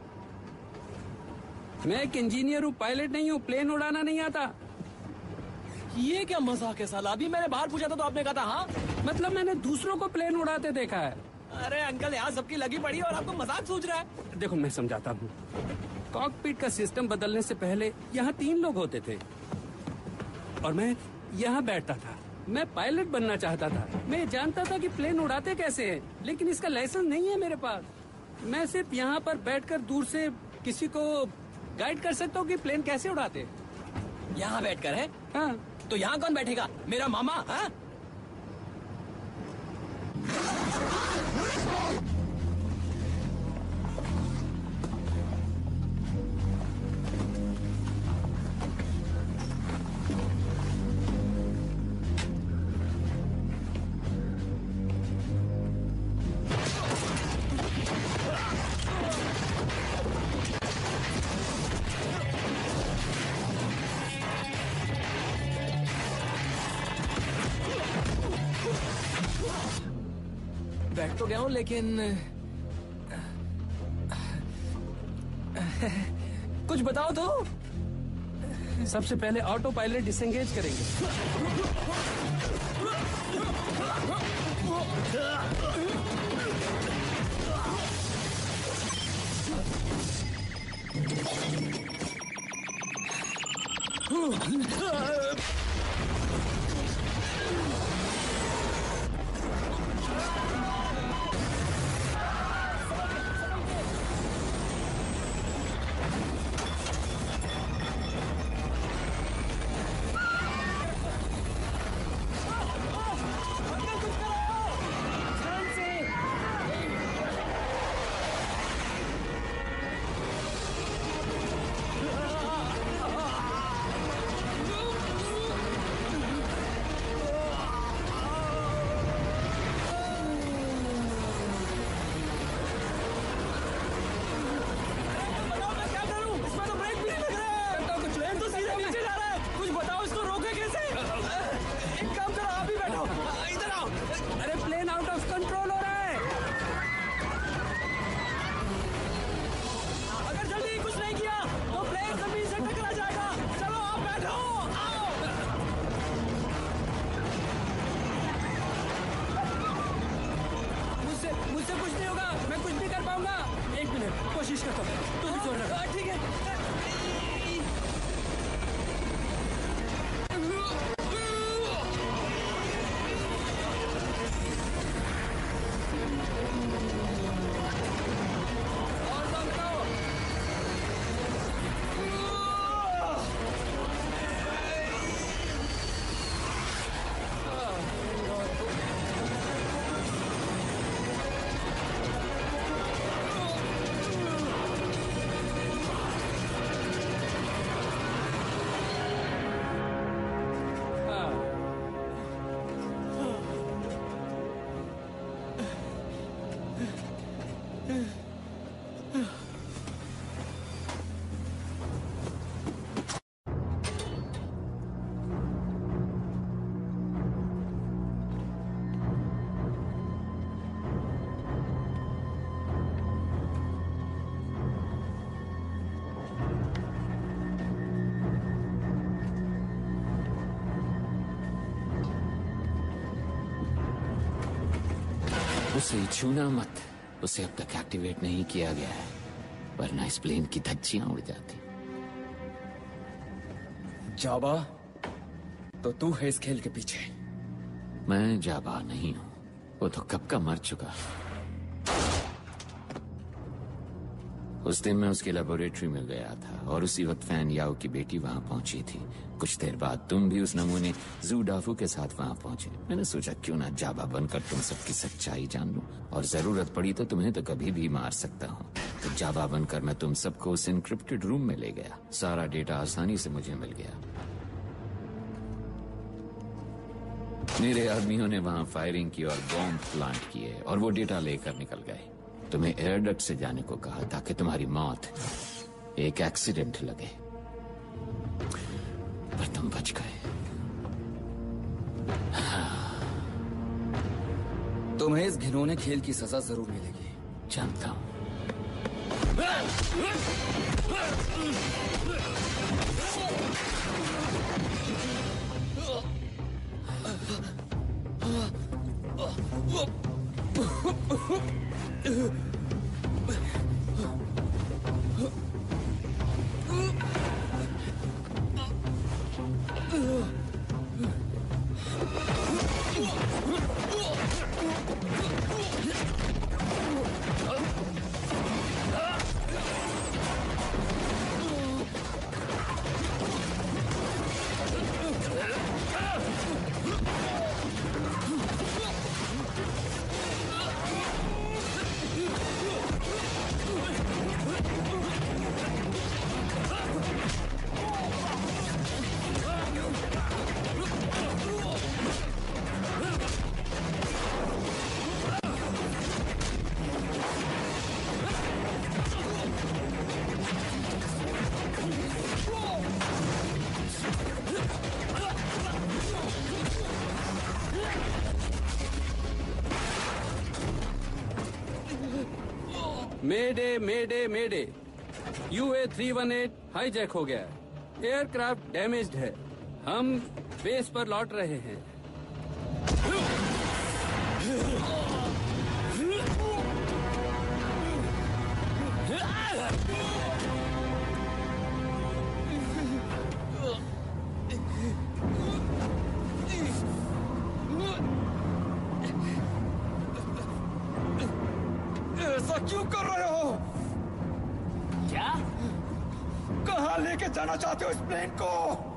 S19: मैं एक इंजीनियर हूँ, पायलट नहीं हूँ। प्लेन उड़ाना नहीं आता।
S4: ये क्या मजाक है साला? अभी मैंने बाहर पूछा था तो आपने कहा था हाँ।
S19: मतलब मैंने दूसरों को प्लेन उड़ाते देखा है।
S4: अरे अंकल, यहाँ सबकी लगी पड़ी और आपको मजाक सोच रहा है।
S19: देखो, मैं समझाता हूँ। कॉकपिट का सिस्टम बदलने से पहले यहाँ 3 लोग होते थे और मैं यहाँ बैठता था। मैं पायलट बनना चाहता था। मैं जानता था कि प्लेन उड़ाते कैसे हैं, लेकिन इसका लाइसेंस नहीं है मेरे पास। मैं सिर्फ यहाँ पर बैठकर दूर से किसी को गाइड कर सकता हूँ कि प्लेन कैसे उड़ाते।
S4: यहाँ बैठकर है?
S19: हाँ।
S4: तो यहाँ कौन बैठेगा? मेरा मामा? हाँ? बैठ तो गया हूँ, लेकिन कुछ बताओ तो।
S19: सबसे पहले ऑटो पायलट डिसएंगेज करेंगे।
S6: उसे छूना मत, उसे अब तक एक्टिवेट नहीं किया गया है, वरना इस प्लेन की धज्जियां उड़ जाती।
S8: जाबा, तो तू है इस खेल के पीछे?
S6: मैं जाबा नहीं हूं, वो तो कब का मर चुका। उस दिन मैं उसकी लेबोरेटरी में गया था और उसी वक्त फैन याओ की बेटी वहां पहुंची थी। कुछ देर बाद तुम भी उस नमूने जू डाफू के साथ वहां पहुंचे। मैंने सोचा क्यों ना जाबा बनकर तुम सबकी सच्चाई जान लूं, और जरूरत पड़ी तो तुम्हें तो कभी भी मार सकता हूं। तो जाबा बनकर मैं तुम सबको उस इनक्रिप्टेड रूम में ले गया। सारा डेटा आसानी से मुझे मिल गया। मेरे आदमियों ने वहां फायरिंग की और बॉम्ब प्लांट किए और वो डेटा लेकर निकल गए। तुम्हें एयर डक्ट से जाने को कहा ताकि तुम्हारी मौत एक एक्सीडेंट लगे, पर तुम बच गए।
S8: तुम्हें इस घिनौने खेल की सजा जरूर मिलेगी।
S6: जानता हूं।
S2: मेडे मेडे मेडे, UA-318 हाईजैक हो गया है। एयरक्राफ्ट डैमेज्ड है। हम बेस पर लौट रहे हैं।
S16: ऐसा क्यों कर रहे हो?
S6: क्या?
S16: कहाँ लेके जाना चाहते हो इस प्लेन को?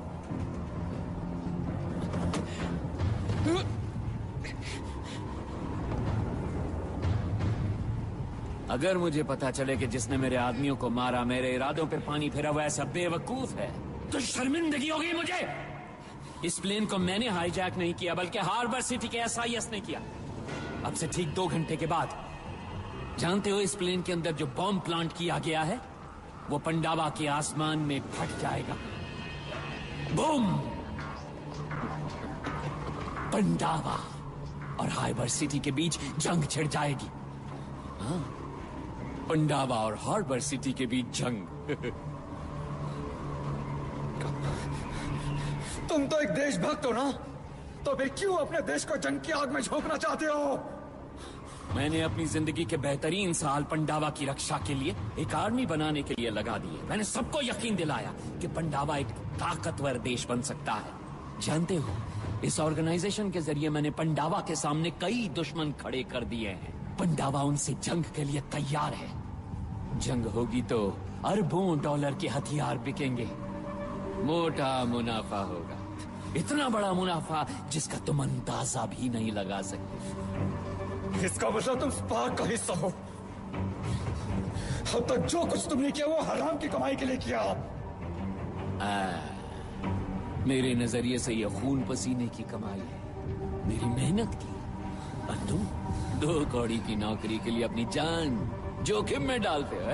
S6: अगर मुझे पता चले कि जिसने मेरे आदमियों को मारा मेरे इरादों पर पानी फेरा हुआ ऐसा बेवकूफ है तो शर्मिंदगी होगी मुझे। इस प्लेन को मैंने हाईजैक नहीं किया बल्कि हार्बर सिटी के SIS ने किया। अब से ठीक 2 घंटे के बाद जानते हो इस प्लेन के अंदर जो बॉम्ब प्लांट किया गया है वो पंडावा के आसमान में फट जाएगा। बूम! पंडावा और हार्बर सिटी के बीच जंग छिड़ जाएगी। हाँ, पंडावा और हार्बर सिटी के बीच जंग।
S16: तुम तो एक देशभक्त हो ना, तो फिर क्यों अपने देश को जंग की आग में झोंकना चाहते हो?
S6: मैंने अपनी जिंदगी के बेहतरीन साल पंडावा की रक्षा के लिए एक आर्मी बनाने के लिए लगा दिए। मैंने सबको यकीन दिलाया कि पंडावा एक ताकतवर देश बन सकता है। जानते हो, इस ऑर्गेनाइजेशन के जरिए मैंने पंडावा के सामने कई दुश्मन खड़े कर दिए हैं। पंडावा उनसे जंग के लिए तैयार है। जंग होगी तो अरबों डॉलर के हथियार बिकेंगे, मोटा मुनाफा होगा, इतना बड़ा मुनाफा जिसका तुम अंदाजा भी नहीं लगा सकते।
S16: इसका मतलब तुम स्पार्क का हिस्सा हो। अब तक जो कुछ तुमने किया वो हराम की कमाई के लिए किया।
S6: मेरे नजरिए से यह खून पसीने की कमाई है, मेरी मेहनत की। और तुम 2 कौड़ी की नौकरी के लिए अपनी जान जोखिम में डालते हो।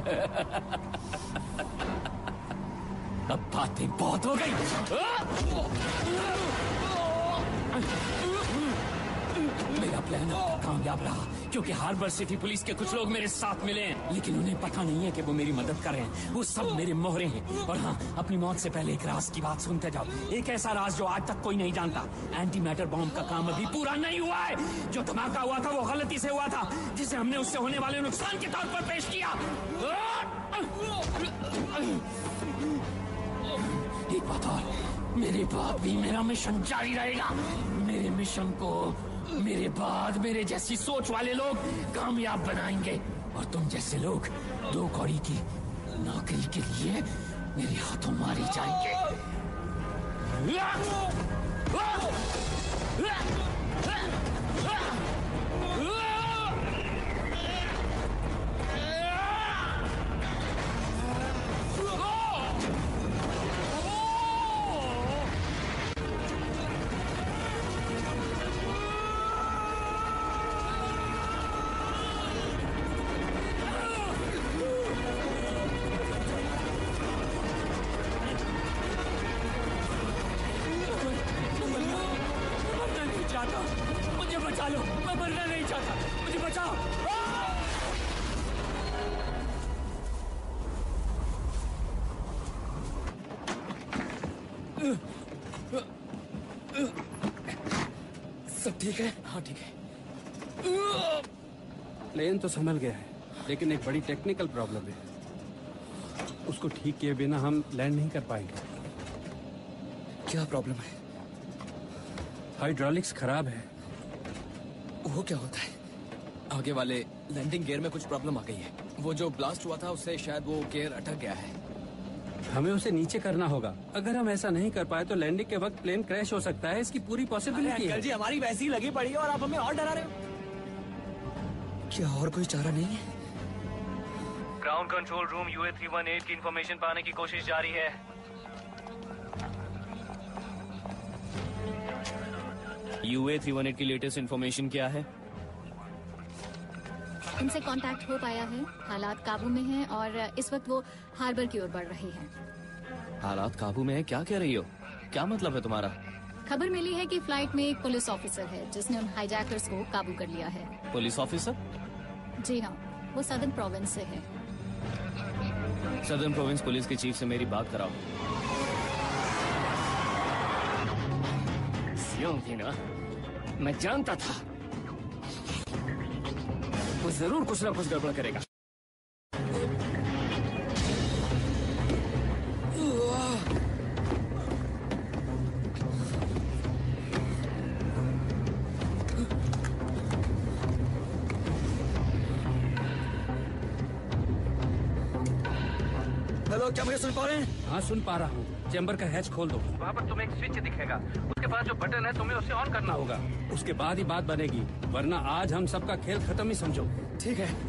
S6: अब बातें बहुत हो गई। मेरा प्लान कामयाब रहा क्योंकि हार्बर सिटी पुलिस के कुछ लोग मेरे साथ मिले हैं, लेकिन उन्हें पता नहीं है कि वो मेरी मदद कर रहे हैं। वो सब मेरे मोहरे हैं। और हाँ, अपनी मौत से पहले एक राज की बात सुनते जाओ। एक ऐसा राज जो आज तक कोई नहीं जानता। एंटी मैटर बॉम्ब का काम अभी पूरा नहीं हुआ है। जो धमाका हुआ था वो गलती से हुआ था, जिसे हमने उससे होने वाले नुकसान के तौर पर पेश किया। एक बात और, मेरे बाद भी मेरा मिशन जारी रहेगा। मेरे मिशन को मेरे बाद मेरे जैसी सोच वाले लोग कामयाब बनाएंगे, और तुम जैसे लोग 2 कौड़ी की नौकरी के लिए मेरे हाथों मारे जाएंगे। मुझे बचा लो, मैं मरना नहीं चाहता, मुझे बचाओ।
S2: सब ठीक है?
S6: हाँ ठीक है।
S2: प्लेन तो संभल गया है, लेकिन एक बड़ी टेक्निकल प्रॉब्लम है। उसको ठीक किए बिना हम लैंड नहीं कर पाएंगे।
S8: क्या प्रॉब्लम है?
S2: हाइड्रोलिक्स खराब है।
S8: वो क्या होता है?
S4: आगे वाले लैंडिंग गियर में कुछ प्रॉब्लम आ गई है। वो जो ब्लास्ट हुआ था उससे शायद वो गियर अटक गया है।
S2: हमें उसे नीचे करना होगा। अगर हम ऐसा नहीं कर पाए तो लैंडिंग के वक्त प्लेन क्रैश हो सकता है। इसकी पूरी पॉसिबिलिटी है।
S4: अंकल जी, हमारी वैसी ही लगी पड़ी है और आप हमें और डरा रहे हो।
S8: क्या और कोई चारा नहीं है?
S17: ग्राउंड कंट्रोल रूम UA318 की इंफॉर्मेशन पाने की कोशिश जारी है।
S6: UA318 की लेटेस्ट इंफॉर्मेशन क्या है?
S14: इनसे कांटेक्ट हो पाया है, हालात काबू में हैं और इस वक्त वो हार्बर की ओर बढ़ रहे हैं।
S6: हालात काबू में है? क्या कह रही हो? क्या मतलब है तुम्हारा?
S14: खबर मिली है कि फ्लाइट में एक पुलिस ऑफिसर है जिसने उन हाईजैकर्स को काबू कर लिया है।
S6: Police officer?
S14: जी हाँ, वो सदर्न प्रोविंस से है।
S6: सदर्न प्रोविंस पुलिस के चीफ से मेरी बात कराओ। थी ना, मैं जानता था वो जरूर कुछ ना कुछ गड़बड़ करेगा।
S8: हेलो, क्या मुझे सुन पा रहे हैं?
S2: हाँ, सुन पा रहा हूँ। चैम्बर का हैच खोल दो।
S17: वहाँ पर तुम्हें एक स्विच दिखेगा, उसके बाद जो बटन है तुम्हें उसे ऑन करना होगा।
S2: उसके बाद ही बात बनेगी, वरना आज हम सबका खेल खत्म ही समझो।
S8: ठीक है।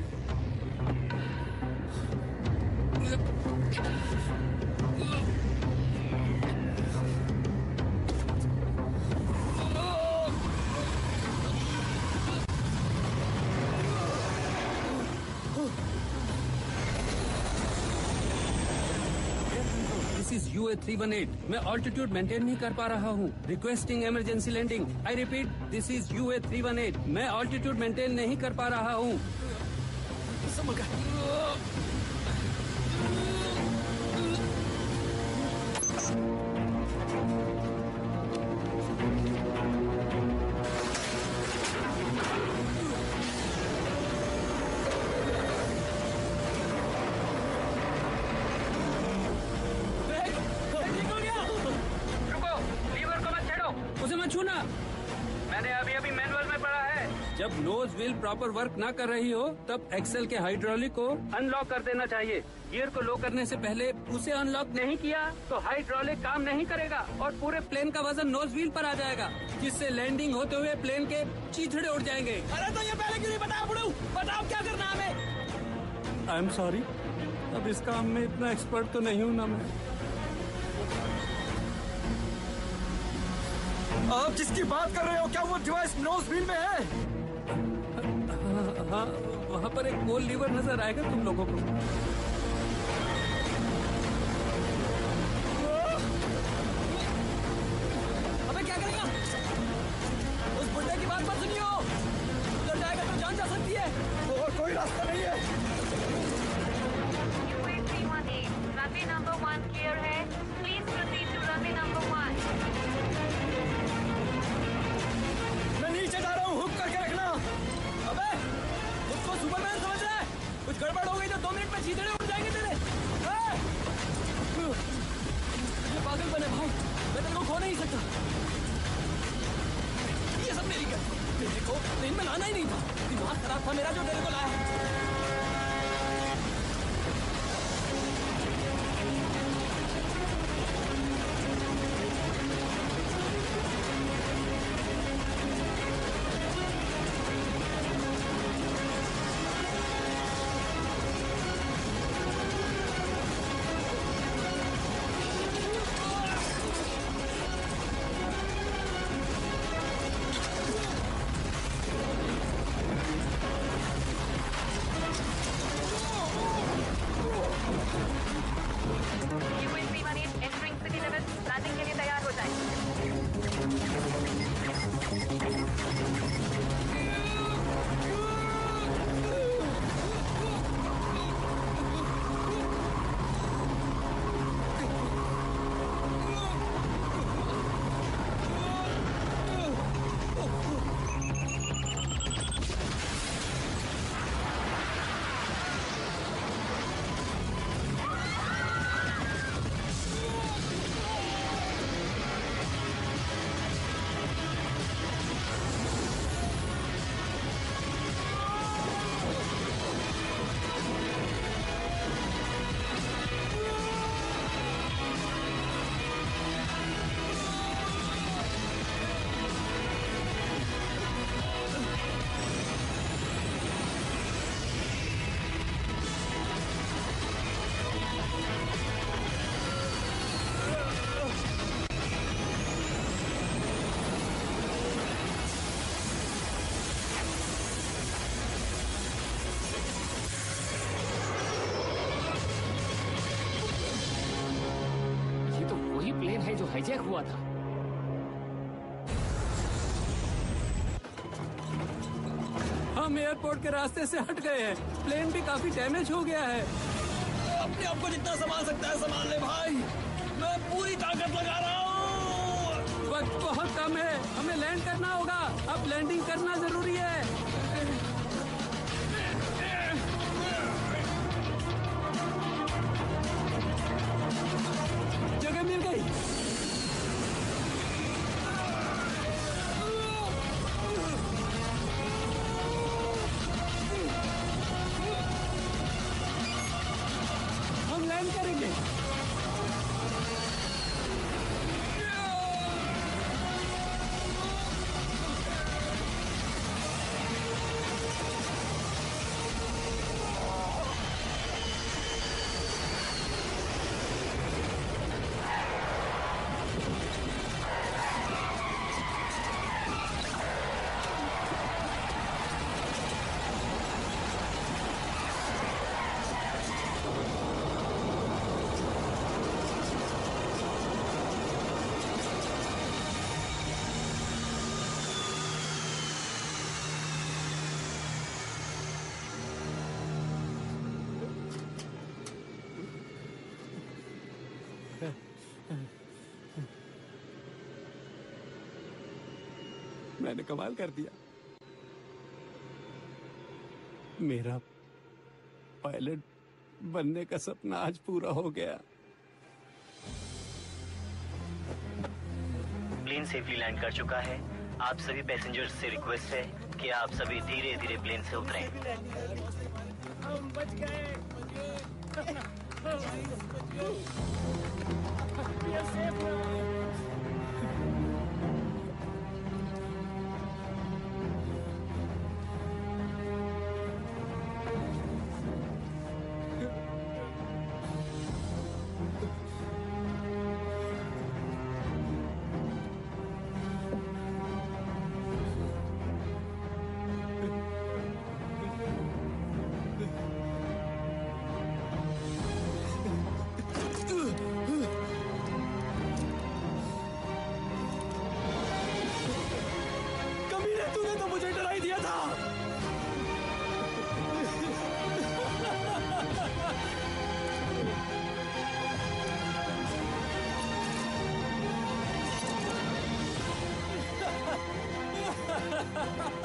S2: UA318, मैं ऑल्टीट्यूड मेंटेन नहीं कर पा रहा हूँ। Requesting emergency landing. I repeat, this is UA318, मैं ऑल्टीट्यूड मेंटेन नहीं कर पा रहा हूँ।
S17: मैंने अभी मैनुअल में पढ़ा है।
S2: जब नोज व्हील प्रॉपर वर्क ना कर रही हो तब एक्सेल के हाइड्रोलिक को अनलॉक कर देना चाहिए। गियर को लो करने से पहले उसे अनलॉक नहीं किया तो हाइड्रोलिक काम नहीं करेगा और पूरे प्लेन का वजन नोज व्हील पर आ जाएगा, जिससे लैंडिंग होते हुए प्लेन के चीथड़े उड़ जाएंगे।
S4: अरे तो ये पहले क्यों नहीं बताया बुढ़ऊ? बताओ क्या करना हमें।
S2: आई एम सॉरी, अब इस काम में इतना एक्सपर्ट तो नहीं हूँ ना मैं।
S8: आप जिसकी बात कर रहे हो क्या वो डिवाइस नोज व्हील में है?
S2: हाँ, वहाँ पर एक गोल लीवर नजर आएगा तुम लोगों को।
S4: अबे क्या करेगा? उस बुड्ढे की बात मत सुनियो। उधर जाएगा तो जान जा सकती है।
S16: और कोई रास्ता नहीं है।
S14: रनवे नंबर 1 क्लियर है। Please proceed to runway number 1।
S4: मैं नीचे जा रहा हूँ, हुक करके रखना। अबे उसको सुपरमैन समझ रहा है? कुछ गड़बड़ हो गई तो 2 मिनट में चीथड़े उड़ जाएंगे तेरे। ये पागल बने भाई, मैं तेरे को खो नहीं सकता। ये सब मेरी गलती। मेरे को प्लेन में लाना ही नहीं था। दिमाग खराब था मेरा जो तेरे को लाया।
S6: हाईजैक हुआ था।
S2: हम एयरपोर्ट के रास्ते से हट गए हैं। प्लेन भी काफी डैमेज हो गया है।
S4: अपने आप को जितना संभाल सकता है संभाल ले भाई। मैं पूरी ताकत लगा रहा हूँ।
S2: वक्त बहुत कम है, हमें लैंड करना होगा। अब लैंडिंग करना जरूरी है। जगह मिल गई। हम लैंड करेंगे। मैंने कमाल कर दिया। मेरा पायलट बनने का सपना आज पूरा हो गया।
S5: प्लेन सेफली लैंड कर चुका है। आप सभी पैसेंजर्स से रिक्वेस्ट है कि आप सभी धीरे धीरे प्लेन से उतरें।
S16: हम बच गए।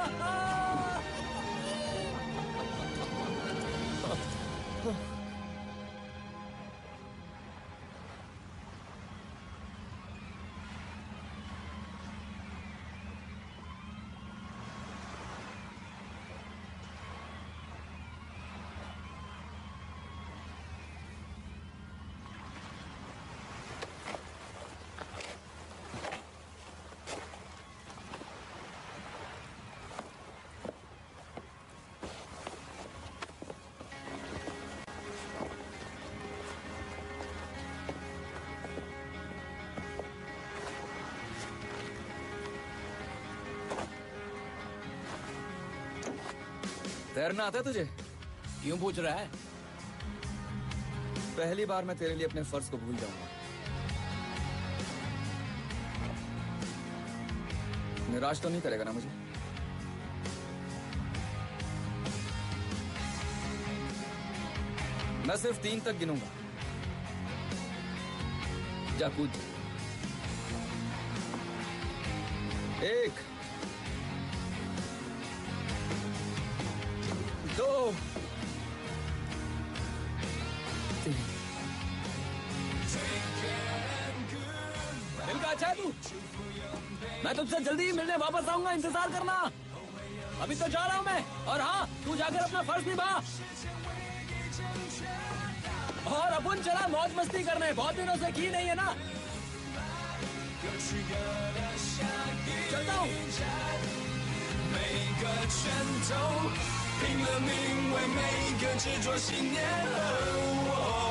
S8: तैरना आता है तुझे?
S4: क्यों पूछ रहा है?
S8: पहली बार मैं तेरे लिए अपने फर्ज को भूल जाऊंगा। निराश तो नहीं करेगा ना मुझे? मैं सिर्फ 3 तक गिनूंगा। जा कूद। 1 2 3।
S4: दिल का अच्छा है तू? मैं तुझसे जल्दी ही मिलने वापस आऊंगा, इंतजार करना। अभी तो जा रहा हूं मैं। और हाँ, तू जाकर अपना फर्ज निभा। और अपन चला मौज मस्ती करने, बहुत दिनों से की नहीं है ना। चलता हूँ।
S11: 每个拳头拼了命，为每一个执着信念而活。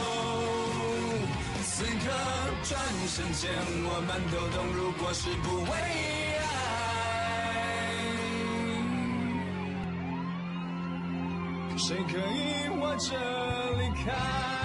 S11: 此刻转身间，我们都懂，如果是不为爱，谁可以活着离开？